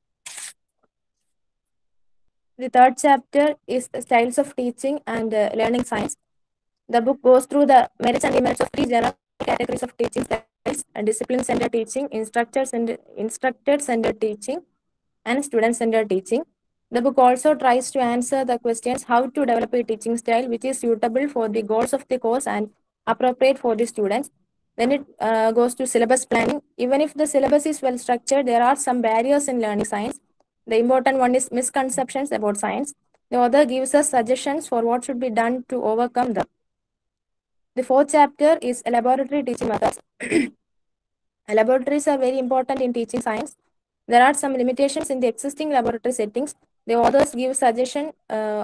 The third chapter is styles of teaching and learning science. The book goes through the merits and demerits of three general categories of teaching styles: discipline-centered teaching, instructor-centered teaching, and student-centered teaching. The book also tries to answer the questions how to develop a teaching style which is suitable for the goals of the course and appropriate for the students. Then it goes to syllabus planning. Even if the syllabus is well structured, there are some barriers in learning science. The important one is misconceptions about science. The author gives us suggestions for what should be done to overcome them. The fourth chapter is laboratory teaching methods. Laboratories are very important in teaching science. There are some limitations in the existing laboratory settings. The authors give suggestions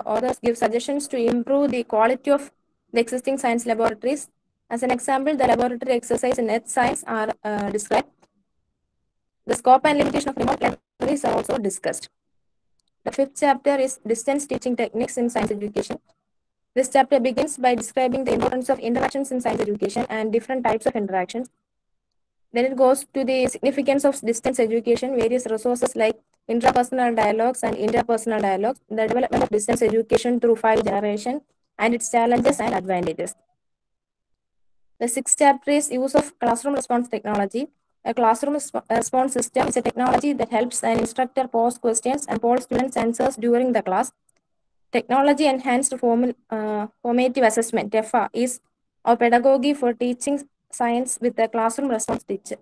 to improve the quality of the existing science laboratories. As an example, the laboratory exercise in earth science are described. The scope and limitation of remote laboratories are also discussed. The fifth chapter is distance teaching techniques in science education. This chapter begins by describing the importance of interactions in science education and different types of interactions. Then it goes to the significance of distance education, various resources like intrapersonal dialogues and interpersonal dialogues, the development of distance education through 5 generations, and its challenges and advantages. The sixth chapter is use of classroom response technology. A classroom response system is a technology that helps an instructor pose questions and poll students' answers during the class. Technology enhanced formative assessment (TEFA) is our pedagogy for teaching science with a classroom response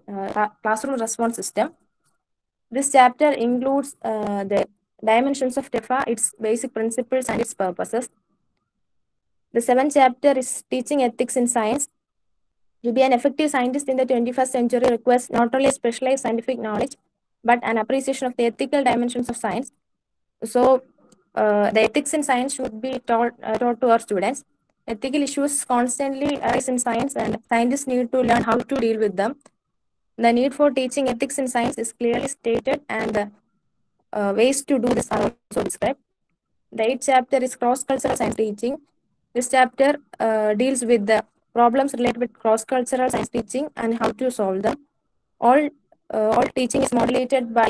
system. This chapter includes the dimensions of TEFA, its basic principles, and its purposes. The seventh chapter is teaching ethics in science. To be an effective scientist in the 21st century requires not only specialized scientific knowledge, but an appreciation of the ethical dimensions of science. So, the ethics in science should be taught to our students. Ethical issues constantly arise in science, and scientists need to learn how to deal with them. The need for teaching ethics in science is clearly stated, and the ways to do this are also described. The 8th chapter is cross-cultural science teaching. This chapter deals with the problems related with cross-cultural science teaching and how to solve them. All teaching is mediated by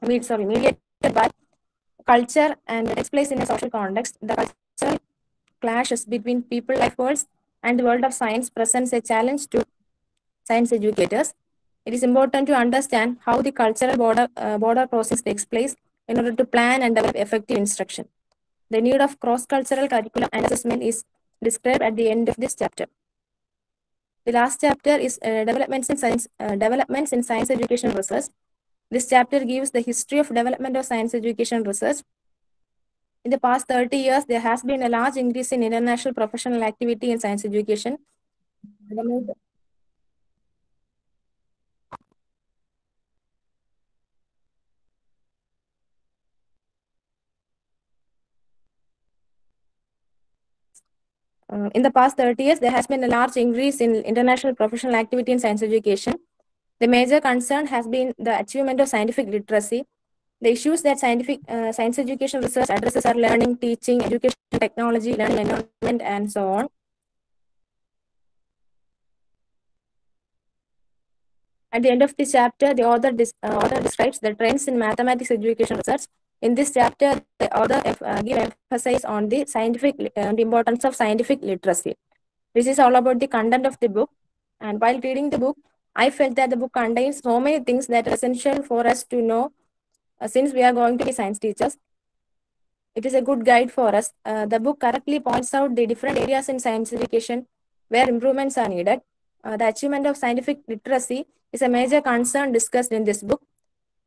culture and takes place in a social context. The cultural clashes between people life worlds and the world of science presents a challenge to science educators. It is important to understand how the cultural border crossings takes place in order to plan and develop effective instruction. The need of cross-cultural curriculum and assessment is described at the end of this chapter. The last chapter is developments in science education research. This chapter gives the history of development of science education research. In the past 30 years, there has been a large increase in international professional activity in science education. In the past 30 years, there has been a large increase in international professional activity in science education. The major concern has been the achievement of scientific literacy. The issues that science education research addresses are learning, teaching, education, technology, learning environment, and so on. At the end of this chapter, the author describes the trends in mathematics education research. In this chapter, the author gives emphasis on the importance of scientific literacy. This is all about the content of the book. And while reading the book, I felt that the book contains so many things that are essential for us to know since we are going to be science teachers. It is a good guide for us. The book correctly points out the different areas in science education where improvements are needed. The achievement of scientific literacy is a major concern discussed in this book.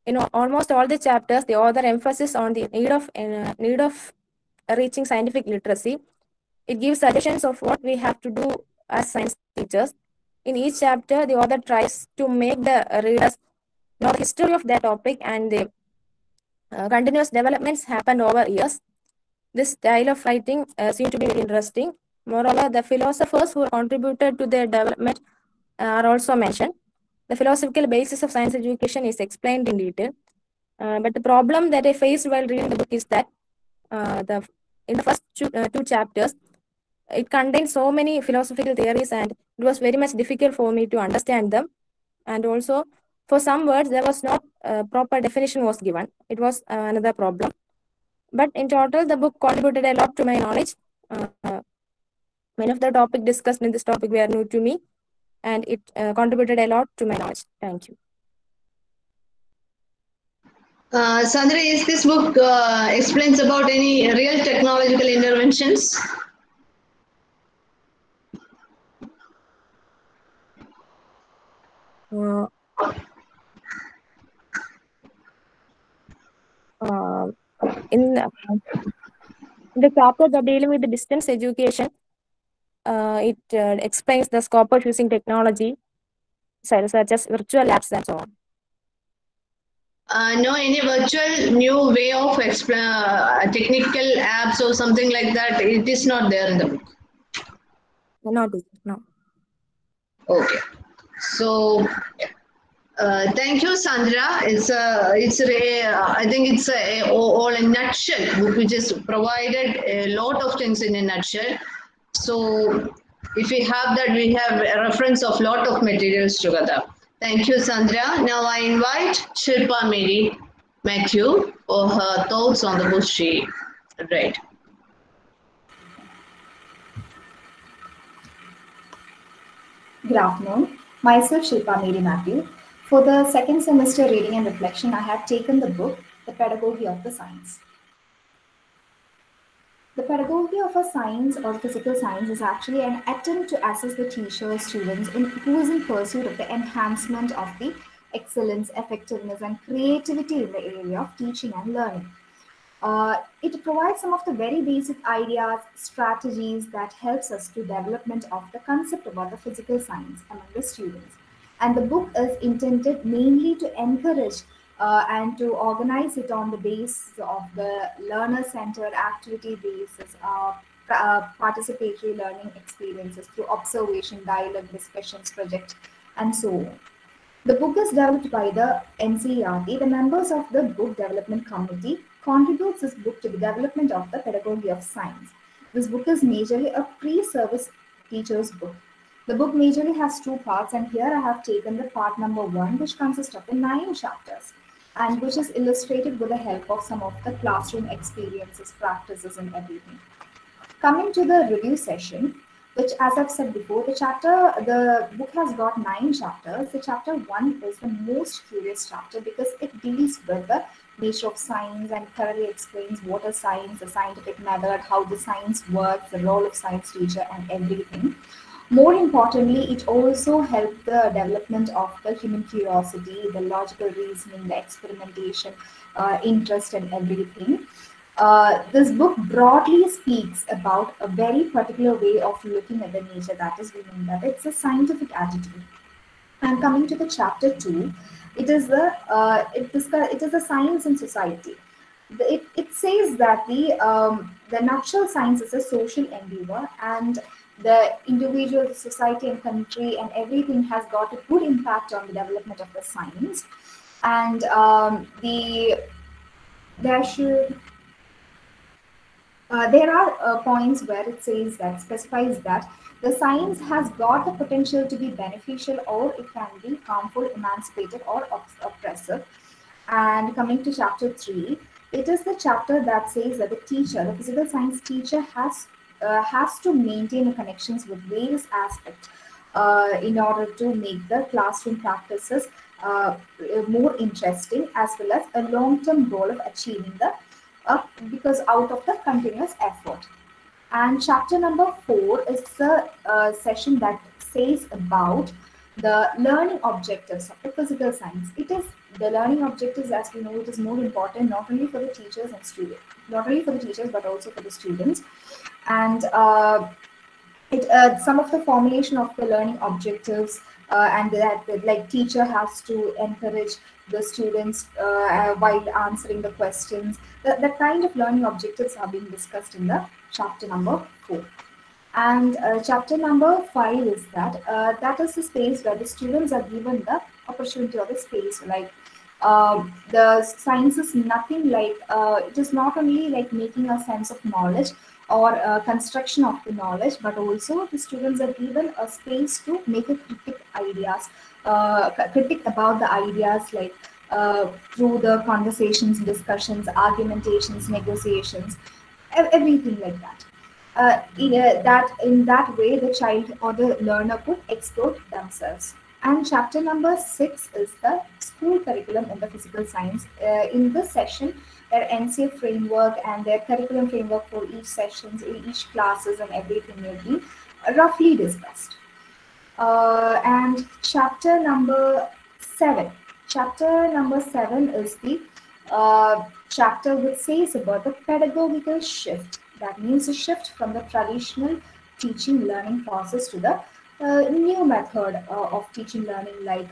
In almost all the chapters, the author emphasizes on the need of reaching scientific literacy. It gives suggestions of what we have to do as science teachers. In each chapter, the author tries to make the readers know the history of that topic and the continuous developments happened over years. This style of writing seems to be very interesting. Moreover, the philosophers who contributed to their development are also mentioned. The philosophical basis of science education is explained in detail. But the problem that I faced while reading the book is that in the first two chapters, it contains so many philosophical theories and it was very much difficult for me to understand them. And also, for some words, there was not proper definition was given. It was another problem. But in total, the book contributed a lot to my knowledge. Many of the topics discussed in this topic were new to me, and it contributed a lot to my knowledge. Thank you. Sandra, is this book explains about any real technological interventions? In the chapter that dealing with the distance education, it explains the scope of using technology, such as virtual labs and so on. No, any virtual new way of technical apps or something like that, it is not there in the book. No. Okay. So, thank you, Sandra. I think it's all in nutshell book which is provided a lot of things in a nutshell. So, if we have that, we have a reference of lot of materials together. Thank you, Sandra. Now I invite Shilpa Mary Matthew for her thoughts on the book she read. Good afternoon. Myself, Shilpa Mary Matthew. For the second semester reading and reflection, I have taken the book, The Pedagogy of the Science. The pedagogy of a science or physical science is actually an attempt to assess the teacher or students who is in pursuit of the enhancement of the excellence, effectiveness, and creativity in the area of teaching and learning. It provides some of the very basic ideas, strategies that helps us to development of the concept about the physical science among the students. And the book is intended mainly to encourage and to organize it on the basis of the learner-centered activity basis, participatory learning experiences through observation, dialogue, discussions, project, and so on. The book is developed by the NCERT. The members of the Book Development Committee contributes this book to the development of the pedagogy of science. This book is majorly a pre-service teacher's book. The book majorly has two parts, and here I have taken the part number 1, which consists of the 9 chapters and which is illustrated with the help of some of the classroom experiences, practices, and everything. Coming to the review session, which, as I've said before, the book has got 9 chapters. The chapter 1 is the most curious chapter because it deals with the nature of science and thoroughly explains what is science, the scientific method, how the science works, the role of science teacher, and everything. More importantly, it also helped the development of the human curiosity, the logical reasoning, the experimentation, interest, and everything. This book broadly speaks about a very particular way of looking at the nature, that is, we mean that it's a scientific attitude. And coming to the chapter 2, it is a science and society. It says that the natural science is a social endeavor, and the individual, the society, and country, and everything has got a good impact on the development of the science. And there are points where it says that specifies that the science has got the potential to be beneficial, or it can be harmful, emancipative, or oppressive. And coming to chapter 3, it is the chapter that says that the teacher, the physical science teacher, has to maintain connections with various aspects in order to make the classroom practices more interesting, as well as a long-term goal of achieving because out of the continuous effort. And chapter number 4 is the session that says about the learning objectives of the physical science. It is the learning objectives, as we know, it is more important not only for the teachers and students, not only for the teachers but also for the students. And some of the formulation of the learning objectives, and that like teacher has to encourage the students while answering the questions. That kind of learning objectives are being discussed in the chapter number 4. And chapter number 5 is that is the space where the students are given the opportunity or the space. Like the science is nothing like it is not only like making a sense of knowledge or construction of the knowledge, but also the students are given a space to make a critic about the ideas, like through the conversations, discussions, argumentations, negotiations, everything like that. In that way, the child or the learner could explore themselves. And chapter number 6 is the school curriculum in the physical science. In this session, their NCF framework and their curriculum framework for each sessions, each classes, and everything will be roughly discussed. And chapter number 7. Chapter number 7 is the chapter which says about the pedagogical shift. That means a shift from the traditional teaching learning process to the new method of teaching learning. Like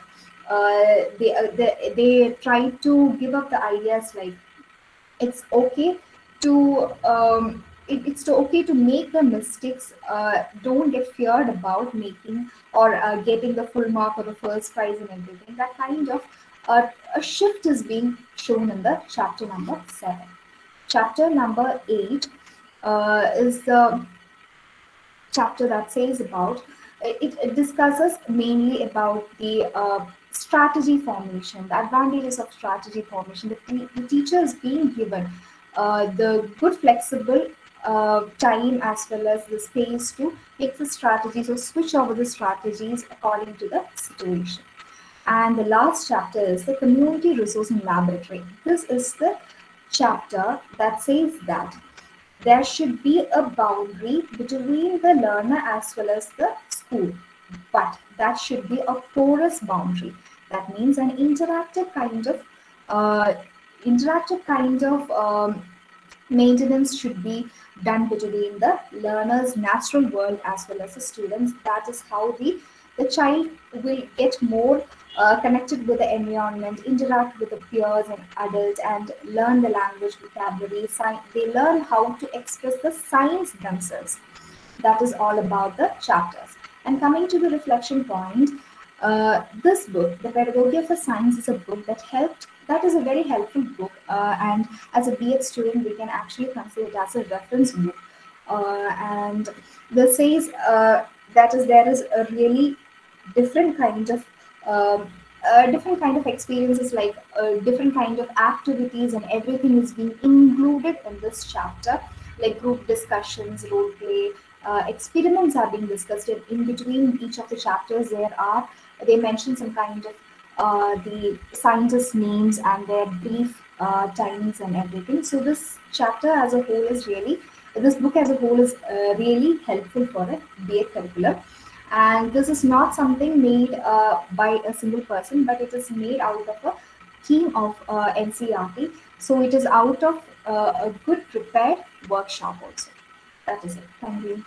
they try to give up the ideas like it's okay to it's okay to make the mistakes. Don't get feared about making or getting the full mark or the first prize and everything. That kind of a shift is being shown in the chapter number 7. Chapter number 8 is the chapter that says about it discusses mainly about the strategy formation, the advantages of strategy formation. The teacher is being given the good flexible time as well as the space to take the strategies or switch over the strategies according to the situation. And the last chapter is the community resourcing laboratory. This is the chapter that says that there should be a boundary between the learner as well as the school, but that should be a porous boundary. That means an interactive kind of maintenance should be done between the learner's natural world as well as the students. That is how the child will get more connected with the environment, interact with the peers and adults, and learn the language, vocabulary. They learn how to express the science themselves. That is all about the chapters. And coming to the reflection point, this book, The Pedagogy of a Science, is a book that is a very helpful book, and as a B.Ed student, we can actually consider it as a reference book. And this says there is a really different kind of experiences, like different kind of activities, and everything is being included in this chapter, like group discussions, role play, experiments are being discussed. In between each of the chapters, they mention some kind of the scientists' names and their brief timings and everything. So this chapter as a whole is this book as a whole is really helpful for a B.Ed curriculum. And this is not something made by a single person, but it is made out of a team of NCERT. So it is out of a good prepared workshop also. That is it. Thank you.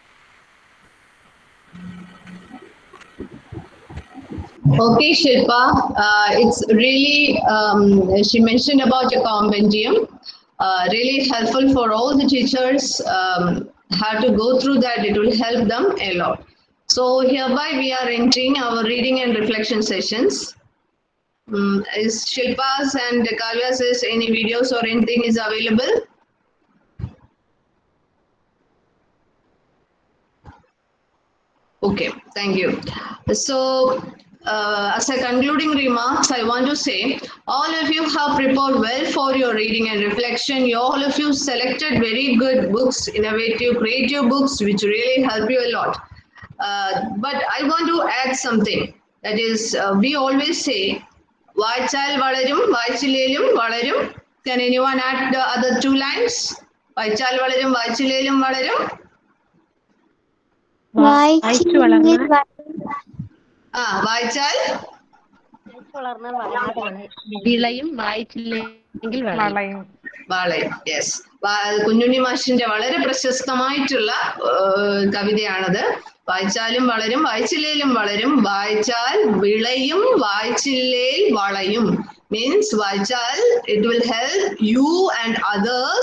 Okay, Shilpa, it's really, she mentioned about a compendium, really helpful for all the teachers, how to go through that. It will help them a lot. So hereby we are entering our reading and reflection sessions. Is Shilpa's and Kavya's any videos or anything is available? Okay, thank you. So as a concluding remarks, I want to say all of you have prepared well for your reading and reflection. All of you selected very good books, innovative, creative books, which really help you a lot. But I want to add something. That is, we always say, Vaichal Valarum, Vaichilelum Valarum. Can anyone add the other two lines? Vaichal Valarum, Vaichilelum Valarum. Vaichal. വിളയും വായിച്ചില്ലെങ്കിൽ വളയും. വളയും, yes. Kunjunni മാഷിന്റെ വളരെ പ്രശസ്തമായിട്ടുള്ള കവിതയാണത്. വായിച്ചാലും വളരും, വായിച്ചില്ലേലും വളരും, വായിച്ചാൽ വിളയും, വായിച്ചില്ലേൽ വളയും. മീൻസ് വായിച്ചാൽ it will help you and others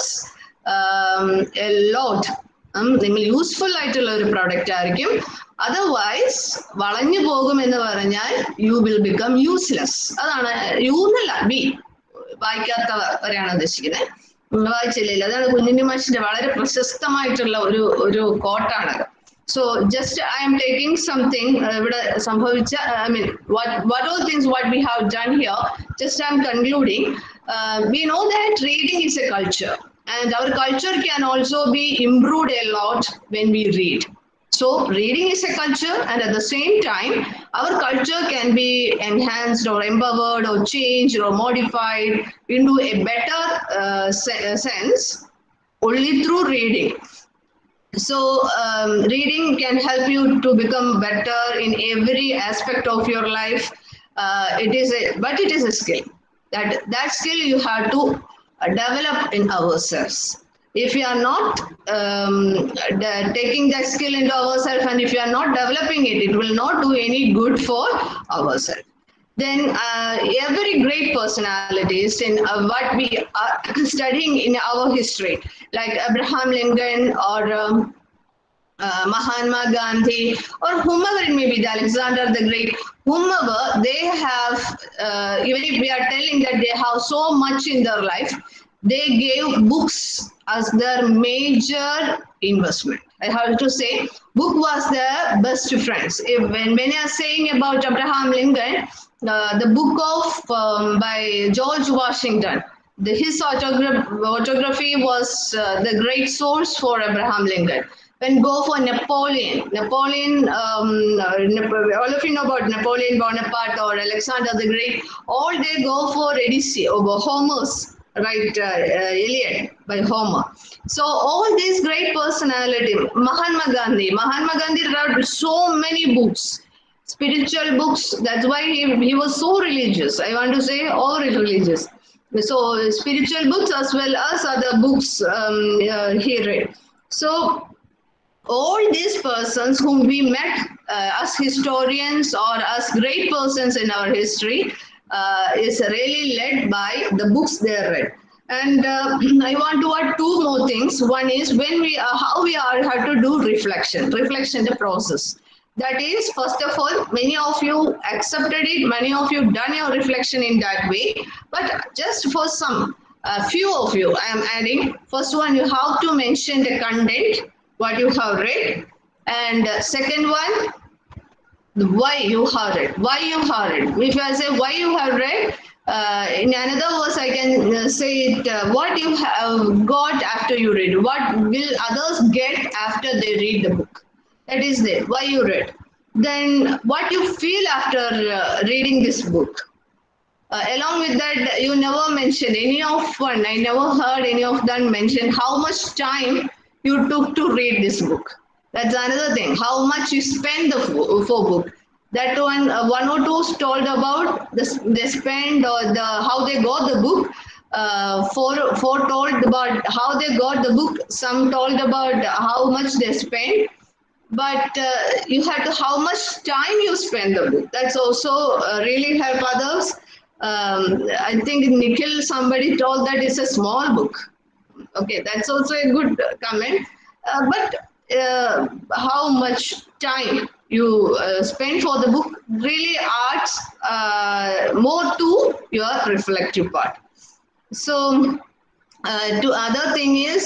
a lot. നിങ്ങൾ യൂസ്ഫുൾ ആയിട്ടുള്ള ഒരു പ്രോഡക്റ്റ് ആയിരിക്കും. അതർവൈസ് വളഞ്ഞു പോകും എന്ന് പറഞ്ഞാൽ യു വിൽ ബിക്കം യൂസ്ലെസ്. അതാണ് യു എന്നല്ല, ബി, വായിക്കാത്തവരെയാണ് ഉദ്ദേശിക്കുന്നത്, വായിച്ചില്ല. അതാണ് കുഞ്ഞുണ്ണി മാഷിന്റെ വളരെ പ്രശസ്തമായിട്ടുള്ള ഒരു കോട്ടാണ്. So just I am taking something ഇവിടെ സംഭവിച്ച, I mean what all things what we have done here, just I am concluding. We know that reading is a culture and our culture can also be improved a lot when we read. So reading is a culture and at the same time our culture can be enhanced or empowered or changed or modified into a better sense only through reading. So reading can help you to become better in every aspect of your life. But it is a skill. That skill you have to develop in ourselves. If you are not taking that skill into ourselves and if you are not developing it, it will not do any good for ourselves. Then every great personalities in what we are studying in our history, like Abraham Lincoln or Mahatma Gandhi or whomever it may be, Alexander the Great, whomever, they have, even if we are telling that they have so much in their life, they gave books as their major investment. I have to say, book was their best friends. When I am saying about Abraham Lincoln, the book of by George Washington, his autography was the great source for Abraham Lincoln. When go for Napoleon, all of you know about Napoleon Bonaparte or Alexander the Great, all they go for Odyssey or Homer's, right? Iliad by Homer. So all these great personalities, Mahatma Gandhi wrote so many books, spiritual books. That's why he was so religious. I want to say all religious. So spiritual books as well as other books he read. So all these persons whom we met as historians or as great persons in our history is really led by the books they read. And I want to add two more things. One is how we have to do reflection the process. That is, first of all, many of you accepted it, many of you done your reflection in that way, but just for few of you, I am adding. First one, you have to mention the content, what you have read, and second one, why you have read. If I say why you have read, in another words, I can say it, what you have got after you read, what will others get after they read the book. That is there, why you read. Then what you feel after reading this book. Along with that, you never mentioned I never heard any of them mention how much time you took to read this book. That's another thing, how much you spend for book. That one or two told about they spend or how they got the book. Four told about how they got the book. Some told about how much they spent. But you had to how much time you spend the book. That's also really help others. I think Nikhil, somebody told that it's a small book. Okay, that's also a good comment. But how much time you spend for the book really adds more to your reflective part. So to other thing is,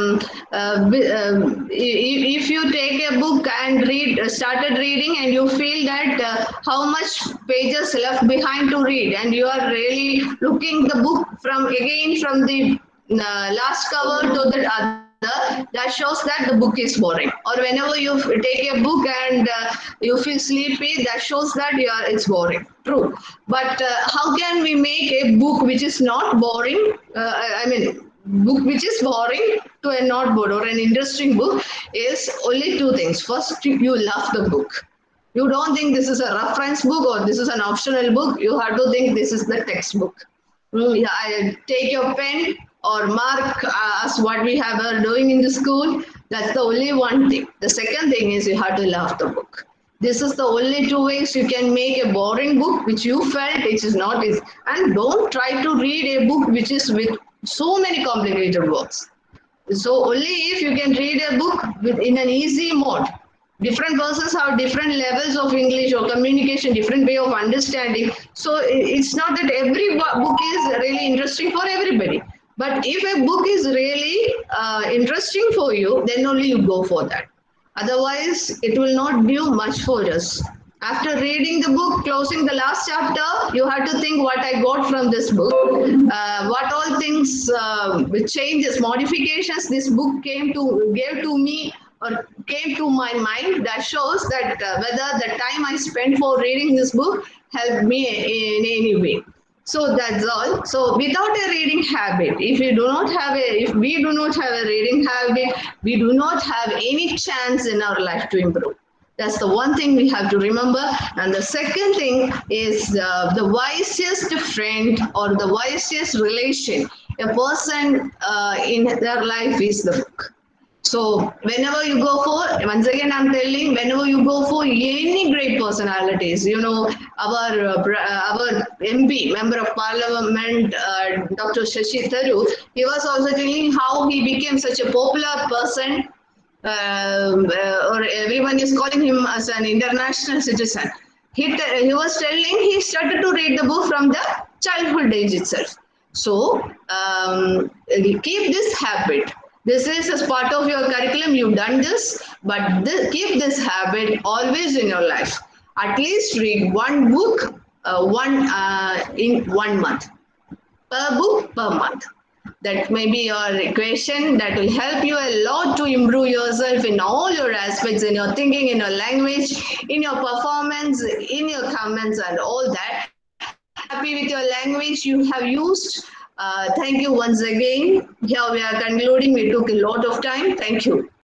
if you take a book and started reading and you feel that how much pages left behind to read, and you are really looking the book from the last cover to the other, that shows that the book is boring. Or whenever you take a book and you feel sleepy, that shows that it's boring. True. But how can we make a book which is not boring? Book which is boring to a not bored or an interesting book is only two things. First, you love the book. You don't think this is a reference book or this is an optional book. You have to think this is the textbook. Take your pen or mark as what we have are doing in the school. That's the only one thing. The second thing is you have to love the book. This is the only two ways you can make a boring book which you felt it is not. And don't try to read a book which is with so many complicated words. So only if you can read a book in an easy mode. Different persons have different levels of English or communication, different way of understanding. So it's not that every book is really interesting for everybody. But if a book is really interesting for you, then only you go for that. Otherwise, it will not do much for us. After reading the book, closing the last chapter, you have to think what I got from this book, what all things, changes, modifications this book gave to me or came to my mind. That shows that whether the time I spent for reading this book helped me in any way. So that's all. So without a reading habit, if we do not have a reading habit, we do not have any chance in our life to improve. That's the one thing we have to remember. And the second thing is the wisest friend or the wisest relation a person in their life is the book. So whenever you go for, once again I'm telling, whenever you go for any great personalities, you know, our MP, Member of Parliament, Dr. Shashi Tharoor, he was also telling how he became such a popular person, or everyone is calling him as an international citizen. He was telling he started to read the book from the childhood age itself. So keep this habit. This is as part of your curriculum, you've done this, but keep this habit always in your life. At least read one book in 1 month. Per book, per month. That may be your equation that will help you a lot to improve yourself in all your aspects, in your thinking, in your language, in your performance, in your comments and all that. Happy with your language you have used. Thank you once again. Here we are concluding. We took a lot of time. Thank you.